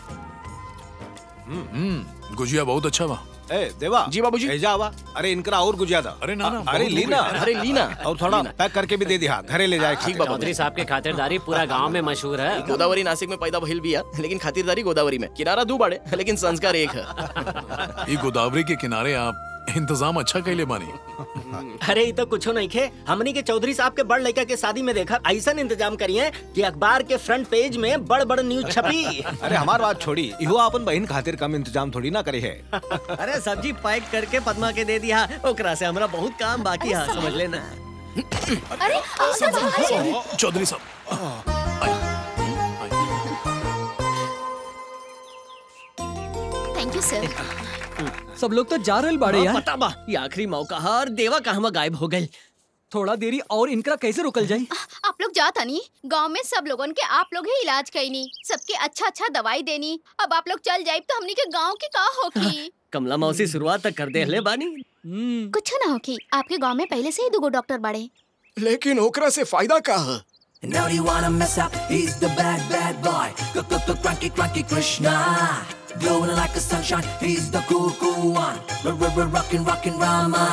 हम्म, गुजिया बहुत अच्छा बा। ए देवा जी बाबूजी। भेजा आवा। अरे इनकरा और गुजिया था। अरे ना ना, अरे लीना, अरे लीना, और थोड़ा पैक करके भी दे दिया, घरे ले जाए। ठीक बाबू। चौधरी साहब के खातिरदारी पूरा गांव में मशहूर है। गोदावरी नासिक में पैदा भइल बिया, लेकिन खातिरदारी गोदावरी में। किनारा दू बाड़े, लेकिन संस्कार एक है। ये गोदावरी के किनारे आप इंतजाम अच्छा कैले बानी। अरे ये तो कुछ नहीं खे, हमनी के चौधरी साहब के बड़ लड़का के शादी में देखा ऐसा इंतजाम करिए कि अखबार के फ्रंट पेज में बड़ बड़ न्यूज छपी। अरे हमार बात छोड़ी, इहो अपन बहन खातिर कम इंतजाम थोड़ी ना करे है। अरे सब्जी पैक करके पद्मा के दे दिया, ओकरा से हमरा बहुत काम बाकी है, समझ लेना। अरे चौधरी साहब, थैंक यू सर। सब लोग तो जा रहे बाड़े यार। पता बा, ये आखिरी मौका है और देवा कहवा गायब हो गए। थोड़ा देरी और इनका कैसे रुकल जाए? आप लोग जाता नहीं, गांव में सब लोगन के आप लोग ही इलाज कईनी, सबके अच्छा अच्छा दवाई देनी। अब आप लोग चल जाए तो हमनी के गांव की का होगी? कमला मौसी शुरुआत तक कर दे ले बानी। कुछ ना होगी, आपके गांव में पहले से ही दुगो डॉक्टर बड़े। लेकिन ओकरा से फायदा का है? Now you wanna mess up, he's the bad, bad boy. Cranky, cranky Krishna. Glowing like a sunshine, he's the cool, cool one. Rockin', rockin' Rama.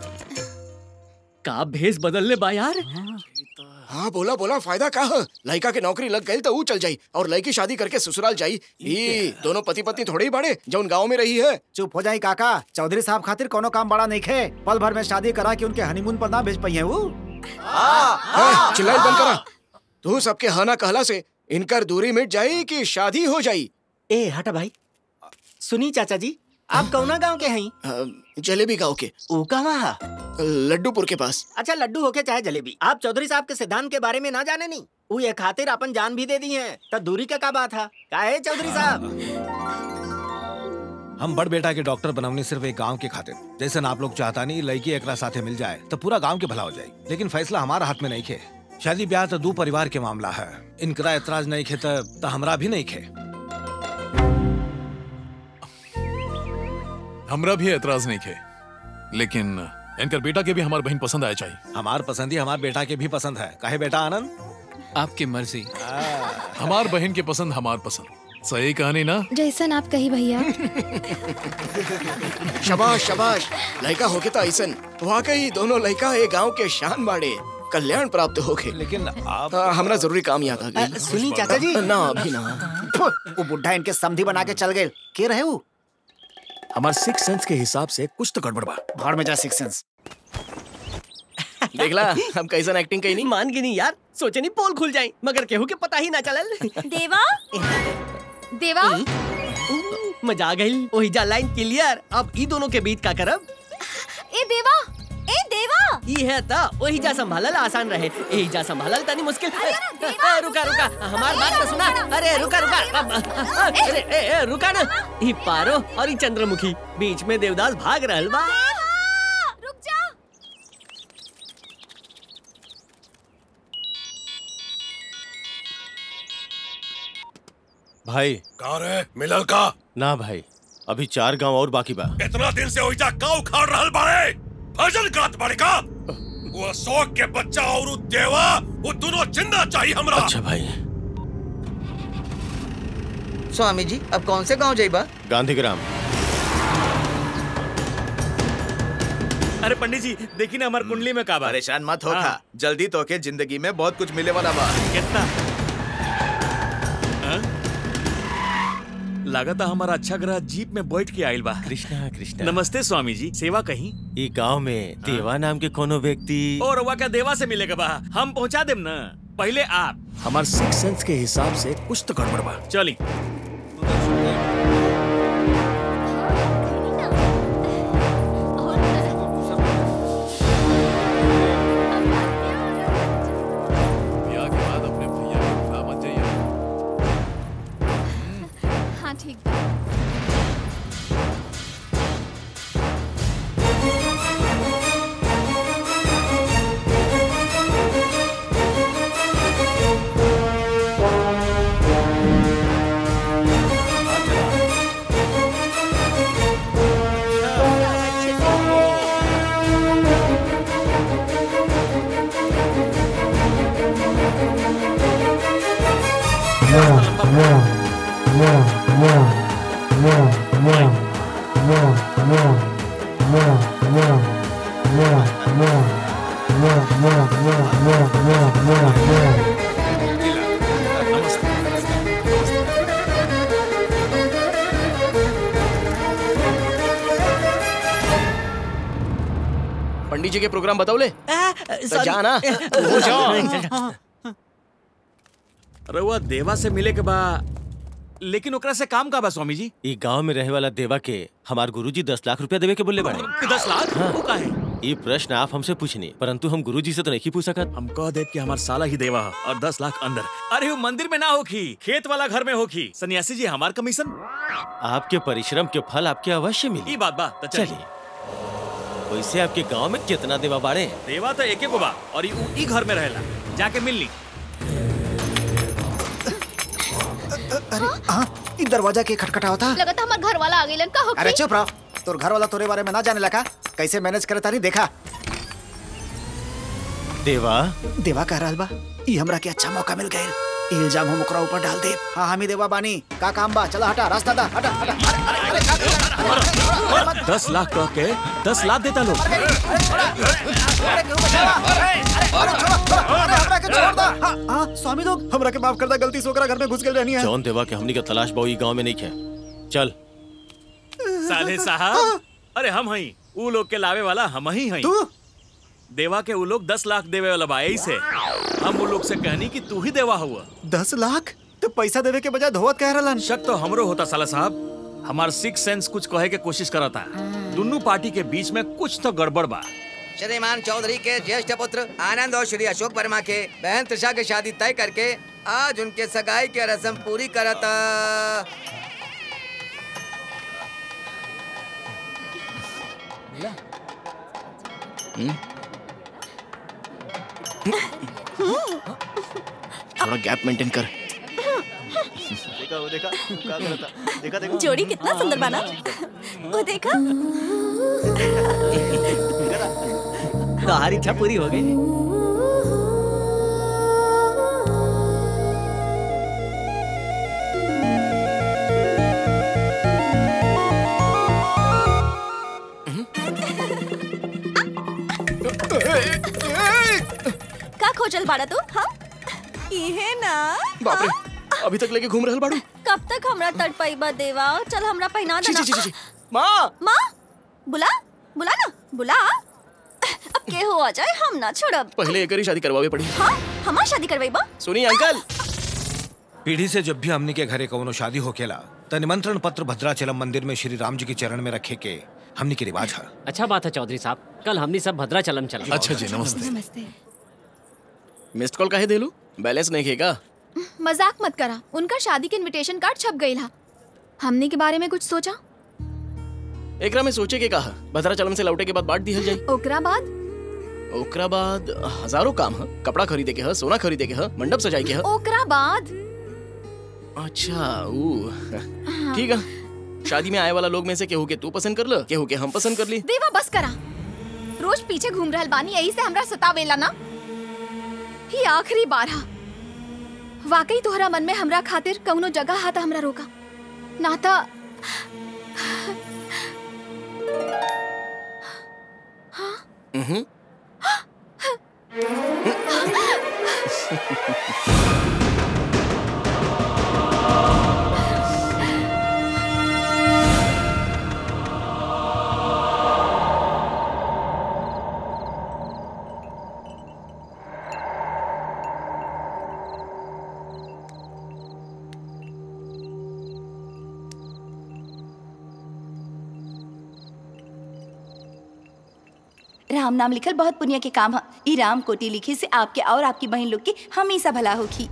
का भेस बदल ले बा यार। हाँ बोला बोला फायदा का है? लड़का के नौकरी लग गई तो वो चल जाई और लड़की शादी करके ससुराल जाई। ये दोनों पति पत्नी थोड़े ही बड़े जो उन गाँव में रही है। चुप हो जाई काका, चौधरी साहब खातिर कोनो काम बड़ा नहीं खे। पल भर में शादी करा के उनके हनीमून पर ना भेज पाई है वो। चिल्लाई बंद करा। तू सबके हाना कहला से इनकर दूरी मिट जाई कि शादी हो जाई। ए हटा भाई, सुनी चाचा जी, आप कौना गांव के हैं? जलेबी गांव के। ओ कहाँ? लड्डूपुर के पास। अच्छा लड्डू होके चाहे जलेबी, आप चौधरी साहब के सिद्धांत के बारे में ना जाने नहीं। वो ये खातिर अपन जान भी दे दी है, तो दूरी का क्या बात है? क्या है चौधरी साहब? हम बड़ बेटा के डॉक्टर बनवनी सिर्फ एक गांव के खातिर। जैसे आप लोग चाहता नहीं लड़की एकरा साथे मिल जाए तो पूरा गांव के भला हो जाए, लेकिन फैसला हमारा हाथ में नहीं खे। शादी ब्याह तो दो परिवार के मामला है, इनकरा एतराज नहीं खे तो हमरा भी नहीं खे। हमरा भी एतराज नहीं खे, लेकिन इनकर बेटा के भी हमार बहन पसंद आया चाहिए। हमार पसंद ही हमार बेटा के भी पसंद है। काहे बेटा आनंद? आपकी मर्जी। हमार बहन के पसंद हमार पसंद। सही कहानी ना? जैसन आप कही भैया। शाबाश शाबाश, लड़का होके तो ऐसन वाकई दोनों लड़का एक गांव के शान बाड़े, कल्याण प्राप्त होके। लेकिन आप आ, हमरा जरूरी काम याद आ गई। सुनी चाचा जी, ना अभी ना। वो बुढ़ा इनके समधी बना के चल गए। के रहे वो? हमार सिक्स सेंस के हिसाब से कुछ तो गड़बड़ बा। भाड़ में जा सिक्स सेंस। देखला हम कैसन एक्टिंग कही नहीं। मान गिनी यार, सोचे नहीं पोल खुल जाए, मगर केहू के पता ही ना चलल। देवा देवा मजा आ गई। वही जा लाइन क्लियर। अब ई दोनों के बीच का करब? ए देवा ए देवा ई है ता वही जा संभालल आसान रहे, यही जा संभालल तनी मुश्किल। ए, रुका रुका हमार बात तो सुना। अरे रुका रुका अरे ए, ए, रुका ना। ई पारो और ई चंद्रमुखी बीच में देवदास भाग रहल बा। रुक जा। भाई का रे मिलल का? ना भाई, अभी चार गांव और बाकी बा। इतना दिन से ओइजा काऊ खाड़ रहल बाड़े, भजन गात बाड़े का? वो अशोक के बच्चा और उ देवा, वो दोनों जिंदा चाहिए हमरा। अच्छा भाई। स्वामी जी अब कौन से गांव जाइबा? गांधीग्राम। अरे पंडित जी देखी ना हमार कुंडली में का बा। परेशान मत हो खा, जल्दी तो के जिंदगी में बहुत कुछ मिले वाला बा। कितना लागत हमारा अच्छा ग्रह जीप में बैठ के आइल बा। कृष्णा कृष्णा। नमस्ते स्वामी जी, सेवा कहीं? ये गांव में देवा नाम के कोनो व्यक्ति और रवा क्या देवा से मिलेगा बा? हम पहुंचा देम ना, पहले आप। हमार सिक्स सेंस के हिसाब से कुछ तो गड़बड़ बा। चली। हाँ ठीक। पंडित जी के प्रोग्राम बताओ ले। तो जाना हो जाओ। रउआ देवा से मिले के बा, लेकिन ओकरा से काम का बा स्वामी जी? ये गांव में रहे वाला देवा के हमार गुरुजी दस लाख रुपया देवे के बोले बाड़े। दस लाख? हाँ। वो का है? ये प्रश्न आप हमसे पूछनी, परंतु हम गुरुजी से तो नहीं पूछ सकत। हम कह दे कि हमार साला ही देवा है और दस लाख अंदर। अरे वो मंदिर में ना होखी, खेत वाला घर में होखी। सन्यासी जी हमार कमीशन। आपके परिश्रम के फल आपके अवश्य मिली। ये बात बा तो चलिए। वैसे आपके गांव में कितना देवा बाड़े? देवा तो एक एक बा और ई ई घर में रहेला। जाके मिल ली। अरे हाँ, ई दरवाजा के खटखटा होता। लगता हमार घर वाला आ गइलन का होखी। अरे चुप रहो, तोर घर वाला तोरे बारे में ना जाने लगा। कैसे मैनेज करे तारी देखा। देवा देवा कह रहल बा ई हमरा के अच्छा मौका मिल गइल। इल्जाम हम ओकरा ऊपर डाल दे। हाँ हम ही देवा बानी। का काम बा? चला हटा, रास्ता दा, हटा हटा। अरे का कर? दस लाख कह के दस लाख देता लोग। अरे क्यों बचावा? अरे छोड़, अरे हमरा के छोड़ दा। हाँ हाँ स्वामी लोग हमरा के माफ कर दा, गलती से ओकरा घर में घुस गेल रहनी है। जौन देवा के हमनी का तलाश बाऊ ई गांव में नहीं है। चल साले साहब, अरे हम हई ऊ लोग के लावे वाला हम ही हई। तू देवा के ऊ लोग दस लाख देवे वाला बा। से हम ऊ लोग से कहनी कि तू ही देवा हुआ। दस लाख तो पैसा देवे के बजाय धोवत कह रहलन। शक तो हमरो होता साला साहब। हमार सिक्स सेंस कुछ कहे के कोशिश करता। दोनों पार्टी के बीच में कुछ तो गड़बड़ बा। श्रीमान चौधरी के ज्येष्ठ पुत्र आनंद और श्री अशोक वर्मा के बहन त्रिषा की शादी तय करके आज उनके सगाई के रस्म पूरी करता। थोड़ा गैप मेंटेन कर। देखा वो देखा क्या कर रहा था? देखा देखा जोड़ी कितना सुंदर बना। वो देखा तुम्हारी इच्छा पूरी हो गई। का खोजल बाड़ा तू? हाँ ये ना बाप रे, अभी तक लेके घूम रहल बाड़ू। कब तक हमरा तड़ पाइबा देवा? चल हमरा पहना देना। छी, छी, छी, छी। माँ माँ बुला बुला ना बुला। अब के हो आ जाए हम ना छोड़ब। पहले एक ही शादी करवावे पड़ी। हाँ हमार शादी करवाइबा? सुनिए अंकल, पीढ़ी से जब भी हमनी के घरे कवनो शादी होकेला त निमंत्रण पत्र भद्राचलम मंदिर में श्री राम जी के चरण में रखे के हमनी के रिवाज है। अच्छा बात है चौधरी साहब, कल हमनी सब भद्राचलम चला। अच्छा जी नमस्ते। नमस्ते। मिस्ड कॉल काहे देलू? बैलेंस नहीं खेगा। मजाक मत करा, उनका शादी के इनविटेशन कार्ड छप गई था। हमने के बारे में कुछ सोचा? एकरा में सोचे के कहा भद्राचलम से लौटे के बाद बांट दिया जाए। ओकरा बाद ओकरा बाद हजारों काम है। कपड़ा खरीदे के है, सोना खरीदे के है, मंडप सजाए के है। ओकरा बाद अच्छा वो ठीक है। शादी में आए वाला लोग में से केहू के तू पसंद कर लो, केहू के हम पसंद कर ली। देवा बस करा, रोज पीछे घूम रहल बानी, यही से हमरा सतावेला ना। ही आखिरी बार हा। वाकई तोहरा मन में हमरा खातिर कौनो जगह हा त हमरा रोका नाता। हम्म राम नाम लिखल बहुत पुण्य के काम है। ई राम कोटी लिखे से आपके और आपकी बहन लोग की हमेशा भला होगी।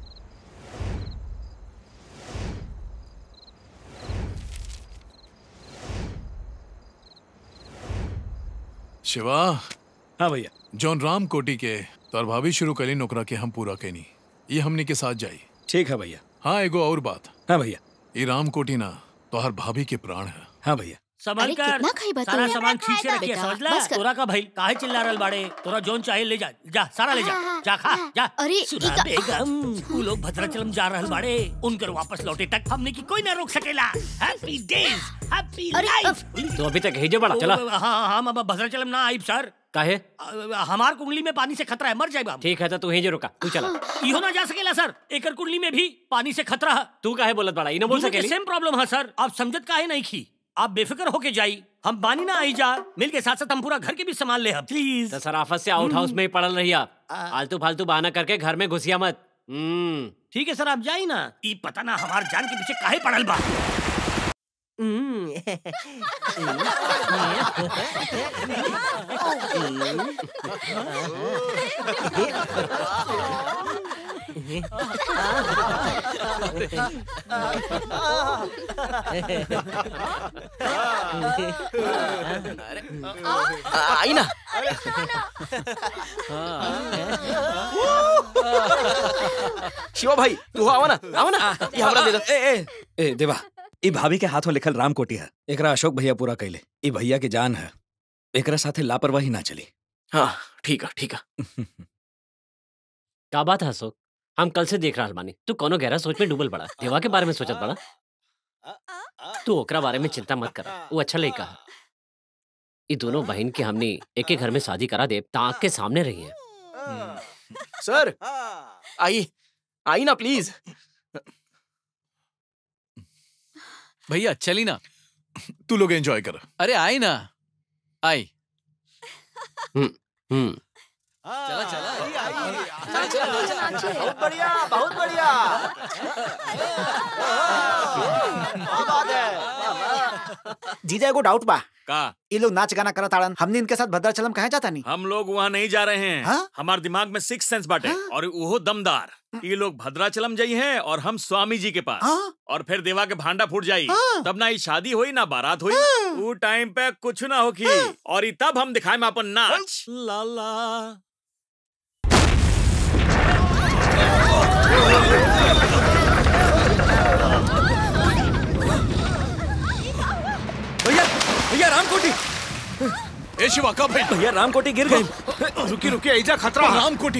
शिवा। हाँ भैया। जॉन राम कोटी के तोर भाभी शुरू कली नौकरा के हम पूरा कैनी, ये हमने के साथ जाई। ठीक है भैया। हाँ एगो और बात। हाँ भैया। ये राम कोटी ना तोहर भाभी के प्राण है। हाँ भैया। संभल कर, सारा सामान ठीक से रखिए, समझ ला। तोरा का भाई काहे चिल्ला रहल बाड़े? तोरा जोन चाहे ले जा, जा सारा ले जा, जा खा, जा। अरे सुना बेगम, वो लोग भद्राचलम जा रहल बाड़े, उनकर वापस लौटे तक हमने की कोई ना रोक सकेला। Happy days, happy life. तो अभी तक भेजे बड़ा चला। हाँ हम अब भद्राचलम ना आइब सर। काहे? हमार कुंडली में पानी से खतरा है, मर जाएगा। ठीक है तो तू यहीं रुका, तू चला। इहो ना जा सकेला सर, एकर कुंडली में भी पानी से खतरा है। तू काहे बोलत बड़ा? इनो बोल सकेली। सेम प्रॉब्लम है सर, आप समझत काहे नहीं की? आप बेफिक्र होके जाई, हम बानी ना आई जा, मिल के साथ साथ हम पूरा घर के भी संभाल ले हम, प्लीज। तो सराफत से आउट हाउस में ही पड़ल रही आप। आलतू फालतू बहाना करके घर में घुसिया मत। हम्म ठीक है सर, आप जाई ना। ई पता ना हमार जान के पीछे काहे पड़ल बा। आई ना। शिवा भाई तू आवा ना, आवा ना, ये हमरा दे दो। ए ए ए देवा, ई भाभी के हाथों लिखल राम कोटी है। एकरा अशोक भैया पूरा कैले। ई भैया की जान है। एकरा साथे लापरवाही ना चली। हाँ ठीक है ठीक है। का बात है अशोक? हम कल से देख रहा बानी तू कोनो गहरा सोच में डूबल पड़ा। देवा के बारे में सोचत पड़ा। तू ओकरा बारे में चिंता मत कर, वो अच्छा लड़का है। ये दोनों बहन के हमने एक एक घर में शादी करा दे ताक के सामने रही है। सर आई आई ना प्लीज। भैया चली ना। तू लोग एंजॉय कर। अरे आई ना, आई। हम्म हम्म चला चला बहुत बढ़िया बहुत बढ़िया। क्या बात है। जीजा एगो डाउट बा का ये लोग नाच गाना करत आड़न, हमने इनके साथ भद्राचलम कहे जाता नहीं। हम लोग वहाँ नहीं जा रहे हैं। हाँ? हमारे दिमाग में सिक्स सेंस बाटे और वो दमदार। ये लोग भद्राचलम जाई हैं और हम स्वामी जी के पास। हाँ? और फिर देवा के भांडा फूट जाई। हाँ? तब ना ये शादी हुई ना बारात हुई। वो टाइम पे कुछ ना होगी। और ये तब हम दिखाए में अपन नाच। लाला भैया भैया रामकोटी। ए शिवा कब भाई? भैया रामकोटी गिर गई। रुकी रुकी ऐजा खतरा। रामकोटी।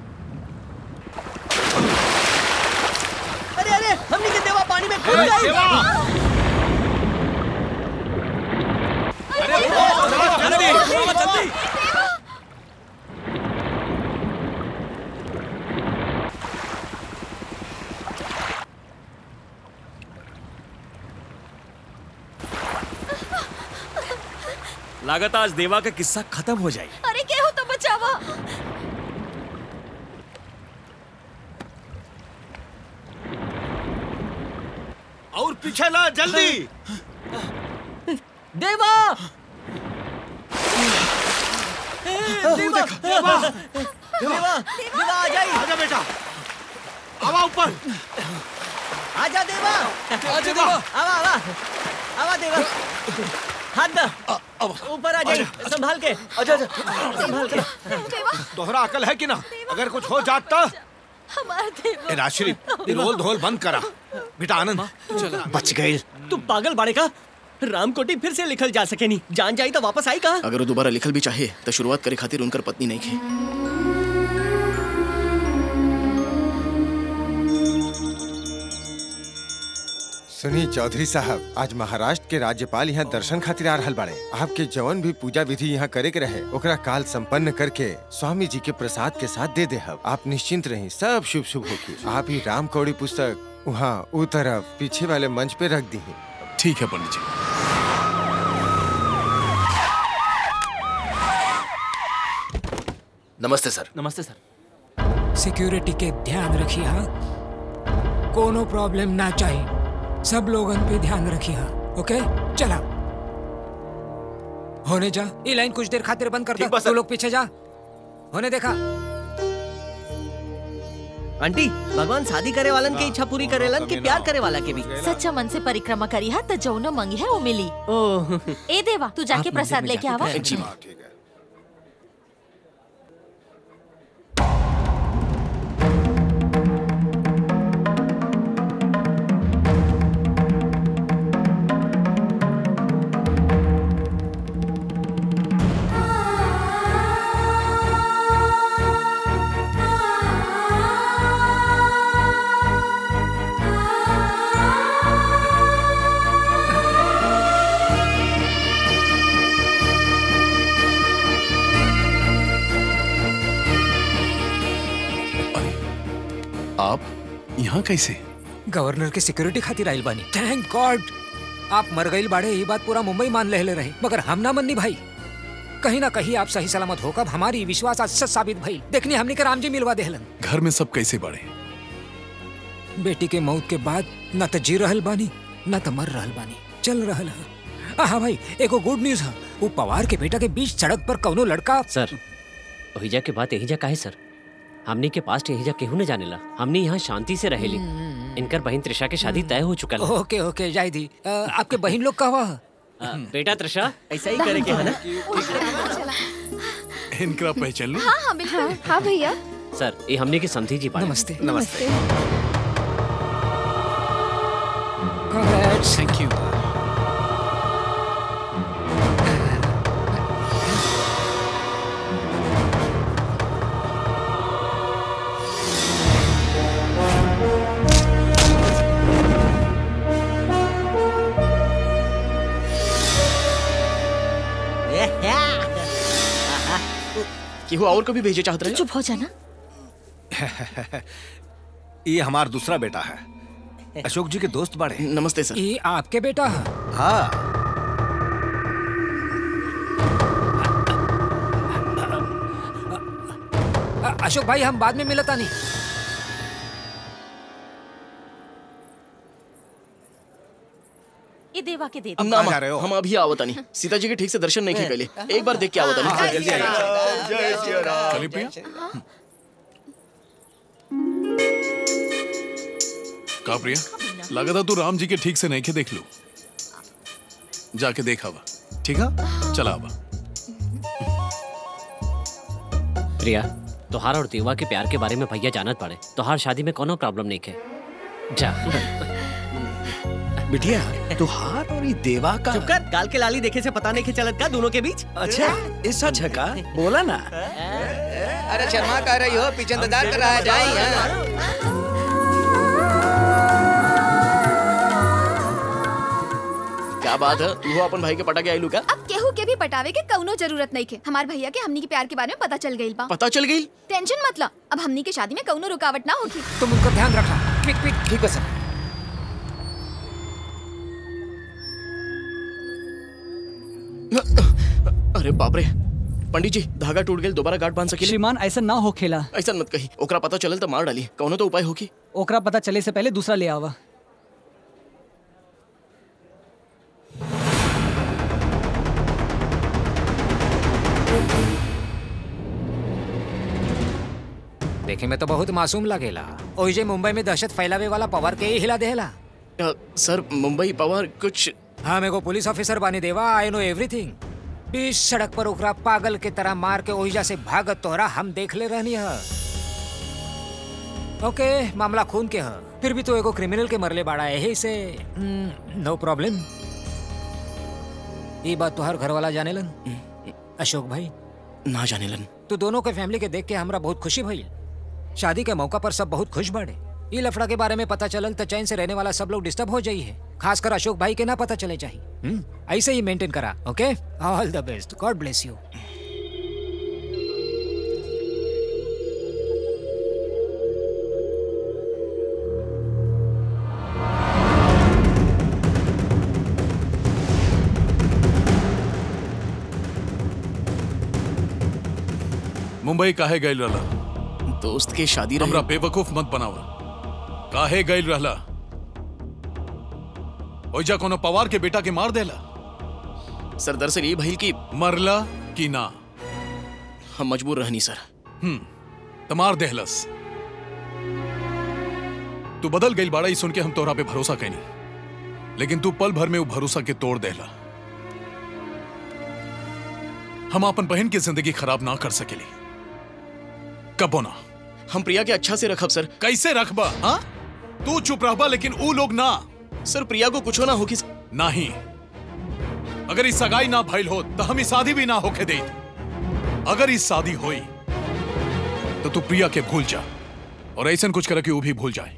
अरे अरे हमने के देवा पानी में कूद गई। अरे जल्दी जल्दी। लागत आज देवा का किस्सा खत्म हो जाए। अरे क्या हो तो बचावा। और पीछे ला जल्दी। देवा देवा देवा देवा देवा आ जाइए। आजा बेटा, आवा ऊपर। आजा देवा, आजा देवा। आवा आवा आवा देवा। हाथ दो, ऊपर आ जाइए संभाल के। आजा आजा संभाल के। तोहरा अकल है कि ना? अगर कुछ हो जाता। हमार देवा। ए राजश्री, ये रोल धोल बंद करा। बेटा आनंद बच गए। तू पागल बाड़े का? रामकोटी फिर से लिखल जा सके नहीं। जान जाई तो वापस आई का? अगर वो दोबारा लिखल भी चाहे तो शुरुआत करे खातिर उनकर पत्नी नहीं खे। सुनी चौधरी साहब, आज महाराष्ट्र के राज्यपाल यहाँ दर्शन खातिर आ रहल बाड़े। आपके जवन भी पूजा विधि यहाँ करे के रहे ओकरा काल संपन्न करके स्वामी जी के प्रसाद के साथ दे दे। हम आप निश्चिंत रही, सब शुभ शुभ होगी। आप ही राम कौड़ी पुस्तक वहाँ उ तरफ पीछे वाले मंच पे रख दी। ठीक है पंडित जी। नमस्ते सर। नमस्ते सर। सिक्योरिटी के ध्यान रखिए। हाँ, कोनो प्रॉब्लम ना चाहिए। सब लोगन पे ध्यान रखिए। हाँ, ओके चला होने जा। ये लाइन कुछ देर खातिर बंद कर दो। तू लोग पीछे जा। होने देखा। आंटी, भगवान शादी करे वालन के इच्छा पूरी करेलन कि प्यार करे वाला के भी? सच्चा मन से परिक्रमा करी है तो जौनो मंगी है वो मिली। ओह ए देवा, तू जाके प्रसाद लेके आवा। आप यहाँ कैसे? गवर्नर की सिक्योरिटी खातिर आइल बानी। Thank God. आप मर गई बाड़े, ये बात पूरा मुंबई मान लेले रहे, मगर हम ना मन्नी भाई। कहीं ना कहीं आप सही सलामत होकर हमारी विश्वास आज सच साबित भई। देखनी हमने के राम जी मिलवा देहलन। घर में सब कैसे बढ़े? बेटी के मौत के बाद न तो जी रहल बानी न तो मर रहल बानी, चल रहल है। हाँ भाई, एगो गुड न्यूज है। वो पवार के बेटा के बीच सड़क पर कौनो लड़का। सर ओहिजा के बात यही जा काहे सर? हमनी के पास यही जा केहू न जानेला। हमनी यहाँ शांति से रहेली। इनकर बहन त्रिशा के शादी तय हो चुकल है। ओके ओके जाई दी। अ, आपके बहन लोग कहवा? अ, बेटा त्रिशा ऐसा ही करे के है ना? इनका पहचान लो। हाँ हाँ बिल्कुल। हाँ भैया। सर ये हमनी की समझी जी बात। नमस्ते। नमस्ते। Thank you. केहू और कभी भेजे चाहत रहे? चुप हो जाना। ये हमारा दूसरा बेटा है, अशोक जी के दोस्त बड़े। नमस्ते सर। ये आपके बेटा है? हाँ। अ, अशोक भाई हम बाद में मिलता नहीं। ये देवा के दे अब ना हम अभी आवता नहीं। सीता जी के ठीक से दर्शन नहीं किए पहले। एक बार देख के आवता नहीं। हाँ, जल्दी आइए। जय श्री राम। चलिए प्रिया। का प्रिया लगा था तू राम जी के ठीक से नहीं के देख लो। जाके देखा वा। ठीक है चला वा। प्रिया तोहार और देवा के प्यार के बारे में भैया जानत पड़े। तोहार शादी में कोनो प्रॉब्लम नहीं है। जा बिटिया तुहार और ये देवा का। चुप कर। गाल के लाली देखे से पता नहीं के चलत का दोनों के बीच। अच्छा ये सच है का? बोला ना। अरे शर्मा कर रही हो, पीछे इंतजार कर रहा है। जाए क्या बात है? तू अपन भाई के पटा के आइलू का? अब केहू के भी पटावे के कौनो जरूरत नहीं के। हमार भैया के हमनी के प्यार के बारे में पता चल गई बा। पता चल गई? टेंशन मत ला। अब हमनी के शादी में कौनो रुकावट ना होगी। तुम उनका ध्यान रखना। Quick quick. ठीक है सर। अरे बाप रे पंडित जी धागा टूट गया। दोबारा गांठ बांध सके? श्रीमान ऐसा ना हो खेला। ऐसा मत कही। ओकरा पता चलल तो मार डाली। कौनो तो उपाय होगी। ओकरा पता चले से पहले दूसरा ले आवा। देखे में तो बहुत मासूम लगेला। ओहिजे मुंबई में दहशत फैलावे वाला पावर के ही हिला देला। सर मुंबई पावर कुछ। हाँ मेरे को पुलिस ऑफिसर बानी देवा। I know everything. बीच सड़क पर ओकरा पागल के तरह मार के ओहिजा से भागत तोहरा हम देख ले रहनी है। ओके मामला खून के है। फिर भी तो एगो क्रिमिनल के मरले बाड़ा यही से नो प्रॉब्लम। ये बात तुहार घर वाला जाने लन? अशोक भाई ना जाने लन। तो दोनों के फैमिली के देख के हमरा बहुत खुशी भई। शादी के मौका पर सब बहुत खुश बाड़े। ये लफड़ा के बारे में पता चलल तो चैन से रहने वाला सब लोग डिस्टर्ब हो जाई है। खासकर अशोक भाई के ना पता चले चाहिए। ऐसे ही मेंटेन करा। Okay all the best. God bless you. Mumbai काहे गइल रहला? दोस्त के शादी रहे। हमरा बेवकूफ मत बनावा। काहे गइल रहला? ओइजा कोनो पवार के बेटा के मार देला? सर दरअसल ये भइल की मरला की ना? हम मजबूर रहनी सर। हम्म तो मार देहलस। तू बदल गइल बाड़ा, ई सुन के हम तोरा पे भरोसा कैनी। लेकिन तू पल भर में वो भरोसा के तोड़ देला। हम अपन बहन की जिंदगी खराब ना कर सकेली। कबो ना। हम प्रिया के अच्छा से रखब सर। कैसे रखबा? हाँ तू चुप रहबा लेकिन ऊ लोग ना। सर प्रिया को कुछ ना होगी। नहीं अगर इस सगाई ना भइल हो तो हम इस शादी भी ना होके दे। अगर इस शादी होई तो तू प्रिया के भूल जा और ऐसा कुछ करे कि वो भी भूल जाए।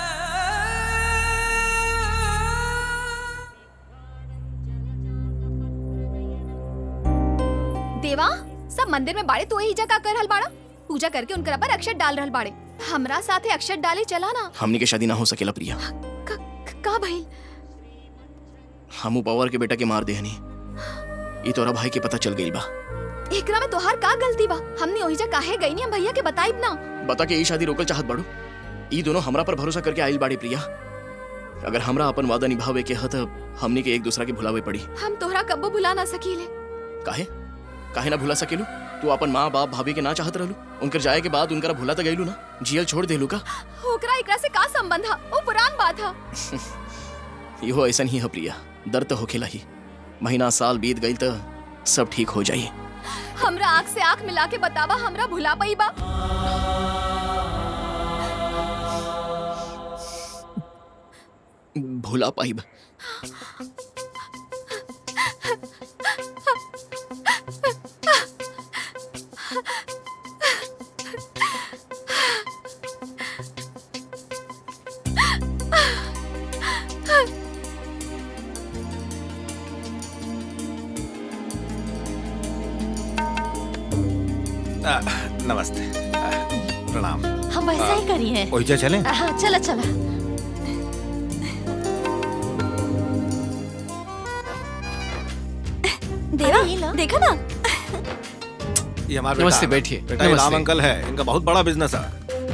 देवा सब मंदिर में बाड़े तो ही जगह कर हल बाड़ा। पूजा करके उनकर पर अक्षत डाल रहल बाड़े। हमरा साथे अक्षत डाले चला ना। हमनी के शादी ना हो सकेला प्रिया। का भइल? हमू पवार के बेटा के मार देहनी। ई तोरा भाई के पता चल गई बा। एकरा में तोहार का गलती बा? हमने ओहिजा काहे गई नी? हम भैया के बताइब ना। बता के ई शादी रोकल चाहत बाड़ू? ई दोनों हमरा पर भरोसा करके आइल बाड़ी प्रिया। अगर हमरा अपन वादा निभावे के ह त हमनी के एक दूसरा के भुलावे पड़ी। हम तोहरा कब्बो भुला ना सकीले। काहे? काहे ना भुला सकेलू? तू अपन माँ बाप भाभी के ना चाहत रहलू, उनकर जाए के बाद उनकरा भूला तो गईलू ना, जियल छोड़ देलू का? ओकरा एकरा से का संबंध है? वो पुरान बात है। इहो ऐसा ही है प्रिया, दर्द तो होखेला ही। महीना साल बीत गई तो सब ठीक हो जाई। हमरा आँख से आँख मिला के बतावा, हमरा भुला पाई बा? भूला पाइब? आ, नमस्ते, आ, प्रणाम। हम वैसा ही करी हैं। ओइजा चलें? हाँ चला चला। देवा देखा ना, ये हमारे नमस्ते, बेटा, बैठिए। बेटा ये नमस्ते। राम अंकल है, इनका बहुत बड़ा बिजनेस है।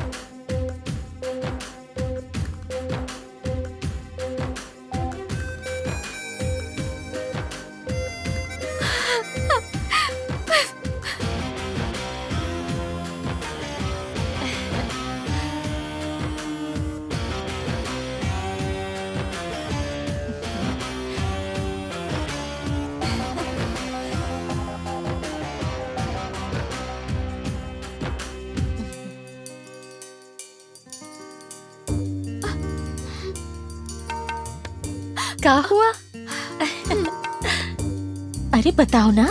क्या हुआ? अरे बताओ ना।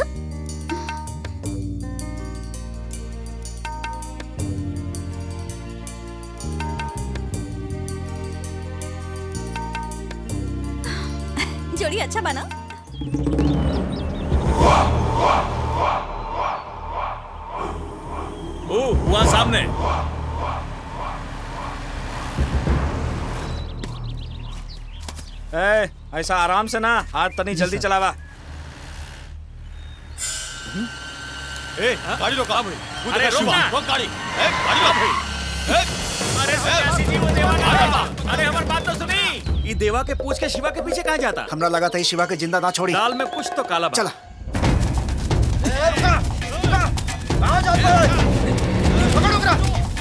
जोड़ी अच्छा बना। ओ वहाँ सामने। ए, ऐसा आराम से ना, हाथ तनी जल्दी चलावा। ए, गाड़ी रोका भाई। अरे रोक ना। रोक गाड़ी। ए, गाड़ी रोक भाई। ए, अरे सन्यासी जी, वो देवा ना आया। अरे हमारी बात तो सुनी। ये देवा के पूछ के शिवा के पीछे कहाँ जाता? हमरा लगा था ये शिवा के जिंदा ना छोड़ी। दाल में कुछ तो काला। चला। कहाँ जाते हैं? पकड़ो करा।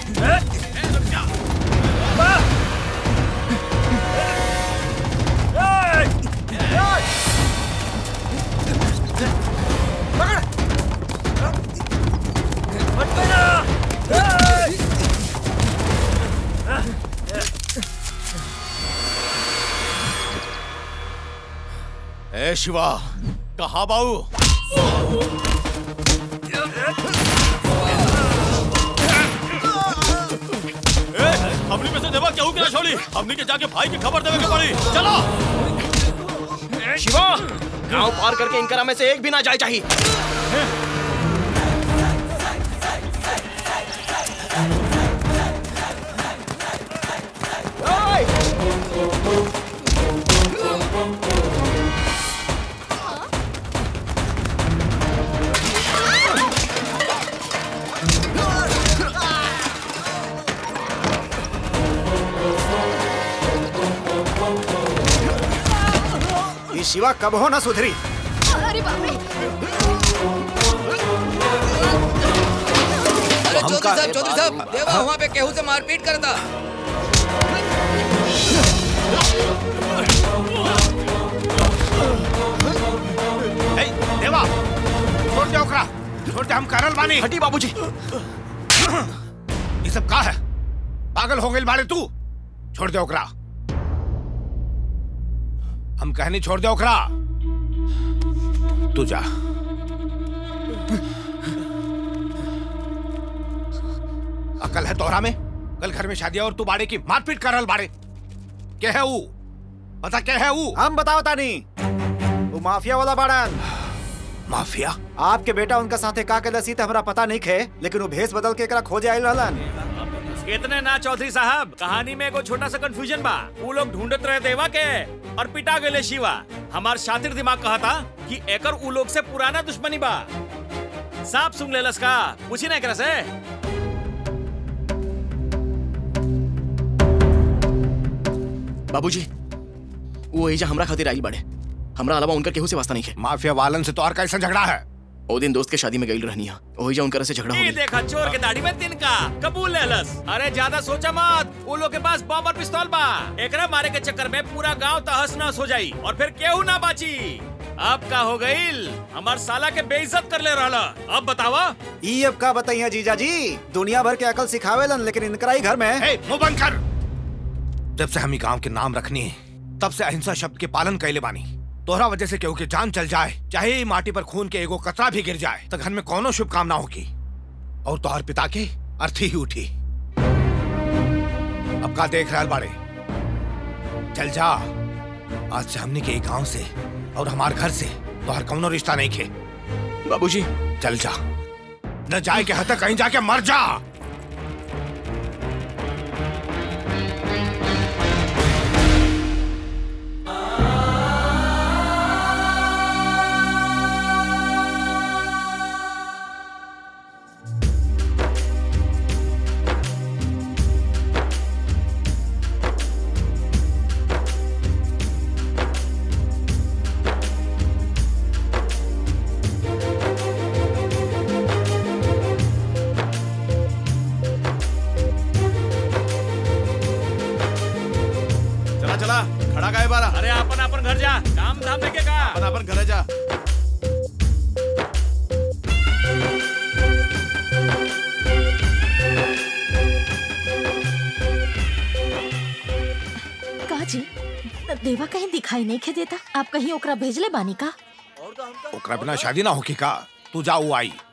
ए शिवा, कहाँ बाऊ? हमनी में से देवा केहू के ना छोड़ी। हमनी के जाके भाई की खबर देवे के पड़ी। चलो। शिवा, गांव पार करके इनकरा में से एक भी ना जाए चाहिए। ये शिवा कब हो ना सुधरी। अरे बाप रे। अरे चौधरी साहब, चौधरी साहब, देवा वहाँ पे केहू से मारपीट करता। ए, देवा, छोड़ दे ओकरा, छोड़ दे, हम करल बानी। हटी बाबूजी। ये सब का है? पागल हो गई बाड़े तू? छोड़ दे ओकरा। हम कहनी छोड़ दे ओकरा। तू जा। अकल है तोहरा में? कल घर में शादी और तू बाड़े की मारपीट कर रहल बाड़े। क्या है वो? बता क्या है वो? हम बताओ तानी। वो माफिया वाला बाड़न। माफिया? आपके बेटा उनका साथे का के लसी हमरा पता नहीं खे, लेकिन वो भेष बदल के एकरा खोजे आइल रहलन। इतने ना चौधरी साहब, कहानी में एगो छोटा सा कंफ्यूजन बा। वो लोग ढूंढत रहे देवा के और पिटा गए शिवा। हमार शातिर दिमाग कहा था कि एकर उ लोग से पुराना दुश्मनी बा। साफ सुन लेलस का, पूछी ना एकरा से। बाबूजी, वो एजा हमरा खातिर आइल बाड़े। हमरा अलावा उनका केहू से वास्ता नहीं है। माफिया वालन से तो और कैसा झगड़ा है? ओ दिन दोस्त के शादी में गई रहनी है, वही जा उनकर से झगड़ा हो ये गया। देखा चोर के दाढ़ी में तिनका कबूल ले लस। अरे ज्यादा सोचा मत, वो लोग के पास बम और पिस्तौल बा। एकरा मारे के चक्कर में पूरा गांव तहस नहस हो जाई और फिर केहू ना बाची। अब का हो गईल? हमार साला के बेइज्जत कर ले रहला। अब बतावा। ई अब का बताइए जीजा जी, दुनिया भर के अकल सिखावेलन लेकिन इनकरा ही घर में ए, मुंह बंद कर। जब से हम ही गांव के नाम रखनी तब से अहिंसा शब्द के पालन कैले बानी। तोहरा वजह से केहू के जान चल जाए, चाहे ही माटी पर खून के एगो कतरा भी गिर जाए, तो घर में कोनो शुभकामना होगी और तोहर पिता के अर्थी ही उठी। अब का देख रहा बाड़े, चल जा। आज से हमने के गांव से और हमार घर से तोहर कौनो रिश्ता नहीं खे। बाबूजी चल जा, न जाए के हद कहीं जाके मर जा। अरे अपन अपन घर जा, काम धाम देखे का। अपन अपन घर जा। काजी देवा कहीं दिखाई नहीं खे देता, आप कहीं ओकरा भेजले बानी का? ओकरा बिना शादी ना होगी का? तू जा, वो आई।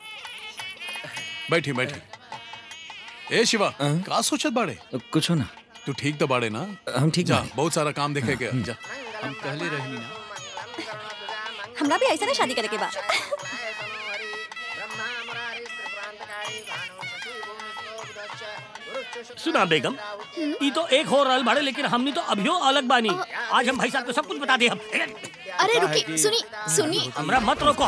बैठी बैठी। ए शिवा, का सोचत बाड़े? कुछ ना। तू ठीक तो बाड़े ना? हम ठीक जा, बाड़े। बहुत सारा काम देखे के जा। हम पहले रहनी ना। हमरा भी ऐसा नहीं शादी करे के बा। सुना बेगम, ये तो एक हो रहल बाड़े, लेकिन हमनी तो अभियो अलग बानी। आज हम भाई साहब को सब कुछ बता दे। हम अरे रुकी, सुनी सुनी। हमरा मत रोको।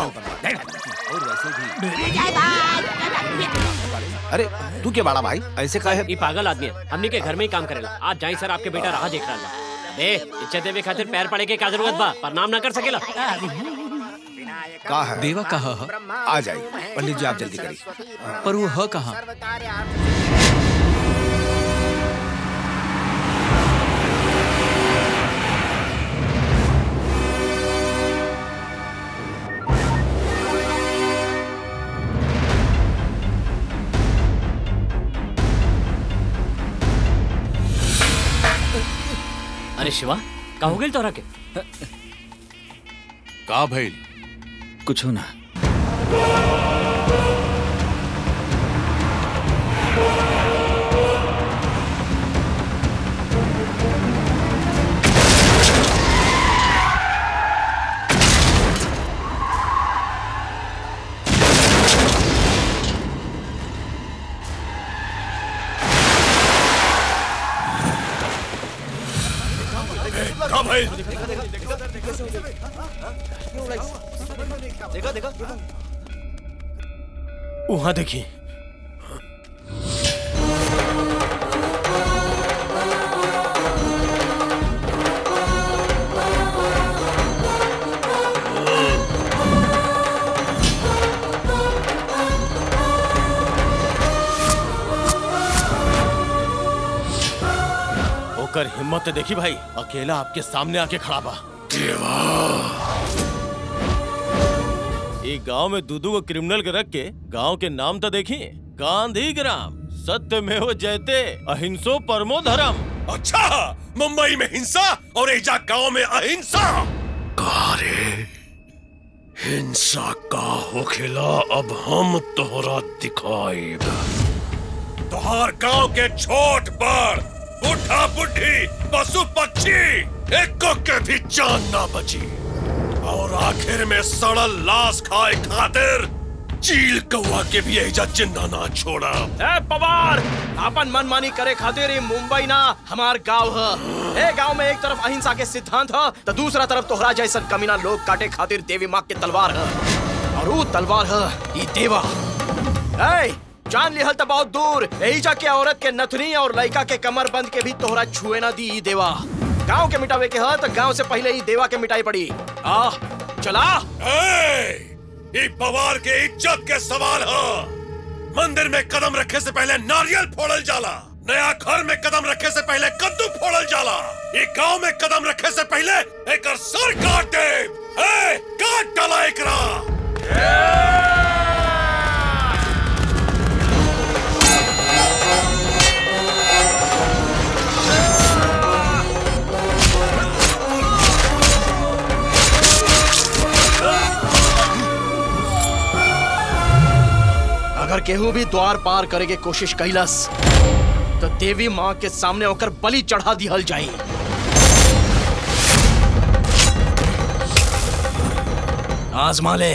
अरे तू क्या बड़ा भाई, ऐसे का है? ये पागल आदमी है, हमनी के घर में ही काम करेला। आप जाई सर, आपके बेटा राह देख रहा है। दे इज्जत देवे खातिर पैर पड़े के का जरूरत बा? प्रणाम ना कर सकेला? का है? देवा कहा है? आ जाइए पंडित जी, आप जल्दी करिए। पर वो है कहाँ? अरे शिवा, का हो गई तोरा के? का भाई? कुछ ना। का भाई? देखा देखा वहां देखिए। ओकर हिम्मत देखी भाई, अकेला आपके सामने आके खड़ा बा। एक गांव में दूधू को क्रिमिनल के रख के गांव के नाम तो देखी, गांधी ग्राम सत्यमेव जयते अहिंसो परमो धर्म। अच्छा, मुंबई में हिंसा और एजा गांव में अहिंसा। कारे हिंसा का होखेला अब हम तोहरा दिखाई। तोहार गांव के छोट बड़, बूढ़ा बुढ़ी, पशु पक्षी, एक के भी जान ना बची। और आखिर में सड़ल लाश खाए खातिर चील कौवा के भी एजा जिंदा ना छोड़ा। ए पवार, अपन मनमानी करे खातिर ये मुंबई ना हमार गांव है। ए गांव में एक तरफ अहिंसा के सिद्धांत है, तो दूसरा तरफ तोहरा जैसन कमीना लोग काटे खातिर देवी माँ के तलवार है। और वो तलवार है ये देवा। ए जान लिहल तो बहुत दूर, यही जाके औरत के नथनी और लड़का के कमर बंद के भी तोहरा छुए ना दी देवा। गांव के मिटावे के है तो गांव से पहले ही देवा के मिटाई पड़ी। आ चला। ए, ये पवार के इज्जत के सवाल है। मंदिर में कदम रखे से पहले नारियल फोड़ल जाला, नया घर में कदम रखे से पहले कद्दू फोड़ल जाला, ये गांव में कदम रखे से पहले एक सर काट दे। ए, काट डाला एकरा। अगर केहू भी द्वार पार करे के कोशिश कैलस तो देवी माँ के सामने होकर बलि चढ़ा दिहल जाई। आजमा ले।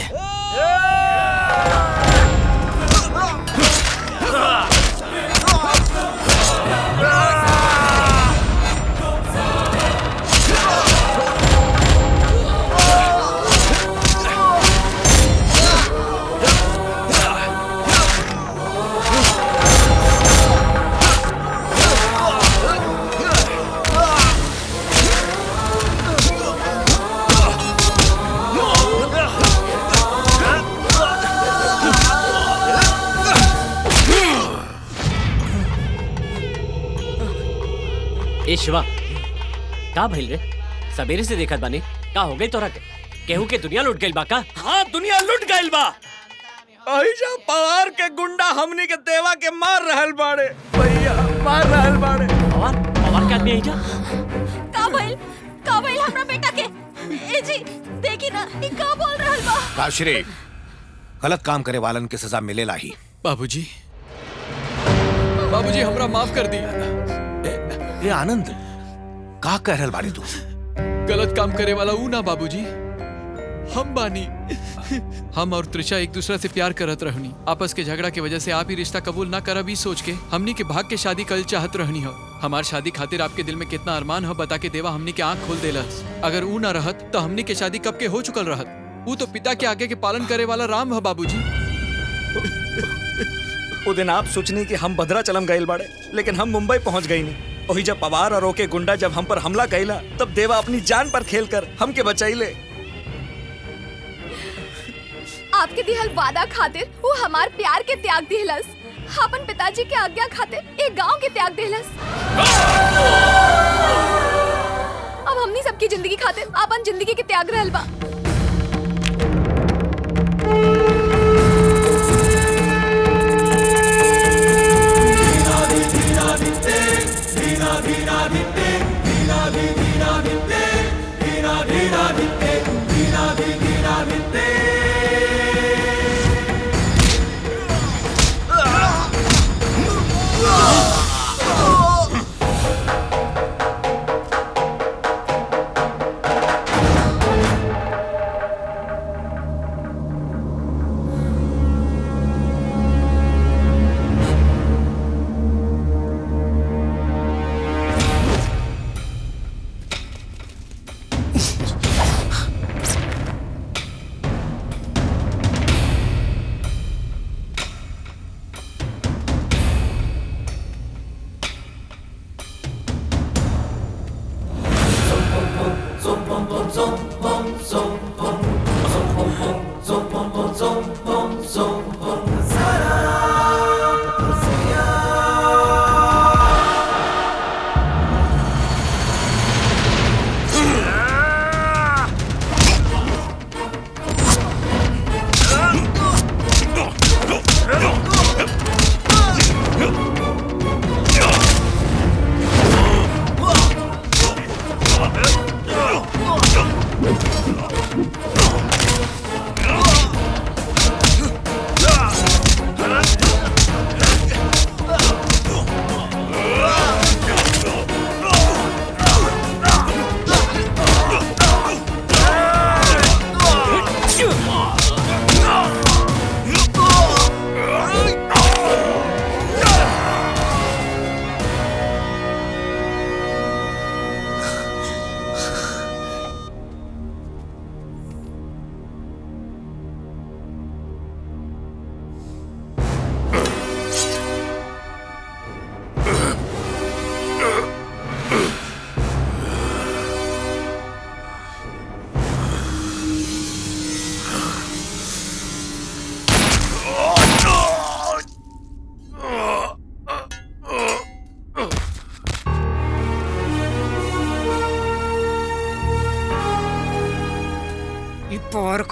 ए शिवा, का भइल रे? सवेरे से देखत बानी, का हो गई तोरा के? केहू के दुनिया लुट गइल बा का? हाँ, दुनिया लुट गइल बा। ऐसा पवार के गुंडा हमनी के देवा के मार रहल बाड़े भैया, मार रहल बाड़े। पवार पवार के आदमी आई जा। का भइल? का भइल हमरा बेटा के? ए जी, देखी ना, ई का बोल रहल बा? काशरी, गलत काम करे वालन के सजा मिलेला ही। बाबूजी, बाबूजी हमरा माफ कर दी। ए आनंद, का कह रहल बाड़ी तू? गलत काम करे वाला ऊ ना बाबूजी, हम बानी। हम और त्रिशा एक दूसरा से प्यार करत रहनी। आपस के झगड़ा की वजह से आप ही रिश्ता कबूल ना करब ई सोच के हमनी के भाग के शादी कल चाहत रहनी हो। हमार शादी खातिर आपके दिल में कितना अरमान हो बता के देवा हमनी के आंख खोल देला। अगर ऊ ना रहत तो हमनी के शादी कब के हो चुकल रहत। ऊ तो पिता के आगे के पालन करे वाला राम है बाबूजी। वो दिन आप सोचनी कि हम भद्राचलम गइल बाड़े, लेकिन हम मुंबई पहुंच गई नहीं। वही जब पवार और ओके गुंडा जब हम पर हमला कैला, तब देवा अपनी जान पर खेल कर हमके बचाइले। आपके दिहल वादा खातिर वो हमार प्यार के त्याग दिहलस, अपन पिताजी के आज्ञा खातिर एक गांव के त्याग दिहलस। अब हमनी सबकी जिंदगी खातिर अपन जिंदगी के त्याग रहल बा।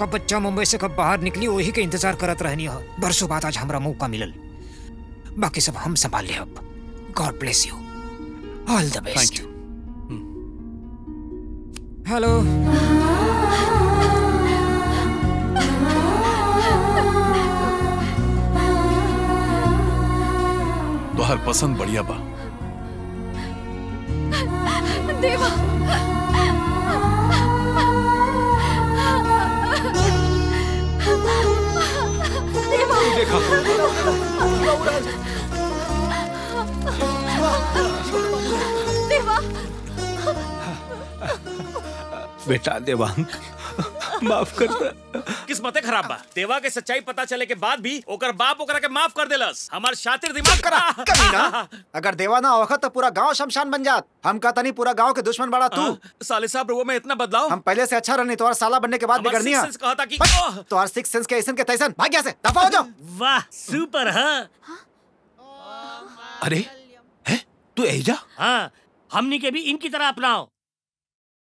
कब बच्चा मुंबई से कब बाहर निकली वही के इंतजार करत रहनी हो। बरसों बाद आज हमरा मौका मिलल, बाकी सब हम संभाल ले। अब God bless you, all the best. Hello तोहर पसंद बढ़िया बा। देवा देवा देखा देवा बेटा देवांग माफ कर दे। किस्मते खराब बा। देवा के सच्चाई पता चले के बाद भी ओकर बाप ओकरा के माफ कर देलस। हमार शातिर दिमाग करा कमीना, अगर देवा ना होखत तो पूरा गांव शमशान बन जात। हम कहता नहीं पूरा गांव के दुश्मन बड़ा तू। साले साहब रउआ में इतना बदलाव। हम पहले से अच्छा रहनी, तुम्हारा साला बनने के बाद हमार बिगड़नी sixth है। sense कहा था कि तुम्हारा सिक्स सेंस के ऐसन के तैसन भाग यहाँ से, दफा हो जाओ। वाह सुपर। हाँ अरे है तू एजा? हाँ हमनी के भी इनकी तरह अपनाओ।